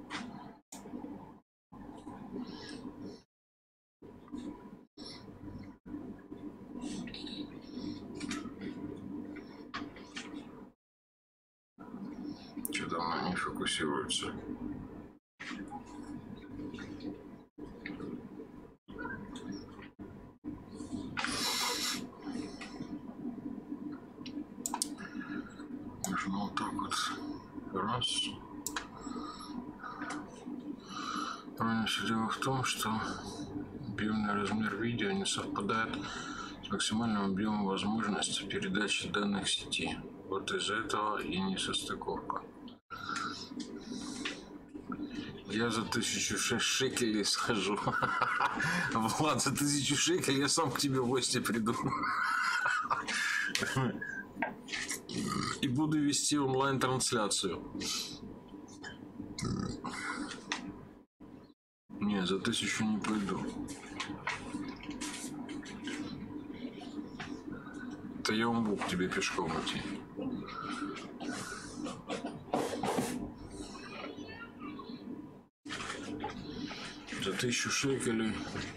A: Что-то она не фокусируется. Можно вот так вот. Раз. Правильно, дело в том, что объемный размер видео не совпадает с максимальным объемом возможности передачи данных сети. Вот из-за этого и несостыковка. Я за 1006 шекелей схожу. Влад, за 1000 шекелей я сам к тебе в гости приду. И буду вести онлайн-трансляцию. Не, за 1000 не пойду. Это я умру к тебе пешком идти. За 1000 шекелей.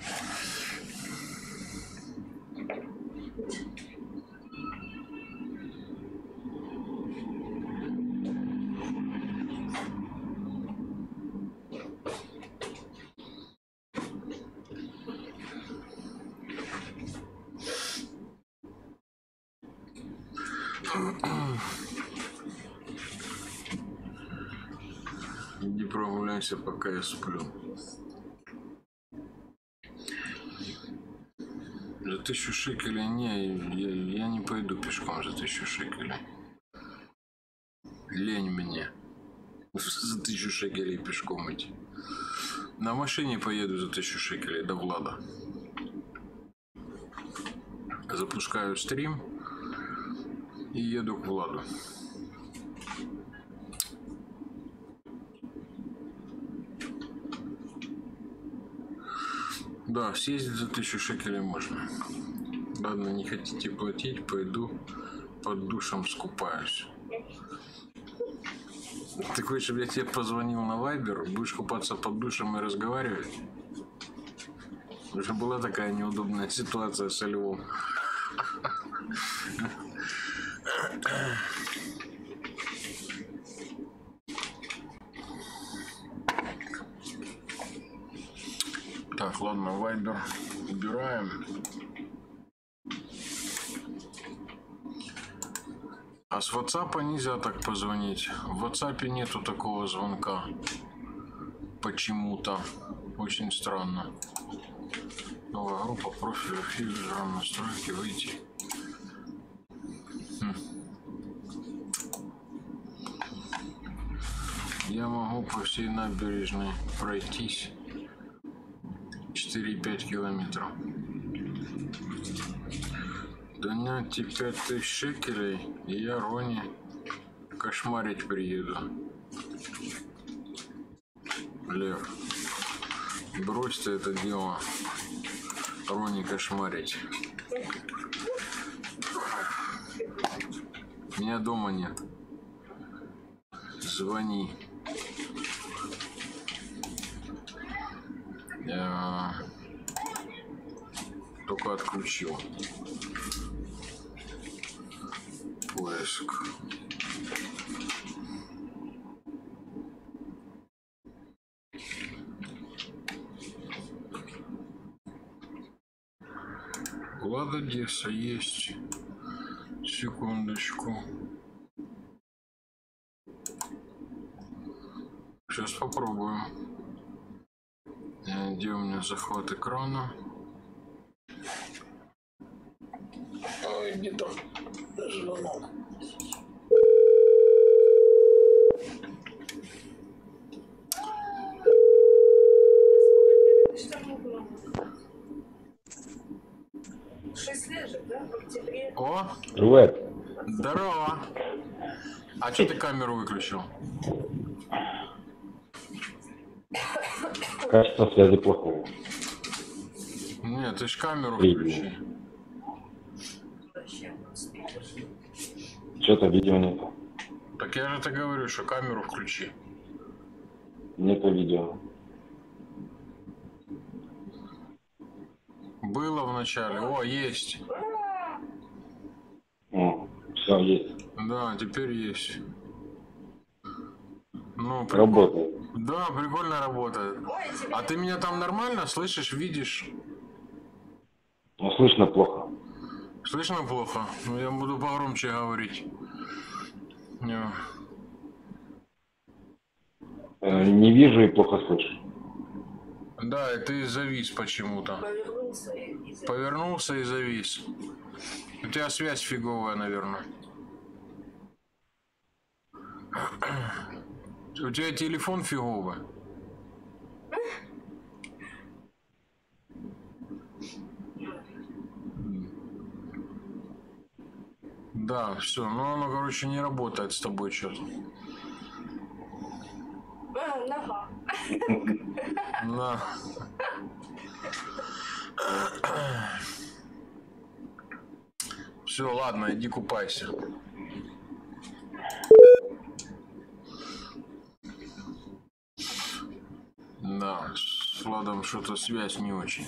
A: Иди прогуляйся, пока я сплю. За 1000 шекелей я не пойду пешком за 1000 шекелей. Лень мне за 1000 шекелей пешком идти. На машине поеду за 1000 шекелей до Влада. Запускаю стрим и еду к Владу. Да, съездить за 1000 шекелей можно. Ладно, не хотите платить, пойду под душем скупаюсь. Ты хочешь, чтобы я тебе позвонил на вайбер, будешь купаться под душем и разговаривать? Уже была такая неудобная ситуация со Львом. Так, ладно, вайбер убираем. А с WhatsApp нельзя так позвонить. В WhatsApp нету такого звонка. Почему-то. Очень странно. Новая группа, профиль, фильтр, настройки, выйти. Я могу по всей набережной пройтись 4-5 километров. Донатьте 5000 шекелей, и я Рони кошмарить приеду. Лев, брось ты это дело, Рони кошмарить. Меня дома нет. Звони. Я только отключил поиск. Влад Одесса есть. Секундочку. Сейчас попробуем. Где у меня захват экрана? Ой, где там звонок?
B: Что было? 6 лет же, да? В октябре.
A: О,
E: Привет.
A: здорово. А что ты камеру выключил?
E: Качество связи плохого.
A: Нет, ты ж камеру
E: Видео.
A: включи.
B: Зачем он спикер?
E: Что-то видео нету.
A: Так я же тебе говорю, что камеру включи.
E: Нету видео.
A: Было в начале. О, есть.
E: Все, есть.
A: Да, теперь есть. Ну,
E: Работает.
A: Да, прикольно работает.
B: Ой, тебе
A: А ты меня там нормально слышишь, видишь?
E: Но слышно плохо.
A: Слышно плохо? Ну, я буду погромче говорить. Не.
E: Не вижу и плохо слышу.
A: Да, и ты завис почему-то.
B: повернулся и
A: Повернулся и завис. У тебя связь фиговая, наверное. У тебя телефон фиговый. Да, все, ну оно, короче, не работает с тобой что-то.
B: нога.
A: Да. Все, ладно, иди купайся. Да, с Владом что-то связь не очень.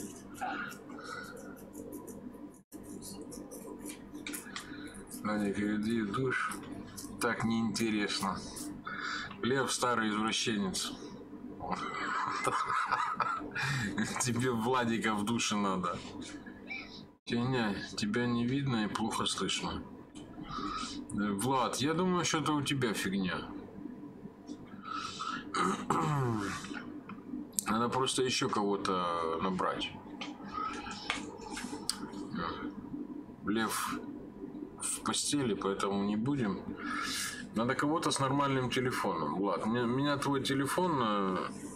A: Надя, иди в душ. Так неинтересно. Лев старый извращенец. Тебе Владика в душе надо. Тебя не видно и плохо слышно. Влад, я думаю, что это у тебя фигня. Надо просто еще кого-то набрать. Лев в постели, поэтому не будем. Надо кого-то с нормальным телефоном. Влад, меня твой телефон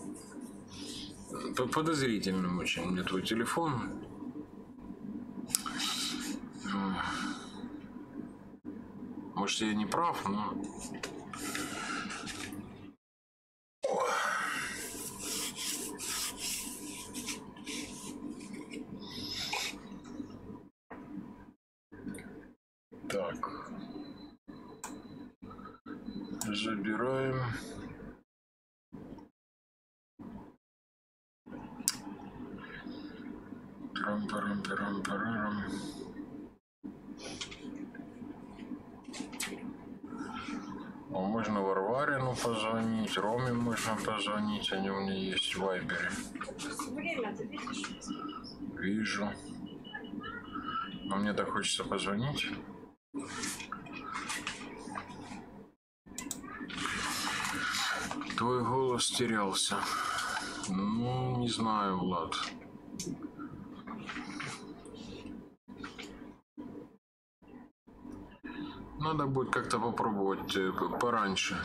A: подозрительным очень. Мне твой телефон. Может, я не прав, но... Так. Забираем. Трам-парам-парам-парам. Можно Варварину позвонить, Роме можно позвонить, они у меня есть в Вайбере.
B: Время ты видишь?
A: Вижу. Но мне так хочется позвонить. Твой голос терялся. Ну, не знаю, Влад. Надо будет как-то попробовать пораньше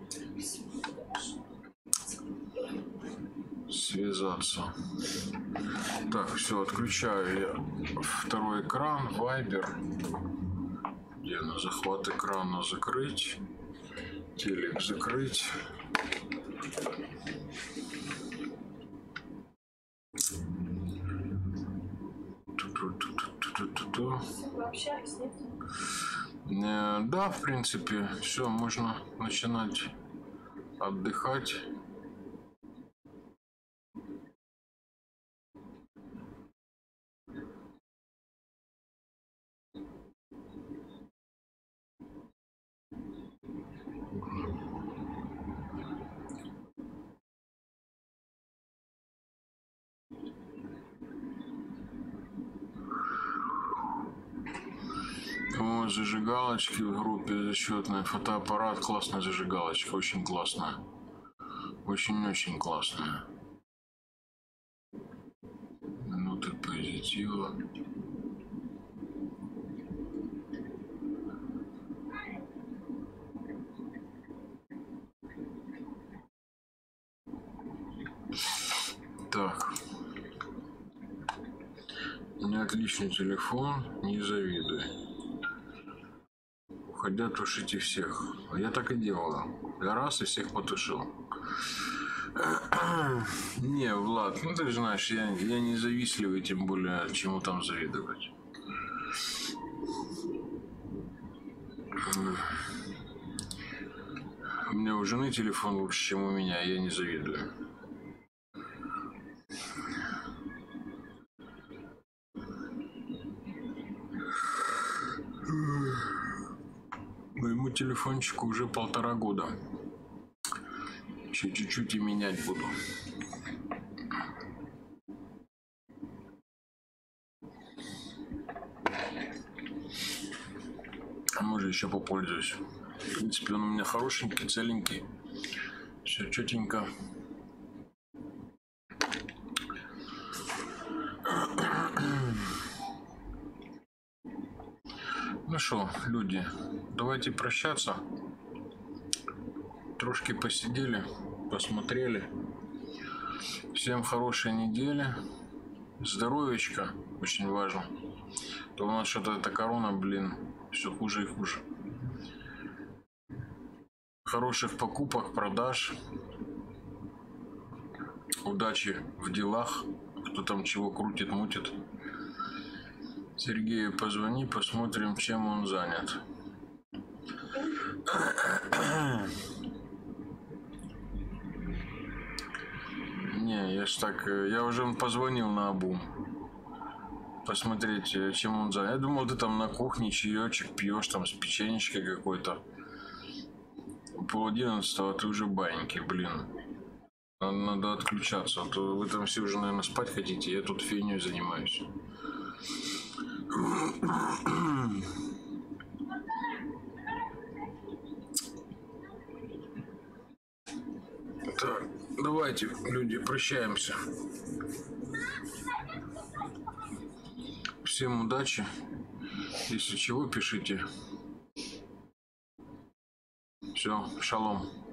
A: связаться. Так, все, отключаю я второй экран, Viber. Где на захват экрана закрыть, телек закрыть.
B: Вы общались, нет?
A: Да, в принципе, все, можно начинать отдыхать. Вот зажигалочки в группе зачетная. Фотоаппарат, классная зажигалочка, очень классная. Очень-очень классная. Минуты позитива. Так. У меня отличный телефон, не завидуй. Уходя, тушите всех. А я так и делала. Я раз и всех потушил. Не, Влад, ну ты же знаешь, я не завистливый, тем более чему там завидовать. У меня у жены телефон лучше, чем у меня, я не завидую. Моему телефончику уже 1,5 года. Еще чуть-чуть и менять буду. А может еще попользуюсь. В принципе, он у меня хорошенький, целенький. Все четенько. Ну что, люди, давайте прощаться. Трошки посидели, посмотрели. Всем хорошей недели. Здоровечка очень важно. То у нас что-то эта корона, блин, все хуже и хуже. Хороших покупок, продаж. Удачи в делах. Кто там чего крутит, мутит. Сергею позвони, посмотрим, чем он занят. Не, я ж так, я уже позвонил на обум. Посмотреть, чем он занят. Я думал, ты там на кухне чаечек пьешь, там с печенечкой какой-то. 10:30, а ты уже баньки, блин. Надо отключаться, а то вы там все уже, наверное, спать хотите, я тут фигней занимаюсь. Так, давайте, люди, прощаемся. Всем удачи. Если чего, пишите. Все, шалом.